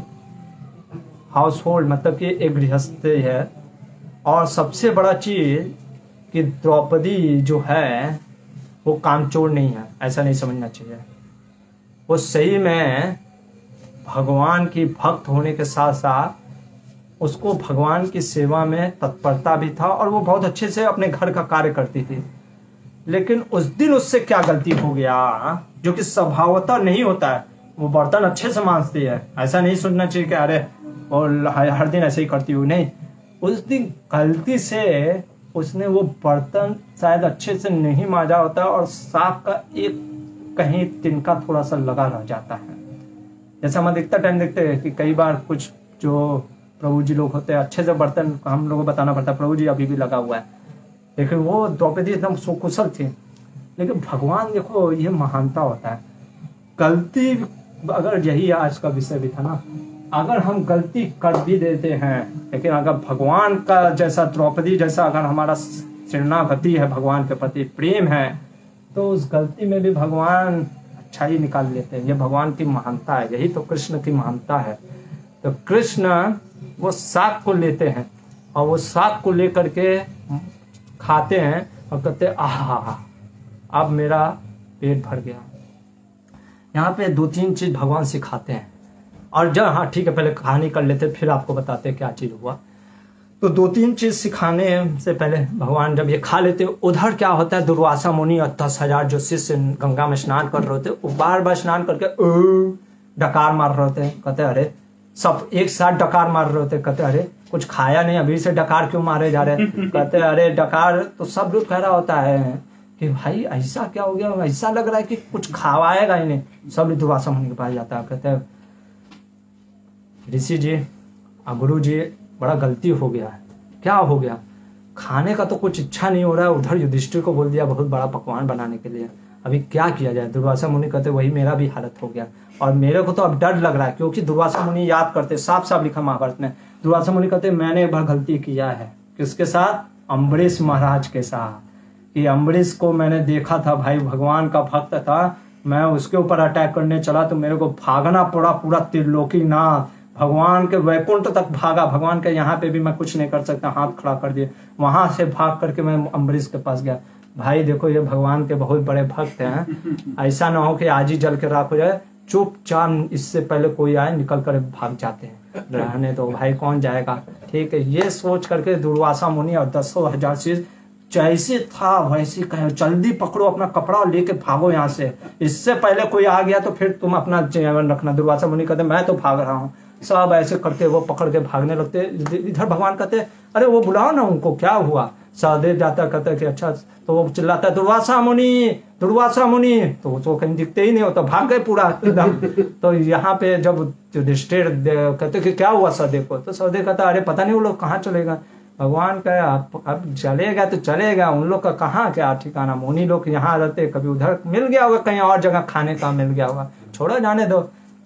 S2: हाउस होल्ड मतलब कि एक गृहस्थी है, और सबसे बड़ा चीज कि द्रौपदी जो है वो कामचोर नहीं है, ऐसा नहीं समझना चाहिए। वो सही में भगवान की भक्त होने के साथ साथ उसको भगवान की सेवा में तत्परता भी था, और वो बहुत अच्छे से अपने घर का कार्य करती थी। लेकिन उस दिन उससे क्या गलती हो गया, जो कि स्वभावतः नहीं होता है। वो बर्तन अच्छे से मांजती है, ऐसा नहीं सोचना चाहिए कि अरे और हर दिन ऐसे ही करती हूँ, नहीं। उस दिन गलती से उसने वो बर्तन शायद अच्छे से नहीं मांजा होता, और साग का एक कहीं तिनका थोड़ा सा लगा रह जाता है। जैसे हम अधिकतर टाइम देखते हैं कि कई बार कुछ जो प्रभु जी लोग होते हैं अच्छे से बर्तन हम लोगों को बताना पड़ता है, प्रभु जी अभी भी लगा हुआ है। लेकिन वो द्रौपदी एकदम सुकुशल थी। लेकिन भगवान देखो ये महानता होता है। गलती अगर यही आज का विषय भी था ना, अगर हम गलती कर भी देते हैं, लेकिन अगर भगवान का जैसा द्रौपदी जैसा अगर हमारा शरणागति है, भगवान के प्रति प्रेम है, तो उस गलती में भी भगवान अच्छाई निकाल लेते हैं। ये भगवान की महानता है, यही तो कृष्ण की महानता है। तो कृष्ण वो साग को लेते हैं और वो साग को लेकर के खाते हैं और कहते हैं आहा अब मेरा पेट भर गया। यहाँ पे 2-3 चीज भगवान सिखाते हैं। और जब हाँ ठीक है पहले कहानी कर लेते फिर आपको बताते हैं क्या चीज हुआ। तो 2-3 चीज सिखाने से पहले भगवान जब ये खा लेते, उधर क्या होता है, दुर्वासा मुनि और 10,000 जो शिष्य गंगा में स्नान कर रहे होते, वो बार बार स्नान करके डकार मार रहे होते। कहते अरे सब एक साथ डकार मार रहे होते। कहते अरे कुछ खाया नहीं, अभी से डकार क्यों मारे जा रहे। कहते अरे डकार तो सब लोग कह रहा होता है कि भाई ऐसा क्या हो गया, ऐसा लग रहा है कि कुछ खावाएगा ही नहीं। सब लोग दुर्वासा मुनि के पास जाता है। कहते हैं ऋषि जी गुरु जी बड़ा गलती हो गया है। क्या हो गया, खाने का तो कुछ इच्छा नहीं हो रहा है। उधर युधिष्ठिर को बोल दिया बहुत बड़ा पकवान बनाने के लिए, अभी क्या किया जाए। दुर्वासा मुनि कहते वही मेरा भी हालत हो गया, और मेरे को तो अब डर लग रहा है। क्योंकि दुर्वासा मुनि याद करते, साफ साफ लिखा महाभारत में, दुर्वासा मुनि कहते मैंने एक बार गलती किया है। किसके साथ, अम्बरीश महाराज के साथ। कि अम्बरीश को मैंने देखा था, भाई भगवान का भक्त था, मैं उसके ऊपर अटैक करने चला तो मेरे को भागना पड़ा पूरा त्रिलोकी नाथ, भगवान के वैकुंठ तक भागा। भगवान के यहाँ पे भी मैं कुछ नहीं कर सकता, हाथ खड़ा कर दिए। वहां से भाग करके मैं अम्बरीश के पास गया। भाई देखो ये भगवान के बहुत बड़े भक्त हैं, ऐसा ना हो कि आज ही जल के राख हो जाए। चुपचाप इससे पहले कोई आए निकल कर भाग जाते हैं, रहने दो भाई कौन जाएगा। ठीक है, ये सोच करके दुर्वासा मुनि और 10,000 शिष्य जैसे था वैसे कहे जल्दी पकड़ो अपना कपड़ा और लेके भागो यहाँ से, इससे पहले कोई आ गया तो फिर तुम अपना जीवन रखना। दुर्वासा मुनि कहते मैं तो भाग रहा हूँ। सब ऐसे करके वो पकड़ के भागने लगते। इधर भगवान कहते अरे वो बुलाओ ना उनको, क्या हुआ। सहदेव जाता कहता कि अच्छा, तो वो चिल्लाता दुर्वासा मुनि, दुर्वासा मुनि, तो वो कहीं दिखते ही नहीं होता, भाग गए पूरा एकदम। तो यहाँ पे जब युधिष्ठिर कहते कि क्या हुआ सहदेव को, तो सहदेव कहता अरे पता नहीं वो लोग कहाँ चलेगा। भगवान का अब चलेगा तो चलेगा, उन लोग का कहाँ क्या ठिकाना। मुनि लोग यहाँ रहते, कभी उधर मिल गया होगा, कहीं और जगह खाने का मिल गया होगा, छोड़ो जाने दो।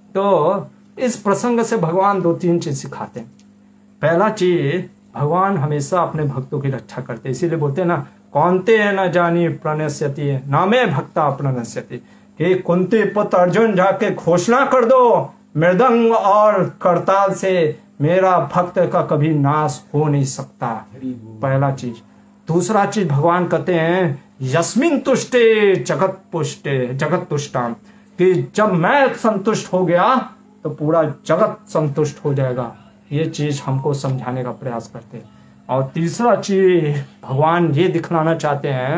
S2: तो इस प्रसंग से भगवान 2-3 चीज सिखाते हैं। पहला चीज, भगवान हमेशा अपने भक्तों की रक्षा करते, इसीलिए बोलते हैं ना कौनते न जानी प्रणश्यति नामे भक्ता प्रणश्यति। कि कुंती पुत्र अर्जुन जाके घोषणा कर दो मृदंग और करताल से, मेरा भक्त का कभी नाश हो नहीं सकता। पहला चीज। दूसरा चीज भगवान कहते हैं यस्मिन तुष्टे जगत पुष्टे जगत तुष्टाम, कि जब मैं संतुष्ट हो गया तो पूरा जगत संतुष्ट हो जाएगा। ये चीज हमको समझाने का प्रयास करते हैं। और तीसरा चीज भगवान ये दिखलाना चाहते हैं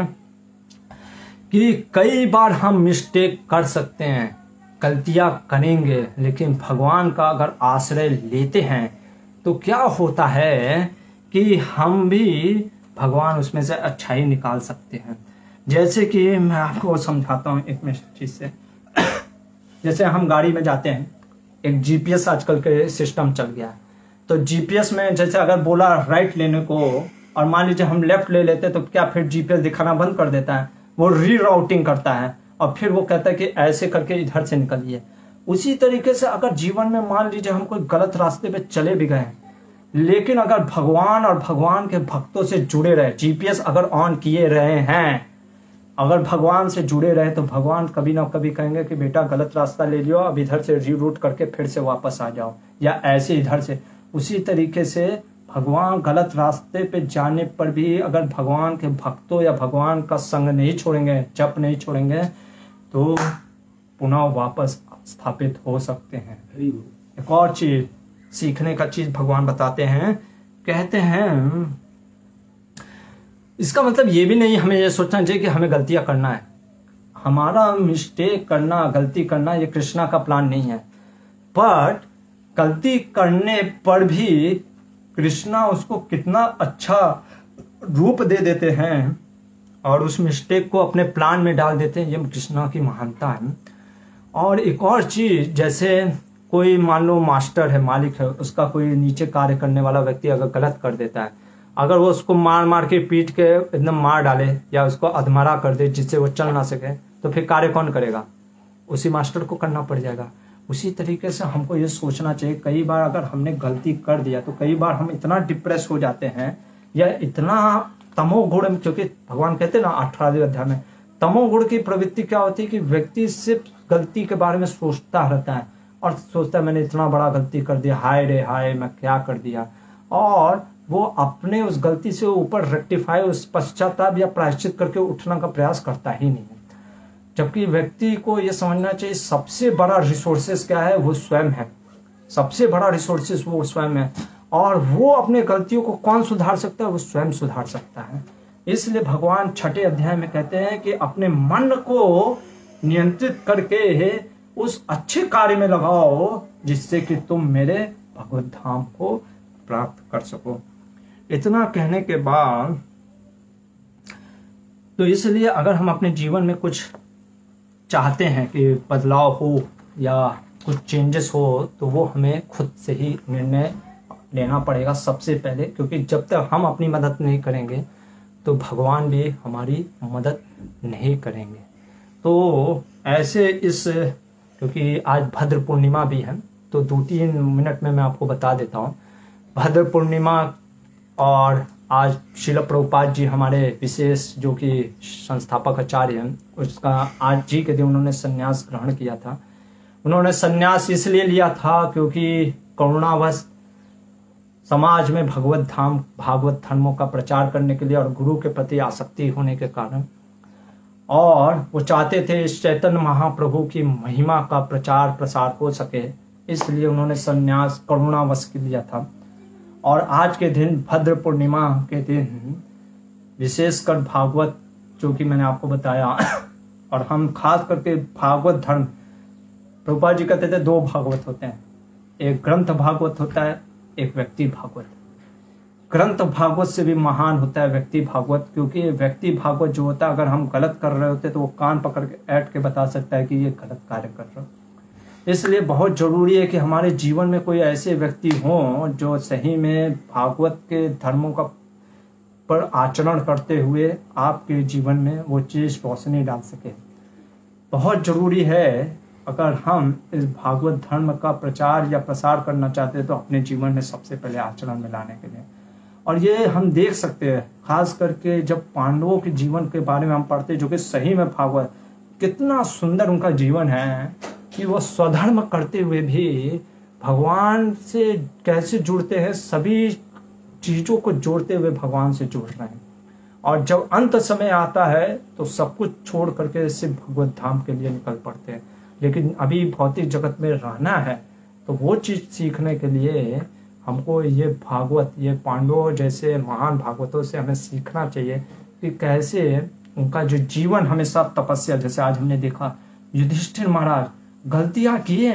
S2: कि कई बार हम मिस्टेक कर सकते हैं, गलतियां करेंगे, लेकिन भगवान का अगर आश्रय लेते हैं तो क्या होता है कि हम भी भगवान उसमें से अच्छाई निकाल सकते हैं। जैसे कि मैं आपको समझाता हूँ एक चीज से। जैसे हम गाड़ी में जाते हैं, एक जीपीएस आजकल के सिस्टम चल गया है। तो जीपीएस में जैसे अगर बोला राइट लेने को और मान लीजिए हम लेफ्ट ले लेते तो क्या फिर जीपीएस दिखाना बंद कर देता है, वो रीराउटिंग करता है और फिर वो कहता है कि ऐसे करके इधर से निकलिए। उसी तरीके से अगर जीवन में मान लीजिए हम कोई गलत रास्ते पे चले भी गए, लेकिन अगर भगवान और भगवान के भक्तों से जुड़े रहे, जीपीएस अगर ऑन किए रहे हैं, अगर भगवान से जुड़े रहे, तो भगवान कभी ना कभी कहेंगे कि बेटा गलत रास्ता ले लियो, अब इधर से रीरूट करके फिर से वापस आ जाओ, या ऐसे इधर से। उसी तरीके से भगवान गलत रास्ते पे जाने पर भी अगर भगवान के भक्तों या भगवान का संग नहीं छोड़ेंगे, जप नहीं छोड़ेंगे, तो पुनः वापस स्थापित हो सकते हैं। एक और चीज, सीखने का चीज भगवान बताते हैं, कहते हैं इसका मतलब ये भी नहीं हमें ये सोचना चाहिए कि हमें गलतियां करना है। हमारा मिस्टेक करना, गलती करना, ये कृष्णा का प्लान नहीं है। बट गलती करने पर भी कृष्णा उसको कितना अच्छा रूप दे देते हैं और उस मिस्टेक को अपने प्लान में डाल देते हैं, ये कृष्णा की महानता है। और एक और चीज, जैसे कोई मान लो मास्टर है, मालिक है, उसका कोई नीचे कार्य करने वाला व्यक्ति अगर गलत कर देता है, अगर वो उसको मार मार के पीट के एकदम मार डाले या उसको अधमरा कर दे जिससे वो चल ना सके, तो फिर कार्य कौन करेगा? उसी मास्टर को करना पड़ जाएगा। उसी तरीके से हमको ये सोचना चाहिए, कई बार अगर हमने गलती कर दिया तो कई बार हम इतना डिप्रेस हो जाते हैं या इतना तमोगुण, क्योंकि भगवान कहते हैं ना 18वें अध्याय में, तमोगुण की प्रवृत्ति क्या होती है कि व्यक्ति सिर्फ गलती के बारे में सोचता रहता है और सोचता है मैंने इतना बड़ा गलती कर दिया, हाय रे हाय मैं क्या कर दिया, और वो अपने उस गलती से ऊपर रेक्टिफाई, उस पश्चाताप या प्रायश्चित करके उठने का प्रयास करता ही नहीं है। जबकि व्यक्ति को यह समझना चाहिए सबसे बड़ा रिसोर्सेस क्या है, वो स्वयं है। सबसे बड़ा रिसोर्सेस वो स्वयं है, और वो अपने गलतियों को कौन सुधार सकता है? वो स्वयं सुधार सकता है। इसलिए भगवान 6ठे अध्याय में कहते हैं कि अपने मन को नियंत्रित करके उस अच्छे कार्य में लगाओ जिससे कि तुम मेरे भगवत धाम को प्राप्त कर सको। इतना कहने के बाद तो इसलिए अगर हम अपने जीवन में कुछ चाहते हैं कि बदलाव हो या कुछ चेंजेस हो, तो वो हमें खुद से ही निर्णय लेना पड़ेगा सबसे पहले, क्योंकि जब तक हम अपनी मदद नहीं करेंगे तो भगवान भी हमारी मदद नहीं करेंगे। तो ऐसे क्योंकि आज भद्र पूर्णिमा भी है, तो 2-3 मिनट में मैं आपको बता देता हूँ। भद्र पूर्णिमा, और आज शिल प्रभुपाद जी हमारे विशेष जो कि संस्थापक आचार्य हैं, उसका आज जी के दिन उन्होंने संन्यास ग्रहण किया था। उन्होंने संन्यास इसलिए लिया था क्योंकि करुणावश समाज में भागवत धर्मों का प्रचार करने के लिए और गुरु के प्रति आसक्ति होने के कारण, और वो चाहते थे इस चैतन्य महाप्रभु की महिमा का प्रचार प्रसार हो सके, इसलिए उन्होंने संन्यास करुणावश लिया था। और आज के दिन भद्र पूर्णिमा के दिन विशेषकर भागवत, जो कि मैंने आपको बताया, और हम खास करके भागवत धर्म, प्रभुपाद जी कहते थे 2 भागवत होते हैं, एक ग्रंथ भागवत होता है, एक व्यक्ति भागवत। ग्रंथ भागवत से भी महान होता है व्यक्ति भागवत, क्योंकि व्यक्ति भागवत जो होता है, अगर हम गलत कर रहे होते तो वो कान पकड़ के ऐट के बता सकता है कि ये गलत कार्य कर रहे हो। इसलिए बहुत जरूरी है कि हमारे जीवन में कोई ऐसे व्यक्ति हों जो सही में भागवत के धर्मों का पर आचरण करते हुए आपके जीवन में वो चीज रोशनी डाल सके। बहुत जरूरी है, अगर हम इस भागवत धर्म का प्रचार या प्रसार करना चाहते हैं तो अपने जीवन में सबसे पहले आचरण में लाने के लिए। और ये हम देख सकते हैं खास करके जब पांडवों के जीवन के बारे में हम पढ़ते हैं, जो कि सही में भागवत कितना सुंदर उनका जीवन है कि वो स्वधर्म करते हुए भी भगवान से कैसे जुड़ते हैं, सभी चीजों को जोड़ते हुए भगवान से जुड़ रहे हैं। और जब अंत समय आता है तो सब कुछ छोड़ करके सिर्फ भगवत धाम के लिए निकल पड़ते हैं। लेकिन अभी भौतिक जगत में रहना है तो वो चीज सीखने के लिए हमको ये भागवत, ये पांडवों जैसे महान भागवतों से हमें सीखना चाहिए कि कैसे उनका जो जीवन हमेशा तपस्या, जैसे आज हमने देखा युधिष्ठिर महाराज गलतियां किए,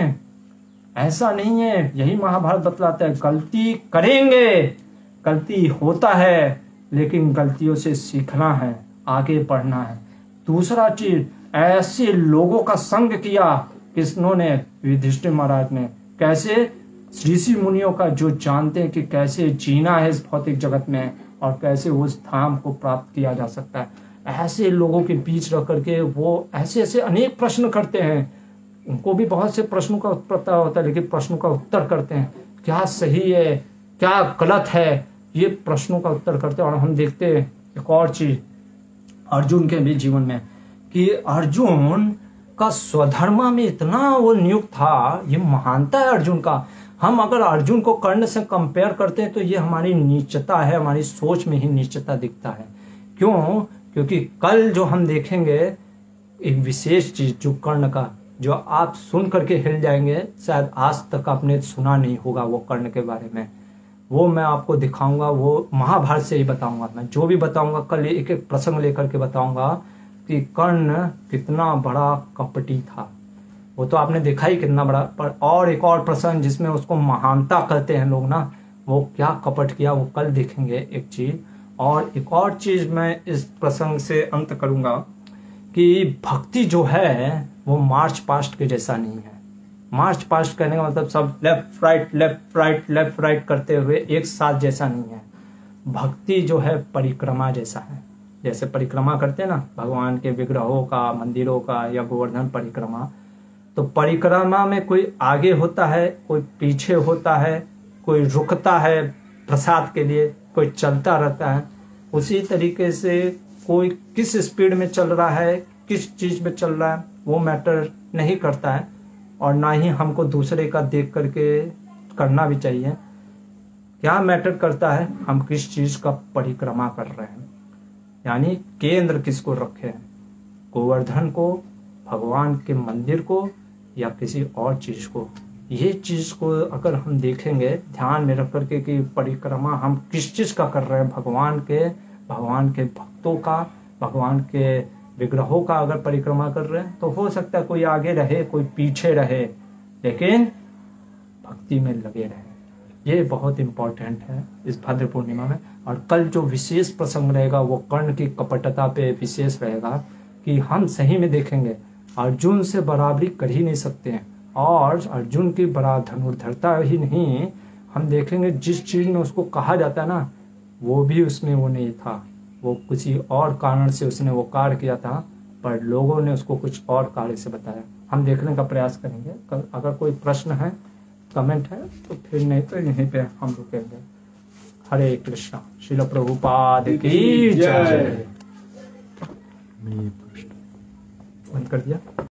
S2: ऐसा नहीं है, यही महाभारत बतलाता है, गलती करेंगे, गलती होता है, लेकिन गलतियों से सीखना है, आगे बढ़ना है। दूसरा चीज, ऐसे लोगों का संग किया किसने? युधिष्ठिर महाराज ने। कैसे? ऋषि मुनियों का, जो जानते हैं कि कैसे जीना है इस भौतिक जगत में और कैसे उस धाम को प्राप्त किया जा सकता है। ऐसे लोगों के बीच रह करके वो ऐसे ऐसे अनेक प्रश्न करते हैं, उनको भी बहुत से प्रश्नों का उत्तर पता होता है, लेकिन प्रश्नों का उत्तर करते हैं, क्या सही है, क्या गलत है, ये प्रश्नों का उत्तर करते हैं। और हम देखते हैं एक और चीज अर्जुन के भी जीवन में कि अर्जुन का स्वधर्म में इतना वो नियुक्त था, ये महानता है अर्जुन का। हम अगर अर्जुन को कर्ण से कंपेयर करते हैं तो ये हमारी नीचता है, हमारी सोच में ही नीचता दिखता है। क्यों? क्योंकि कल जो हम देखेंगे एक विशेष चीज जो कर्ण का, जो आप सुन करके हिल जाएंगे, शायद आज तक आपने सुना नहीं होगा वो कर्ण के बारे में, वो मैं आपको दिखाऊंगा। वो महाभारत से ही बताऊंगा, मैं जो भी बताऊंगा कल एक एक प्रसंग लेकर के बताऊंगा कि कर्ण कितना बड़ा कपटी था। वो तो आपने देखा ही कितना बड़ा, पर और एक और प्रसंग जिसमें उसको महानता कहते हैं लोग ना, वो क्या कपट किया वो कल देखेंगे एक चीज। और एक और चीज मैं इस प्रसंग से अंत करूंगा कि भक्ति जो है वो मार्च पास्ट के जैसा नहीं है। मार्च पास्ट कहने का मतलब सब left right left right left right करते हुए एक साथ जैसा नहीं है। भक्ति जो है परिक्रमा जैसा है। जैसे परिक्रमा करते हैं ना भगवान के विग्रहों का, मंदिरों का, या गोवर्धन परिक्रमा, तो परिक्रमा में कोई आगे होता है, कोई पीछे होता है, कोई रुकता है प्रसाद के लिए, कोई चलता रहता है। उसी तरीके से कोई किस स्पीड में चल रहा है, किस चीज में चल रहा है, वो मैटर नहीं करता है। और ना ही हमको दूसरे का देख करके करना भी चाहिए। क्या मैटर करता है, हम किस चीज का परिक्रमा कर रहे हैं, यानी केंद्र किसको रखे हैं, गोवर्धन को, भगवान के मंदिर को, या किसी और चीज को। ये चीज को अगर हम देखेंगे ध्यान में रख करके कि परिक्रमा हम किस चीज का कर रहे हैं, भगवान के भक्तों का, भगवान के विग्रहों का अगर परिक्रमा कर रहे हैं तो हो सकता है कोई आगे रहे, कोई पीछे रहे, लेकिन भक्ति में लगे रहे। ये बहुत इंपॉर्टेंट है इस भद्र पूर्णिमा में। और कल जो विशेष प्रसंग रहेगा वो कर्ण की कपटता पे विशेष रहेगा कि हम सही में देखेंगे अर्जुन से बराबरी कर ही नहीं सकते हैं। और अर्जुन की धनुर्धरता ही नहीं, हम देखेंगे जिस चीज में उसको कहा जाता है ना, वो भी उसमें वो नहीं था। वो किसी और कारण से उसने वो कार्य किया था, पर लोगों ने उसको कुछ और कार्य से बताया। हम देखने का प्रयास करेंगे। अगर कोई प्रश्न है, कमेंट है तो फिर, नहीं तो यहीं पे हम रुकेंगे। हरे कृष्णा। श्रील प्रभुपाद की जय। बंद कर दिया।